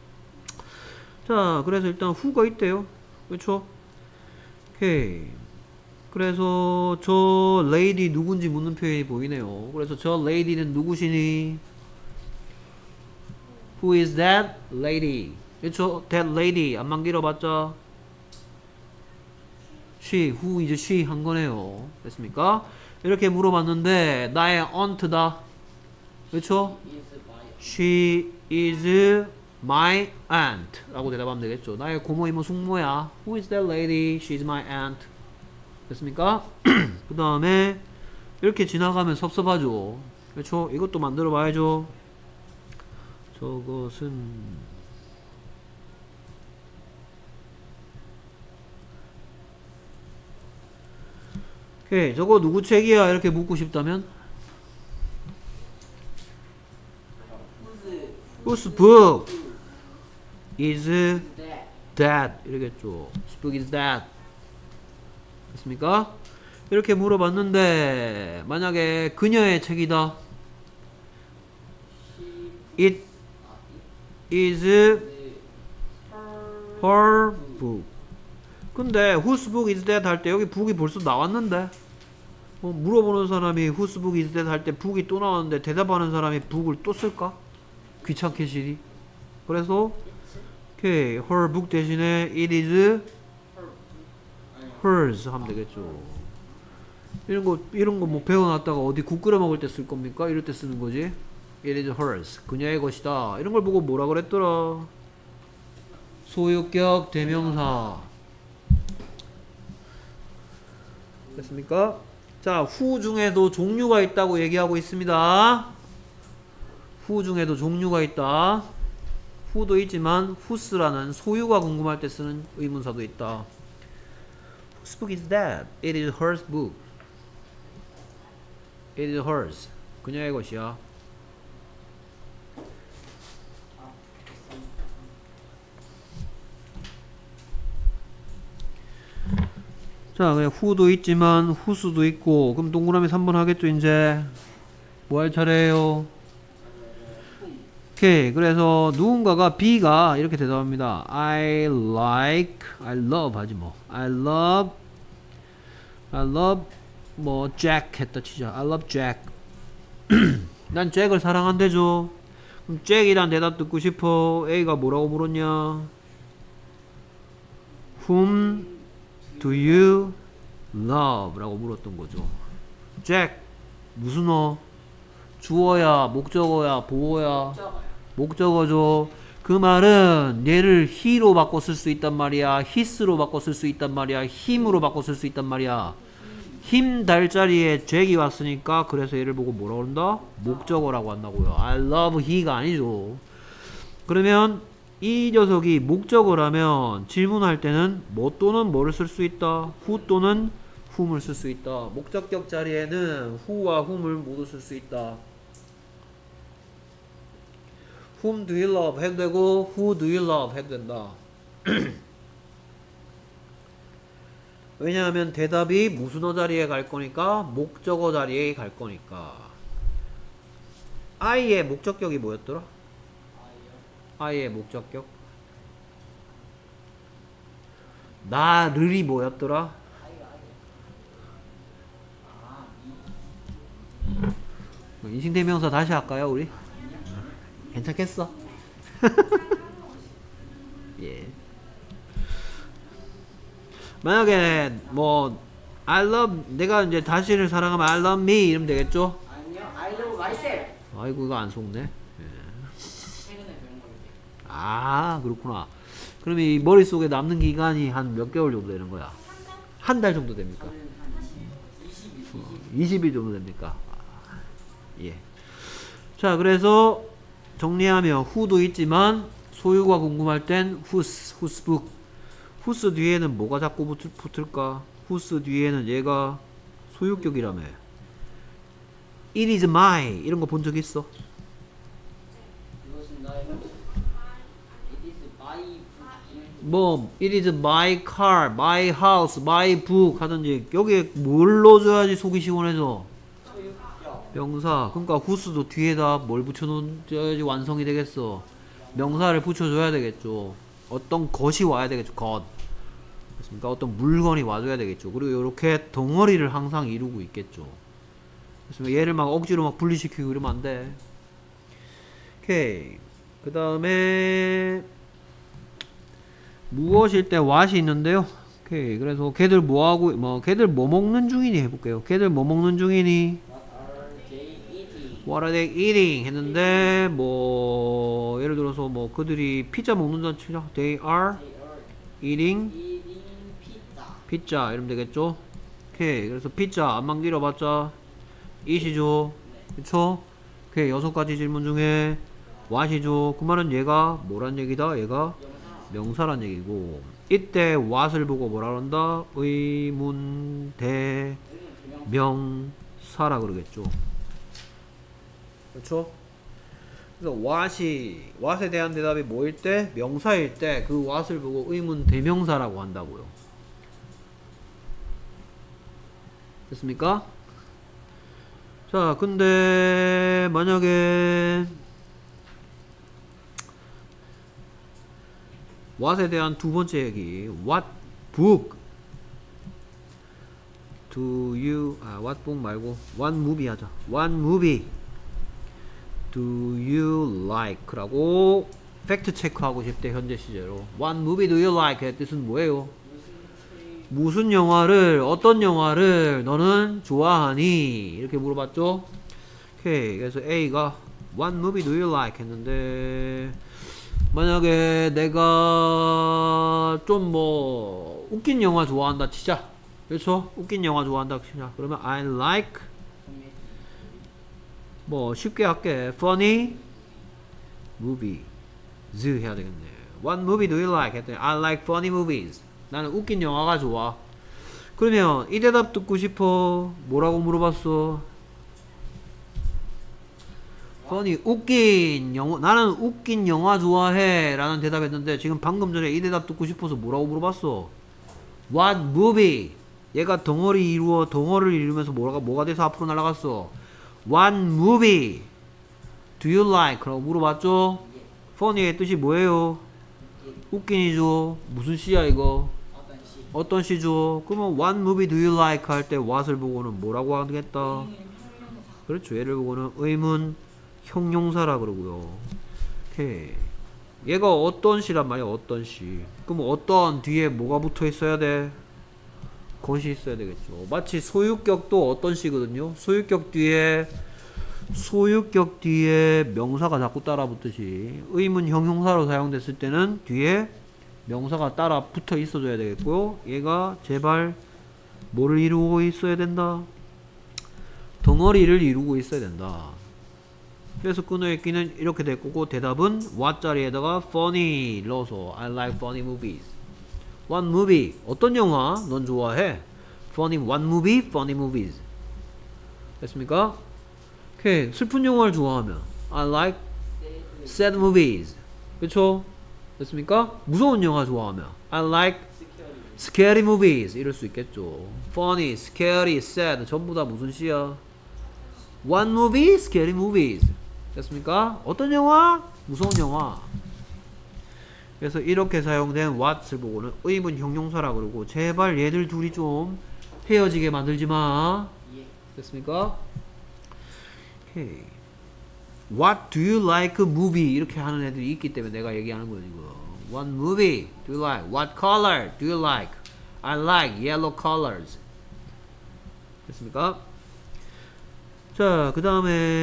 자, 그래서 일단 who가 있대요. 그렇죠? 오케이. 그래서 저 lady 누군지 묻는 표현이 보이네요. 그래서 저 lady는 누구시니? Who is that lady? 그렇죠? That lady 안만 길어봤자 she, who is she 한 거네요. 됐습니까? 이렇게 물어봤는데 나의 aunt다. 그렇죠? She is my aunt 라고 대답하면 되겠죠. 나의 고모 이모 숙모야. Who is that lady? She is my aunt. 됐습니까? 그 다음에 이렇게 지나가면 섭섭하죠. 그렇죠? 이것도 만들어 봐야죠. 저것은 오케이. 저거 누구 책이야? 이렇게 묻고 싶다면 Whose book is that? 이러겠죠. Whose book is that? 됐습니까? 이렇게 물어봤는데 만약에 그녀의 책이다. It is her book. 근데 whose book is that 할 때 여기 book이 벌써 나왔는데 물어보는 사람이 whose book is that 할 때 book이 또 나왔는데 대답하는 사람이 book을 또 쓸까? 귀찮게 시리. 그래서 오케이, her book 대신에 it is hers 하면 되겠죠. 이런 거 뭐 배워놨다가 어디 국 끓여 먹을 때 쓸 겁니까? 이럴 때 쓰는 거지. It is hers. 그녀의 것이다. 이런 걸 보고 뭐라 그랬더라? 소유격 대명사. 됐습니까? 자, who 중에도 종류가 있다고 얘기하고 있습니다. who 중에도 종류가 있다. who도 있지만 whose라는 소유가 궁금할 때 쓰는 의문사도 있다. Whose book is that? It is her book. It is hers. 그녀의 것이야. 자, 그냥 who도 있지만 whose도 있고, 그럼 동그라미 3번 하겠죠, 이제? 뭐 할 차례예요? 오케이. 그래서 누군가가 B가 이렇게 대답합니다. I love 하지 뭐. I love 뭐 Jack 했다 치자. I love Jack. 난 잭을 사랑한대죠. 그럼 잭이란 대답 듣고 싶어. A가 뭐라고 물었냐? Whom do you love? 라고 물었던 거죠. 잭 무슨 주어야, 목적어야, 보어야? 목적어죠. 그 말은 얘를 he로 바꿔 쓸 수 있단 말이야. his로 바꿔 쓸 수 있단 말이야. him으로 바꿔 쓸 수 있단 말이야. him 달 자리에 잭이 왔으니까 그래서 얘를 보고 뭐라고 한다? 목적어라고 한다고요. I love he가 아니죠. 그러면 이 녀석이 목적어라면 질문할 때는 뭐 또는 뭐를 쓸 수 있다. who 또는 whom을 쓸 수 있다. 목적격 자리에는 who와 whom을 모두 쓸 수 있다. Whom do you love? 해도 되고 Who do you love? 해도 된다. 왜냐하면 대답이 무슨어 자리에 갈 거니까 목적어 자리에 갈 거니까. I의 목적격이 뭐였더라? I의 목적격 나를이 뭐였더라? 인칭대명사 다시 할까요 우리? 괜찮겠어? 예. 만약에 뭐 I love 내가 이제 다시를 사랑하면 I love me 이러면 되겠죠? 아니요, I love myself. 아이고 이거 안 속네. 예. 최근에 배운 건데. 아 그렇구나. 그럼 이 머릿속에 남는 기간이 한 몇 개월 정도 되는 거야? 한 달 정도 됩니까? 20일 정도 됩니까? 예. 자 그래서 정리하면 who도 있지만 소유가 궁금할 땐 whose book. whose 뒤에는 뭐가 자꾸 붙을까? whose 뒤에는 얘가 소유격이라며. it is my 이런 거 본 적 있어? 이것은 나의 것. It is my book. 뭐 it is my car, my house, my book 하든지 여기에 뭘 넣어줘야지 속이 시원해져? 소유격. 명사. 그러니까 whose도 뒤에다 뭘 붙여놓어야지 완성이 되겠어? 명사를 붙여줘야 되겠죠. 어떤 것이 와야 되겠죠. 것. 그렇습니까? 어떤 물건이 와줘야 되겠죠. 그리고 이렇게 덩어리를 항상 이루고 있겠죠. 그렇습니까? 얘를 막 억지로 막 분리시키고 이러면 안 돼. 오케이. 그 다음에 무엇일 때 what이 있는데요. 오케이. 그래서 걔들 뭐하고 걔들 뭐 먹는 중이니 해볼게요. 걔들 뭐 먹는 중이니? What are they eating? 했는데 뭐 예를 들어서 뭐 그들이 피자 먹는다는 치자. They are eating 피자 이러면 되겠죠. 오케이. 그래서 피자 안만 길어봤자 it이죠. 그쵸? 오케이. 6가지 질문 중에 what이죠. 그 말은 얘가 뭐란 얘기다? 얘가 명사란 얘기고 이때 what을 보고 뭐라 그런다? 의문 대명사라 그러겠죠. 그렇죠? 그래서 what에 대한 대답이 뭐일 때? 명사일 때 그 what을 보고 의문 대명사라고 한다고요. 됐습니까? 자, 근데 만약에 what에 대한 두 번째 얘기 what book do you what book 말고 what movie 하자. what movie do you like? 라고 팩트 체크하고 싶대. 현재 시제로 what movie do you like? 의 뜻은 뭐예요? 무슨 영화를 어떤 영화를 너는 좋아하니? 이렇게 물어봤죠. 오케이. 그래서 A가 what movie do you like? 했는데 만약에 내가 좀 뭐 웃긴 영화 좋아한다 치자. 그렇죠? 웃긴 영화 좋아한다 치자. 그러면 I like 뭐 쉽게 할게. funny movies 해야 되겠네. What movie do you like? 했더니 I like funny movies. 나는 웃긴 영화가 좋아. 그러면 이 대답 듣고 싶어. 뭐라고 물어봤어? funny 웃긴 영화 나는 웃긴 영화 좋아해 라는 대답했는데 지금 방금 전에 이 대답 듣고 싶어서 뭐라고 물어봤어? What movie? 얘가 덩어리를 이루면서 뭐가 돼서 앞으로 날아갔어? What movie do you like? 라고 물어봤죠? funny의 뜻이 뭐예요? 웃긴이죠. 무슨 시야 이거? 어떤 시죠? 그러면 what movie do you like? 할 때 what을 보고는 뭐라고 하겠다? 그렇죠. 얘를 보고는 의문 형용사라 그러고요. 오케이. 얘가 어떤 시란 말이야. 어떤 시. 그럼 어떤 뒤에 뭐가 붙어 있어야 돼? 것이 있어야 되겠죠. 마치 소유격도 어떤 시거든요. 소유격 뒤에 명사가 자꾸 따라 붙듯이 의문 형용사로 사용됐을 때는 뒤에 명사가 따라 붙어 있어줘야 되겠고요. 얘가 제발 뭐를 이루고 있어야 된다? 덩어리를 이루고 있어야 된다. 그래서 끊어읽기는 이렇게 될 거고 대답은 what 자리에다가 funny 넣어서 I like funny movies. What movie? 어떤 영화 넌 좋아해? Funny what movie? Funny movies. 됐습니까? 오케이. 슬픈 영화를 좋아하면 I like sad movies. 그쵸? 됐습니까? 무서운 영화 좋아하면 I like scary movies. 이럴 수 있겠죠. Funny, scary, sad 전부 다 무슨 시야? What movie? Scary movies. 됐습니까? 어떤 영화? 무서운 영화. 그래서 이렇게 사용된 what을 보고는 의문 형용사라 그러고 제발 얘들 둘이 좀 헤어지게 만들지 마. 됐습니까? 오케이. What do you like movie? 이렇게 하는 애들이 있기 때문에 내가 얘기하는 거예요, 지금. What movie do you like? What color do you like? I like yellow colors. 됐습니까? 자, 그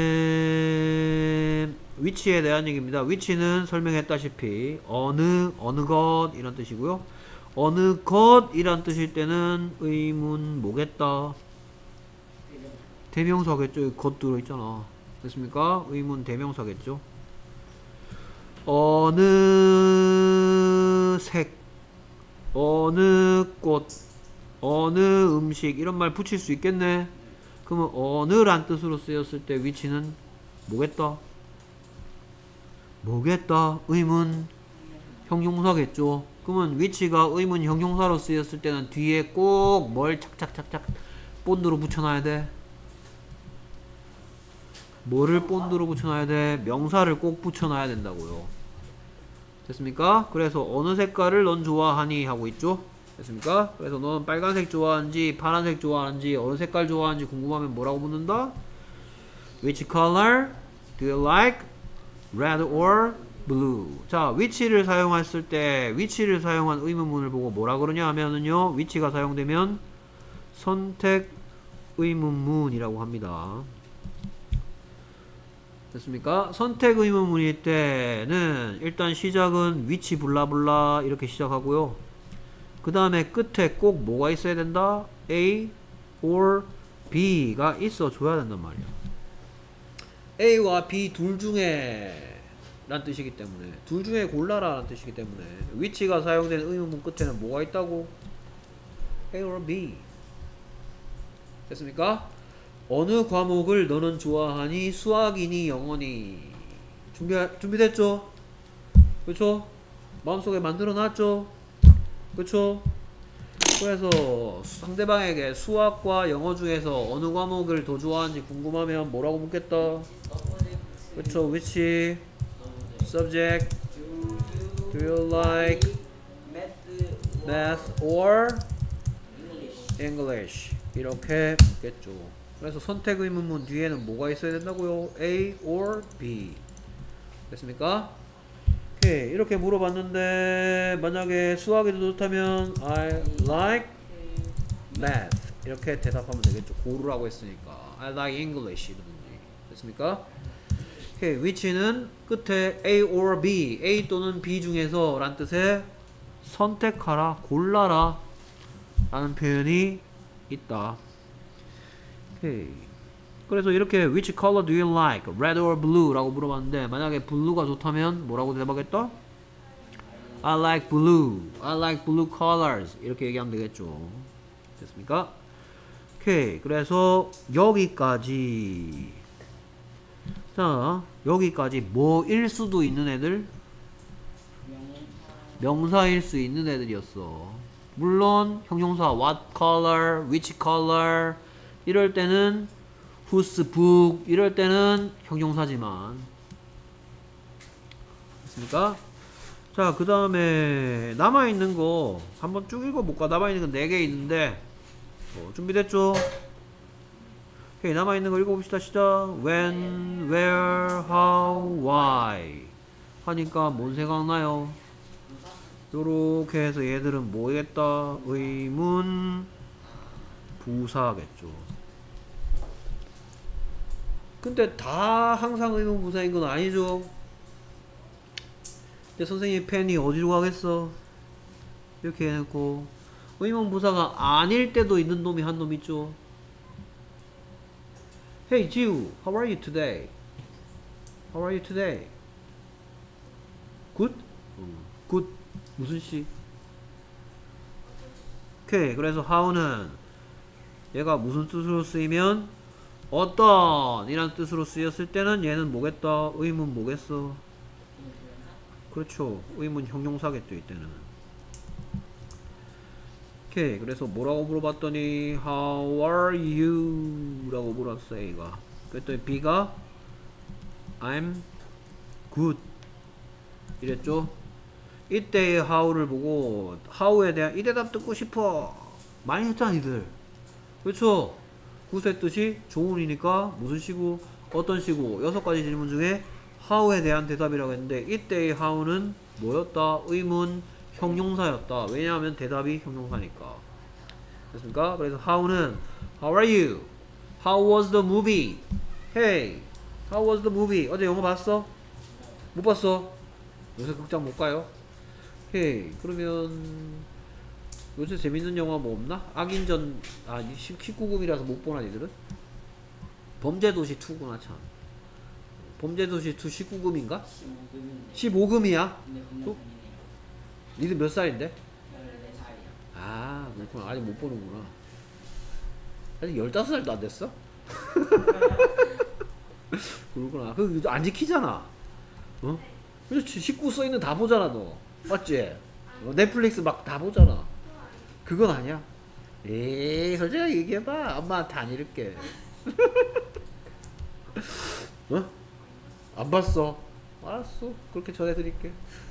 다음에 which에 대한 얘기입니다. which는 설명했다시피 어느 것 이런 뜻이고요. 어느 것 이란 뜻일 때는 의문 뭐겠다? 대명사겠죠. 것 들어있잖아. 됐습니까? 의문 대명사겠죠. 어느 색, 어느 꽃, 어느 음식 이런 말 붙일 수 있겠네. 그러면 어느란 뜻으로 쓰였을 때 which는 뭐겠다? 뭐겠다? 의문 형용사겠죠. 그러면 which가 의문 형용사로 쓰였을 때는 뒤에 꼭 뭘 착착착착 본드로 붙여놔야 돼? 뭐를 본드로 붙여놔야 돼? 명사를 꼭 붙여놔야 된다고요. 됐습니까? 그래서 어느 색깔을 넌 좋아하니? 하고 있죠? 됐습니까? 그래서 넌 빨간색 좋아하는지 파란색 좋아하는지 어느 색깔 좋아하는지 궁금하면 뭐라고 묻는다? Which color do you like? Red or blue? 자, which를 사용했을 때 which를 사용한 의문문을 보고 뭐라 그러냐 하면은요, which가 사용되면 선택 의문문이라고 합니다. 됐습니까? 선택 의문문일 때는 일단 시작은 which 블라블라 이렇게 시작하고요. 그 다음에 끝에 꼭 뭐가 있어야 된다? A or B가 있어 줘야 된단 말이야. A와 B 둘 중에 란 뜻이기 때문에 둘 중에 골라라 라는 뜻이기 때문에 which가 사용된 의문문 끝에는 뭐가 있다고? A or B. 됐습니까? 어느 과목을 너는 좋아하니? 수학이니 영어니? 준비됐죠? 그쵸? 마음속에 만들어놨죠? 그쵸? 그래서 상대방에게 수학과 영어 중에서 어느 과목을 더 좋아하는지 궁금하면 뭐라고 묻겠다? 그쵸? Which subject do you like? Math or English. 이렇게 묻겠죠. 그래서 선택 의문문 뒤에는 뭐가 있어야 된다고요? A or B. 됐습니까? 오케이. 이렇게 물어봤는데 만약에 수학이 더 좋다면 I like math 이렇게 대답하면 되겠죠. 고르라고 했으니까 I like English 이러든지. 됐습니까? 오케이. which는 끝에 A or B, A 또는 B 중에서 란 뜻의 선택하라, 골라라 라는 표현이 있다. 오케이. 그래서 이렇게 which color do you like? Red or blue? 라고 물어봤는데 만약에 blue가 좋다면 뭐라고 대답하겠다? I like blue. I like blue colors. 이렇게 얘기하면 되겠죠. 됐습니까? 오케이. 그래서 여기까지 자, 여기까지 뭐일 수도 있는 애들? 명사일 수 있는 애들이었어. 물론 형용사 what color, which color 이럴 때는 whose book 이럴 때는 형용사지만. 됐습니까? 자, 그 다음에 남아있는 거 한번 쭉 읽어볼까? 남아있는 거 4개 있는데 준비됐죠? 오케이, 남아있는 거 읽어봅시다. 시작. When, where, how, why 하니까 뭔 생각나요? 요렇게 해서 얘들은 뭐겠다? 의문 부사겠죠. 근데 다 항상 의문 부사인 건 아니죠. 근데 선생님 펜이 어디로 가겠어? 이렇게 해놓고 의문 부사가 아닐 때도 있는 놈이 한 놈 있죠. Hey Jiu, how are you today? How are you today? Good? Good. 무슨 시? 오케이. 그래서 how는 얘가 무슨 뜻으로 쓰이면 어떤 이란 뜻으로 쓰였을 때는 얘는 뭐겠다? 의문 뭐겠어? 그렇죠. 의문 형용사겠죠 이때는. 오케이. 그래서 뭐라고 물어봤더니 How are you? 라고 물었어 A가. 그랬더니 B가 I'm good 이랬죠. 이때의 how를 보고 how에 대한 이 대답 듣고 싶어 많이 했잖아 니들. 그렇죠. 굿의 뜻이 좋은이니까 무슨 시고 어떤 시고 6가지 질문 중에 how에 대한 대답이라고 했는데 이때의 how는 뭐였다? 의문 형용사였다. 왜냐하면 대답이 형용사니까. 됐습니까? 그래서 how는 How are you? How was the movie? Hey, how was the movie? 어제 영화 봤어? 못 봤어? 요새 극장 못 가요? 오케이. 그러면 요새 재밌는 영화 뭐 없나? 악인전 19금이라서 못 보나 니들은? 범죄도시 2구나 참. 범죄도시 2 19금인가? 15금이야? 니들 몇 살인데? 14살이요. 아, 그렇구나. 아직 못 보는구나. 아직 15살도 안 됐어? 그렇구나. 그거 안 지키잖아. 어? 그렇지. 19 써있는 다 보잖아, 너. 맞지? 넷플릭스 막 다 보잖아. 그건 아니야. 에이, 솔직하게 얘기해봐. 엄마한테 안 이럴게. 어? 안 봤어. 알았어. 그렇게 전해드릴게.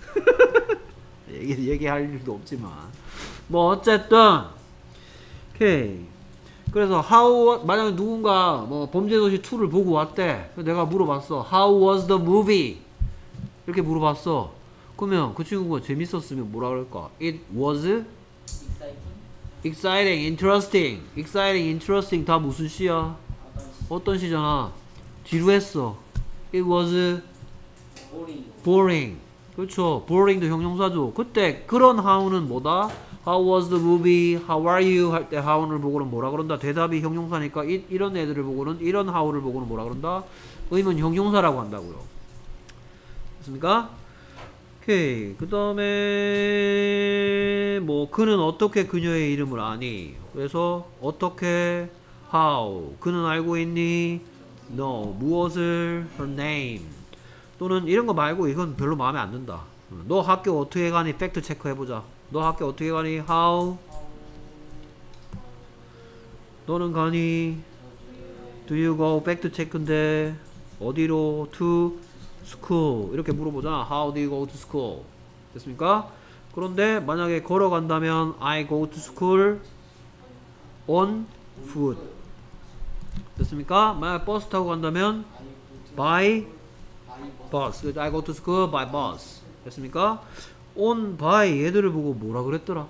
얘기할 일도 없지만. 뭐, 어쨌든. 오케이. 그래서, 만약에 누군가, 뭐, 범죄도시 2를 보고 왔대. 내가 물어봤어. How was the movie? 이렇게 물어봤어. 그러면 그 친구가 재밌었으면 뭐라 그럴까? It was exciting, interesting. exciting, interesting 다 무슨 시야? 어떤 시잖아? 지루했어. It was boring. 그렇죠. boring도 형용사죠. 그때 그런 how는 뭐다? How was the movie? How are you? 할 때 how를 보고는 뭐라 그런다? 대답이 형용사니까 이런 애들을 보고는 이런 how를 보고는 뭐라 그런다? 의문 형용사라고 한다고요. 됐습니까? 오케이. 그 다음에 뭐 그는 어떻게 그녀의 이름을 아니? 그래서 어떻게? How? 그는 알고 있니? No. 무엇을? Her name. 또는 이런 거 말고 이건 별로 마음에 안 든다. 너 학교 어떻게 가니? 팩트 체크 해보자. 너 학교 어떻게 가니? How? 너는 가니? Do you go? 팩트 체크인데 어디로? To school. 이렇게 물어보잖아. How do you go to school? 됐습니까? 그런데 만약에 걸어간다면 I go to school on foot. 됐습니까? 만약에 버스 타고 간다면 by bus. I go to school by bus. 됐습니까? on by 얘들을 보고 뭐라 그랬더라?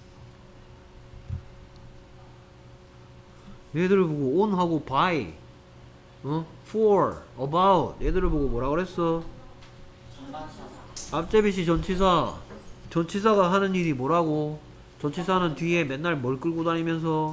얘들을 보고 on 하고 by for, about 얘들을 보고 뭐라 그랬어? 앞제비시 전치사. 전치사가 하는 일이 뭐라고? 전치사는 뒤에 맨날 뭘 끌고 다니면서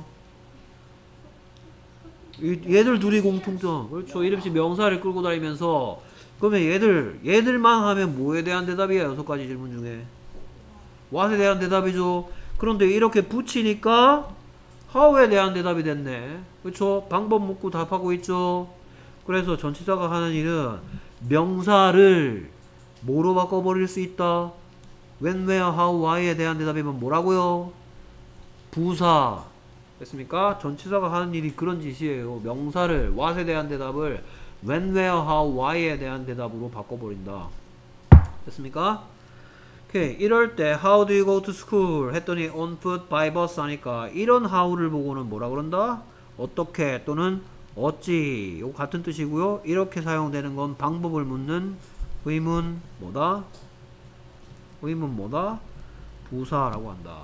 얘들 둘이 공통점. 그렇죠. 이름씨 명사를 끌고 다니면서 그러면 얘들만 하면 뭐에 대한 대답이야? 6가지 질문 중에 what에 대한 대답이죠. 그런데 이렇게 붙이니까 how에 대한 대답이 됐네. 그렇죠. 방법 묻고 답하고 있죠. 그래서 전치사가 하는 일은 명사를 뭐로 바꿔버릴 수 있다? when, where, how, why에 대한 대답이면 뭐라고요? 부사. 됐습니까? 전치사가 하는 일이 그런 짓이에요. 명사를 what에 대한 대답을 when, where, how, why에 대한 대답으로 바꿔버린다. 됐습니까? 오케이. 이럴 때 how do you go to school 했더니 on foot, by bus 하니까 이런 how를 보고는 뭐라 그런다? 어떻게 또는 어찌. 이거 같은 뜻이고요. 이렇게 사용되는 건 방법을 묻는 의문 뭐다? 의문 뭐다? 부사라고 한다.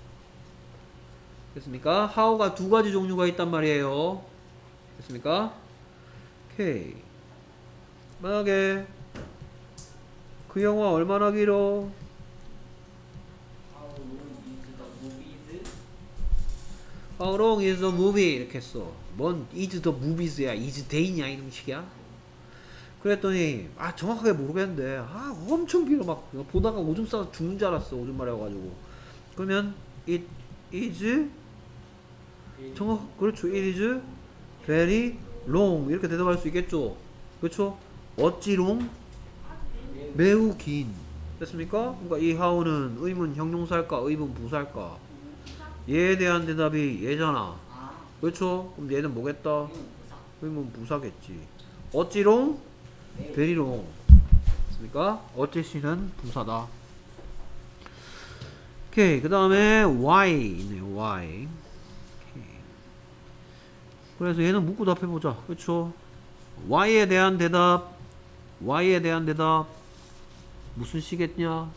됐습니까? how가 두 가지 종류가 있단 말이에요. 됐습니까? 오케이. 만약에 그 영화 얼마나 길어? How long is How long is the the movie? movie? 이렇게 했어. 뭔 is the movies야? is day냐? 이런 식이야? 그랬더니 정확하게 모르겠는데 엄청 길어. 막 보다가 오줌 싸서 죽는 줄 알았어. 오줌 마려워가지고. 그러면 it is 그렇죠. it is very long 이렇게 대답할 수 있겠죠. 그렇죠? 어찌 long? 매우 긴. 됐습니까? 그러니까 이 how는 의문 형용사일까 의문 부사일까? 얘에 대한 대답이 얘잖아. 아, 그렇죠? 그럼 얘는 뭐겠다? 이건 부사. 의문 부사겠지. 어찌 long? very long. 됐습니까? 어찌 씨는 부사다. 오케이. 그 다음에 why 있네요. why. 오케이. 그래서 얘는 묻고 답해보자. 그렇죠? why에 대한 대답. why에 대한 대답. 무슨 시겠냐?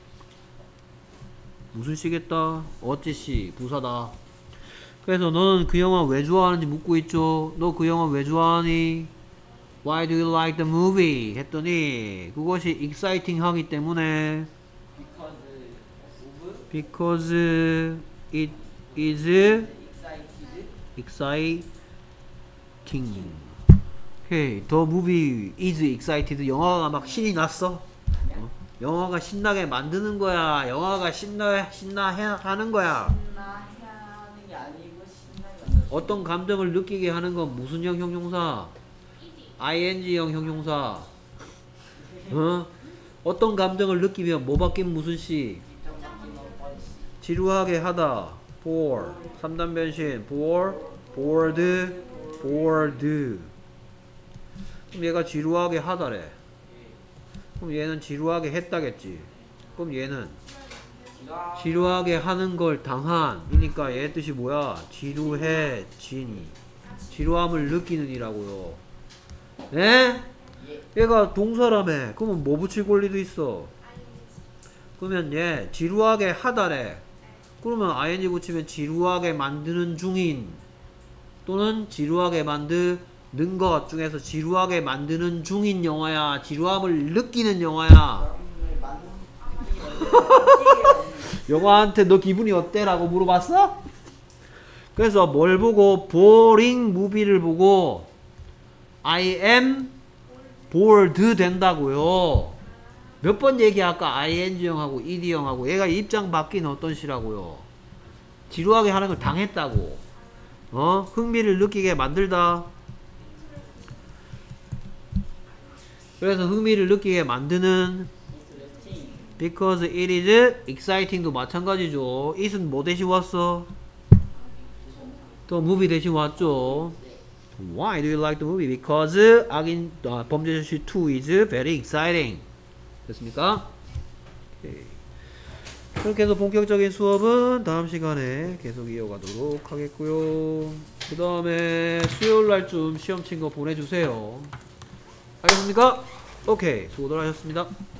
무슨 시겠다? 어찌 씨 부사다. 그래서 너는 그 영화 왜 좋아하는지 묻고 있죠. 너 그 영화 왜 좋아하니? Why do you like the movie? 했더니 그것이 exciting 하기 때문에 Because it is excited. exciting. 오케이. The movie is excited. 영화가 막 신이 났어. 영화가 신나게 만드는 거야. 영화가 하는 거야. 신나하는 게 아니고 신나게 만들어. 어떤 감정을 느끼게 하는 건 무슨 형 형용사? ing형 형용사. 어떤 감정을 느끼면 뭐 바뀐 무슨 시? 입장 바뀌는 뻔시. 지루하게 하다. bore. 3단 변신. bored. 그럼 얘가 지루하게 하다래. 그럼 얘는 지루하게 했다겠지. 그럼 얘는 지루하게 하는 걸 당한 이니까 얘 뜻이 뭐야? 지루해지니. 지루함을 느끼는 이라고요. 네? 얘가 동사라며. 그러면 뭐 붙일 권리도 있어. 그러면 얘 지루하게 하다래. 그러면 ing 붙이면 지루하게 만드는 중인 또는 지루하게 만드는 것 중에서 지루하게 만드는 중인 영화야. 지루함을 느끼는 영화야. 영화한테 너 기분이 어때? 라고 물어봤어? 그래서 뭘 보고 boring movie를 보고 I am bored 된다고요. 몇 번 얘기할까? ing형하고 ed형하고 얘가 입장 바뀐 어떤 시라고요. 지루하게 하는 걸 당했다고. 흥미를 느끼게 만들다. 그래서 흥미를 느끼게 만드는 because it is exciting도 마찬가지죠. it은 뭐 대신 왔어? 또 movie 대신 왔죠. Why do you like the movie? Because 악인 범죄도시 2 is very exciting. 됐습니까? 오케이. 그렇게 해서 본격적인 수업은 다음 시간에 계속 이어가도록 하겠고요. 그 다음에 수요일날 좀 시험 친 거 보내주세요. 알겠습니까? 오케이. 수고들 하셨습니다.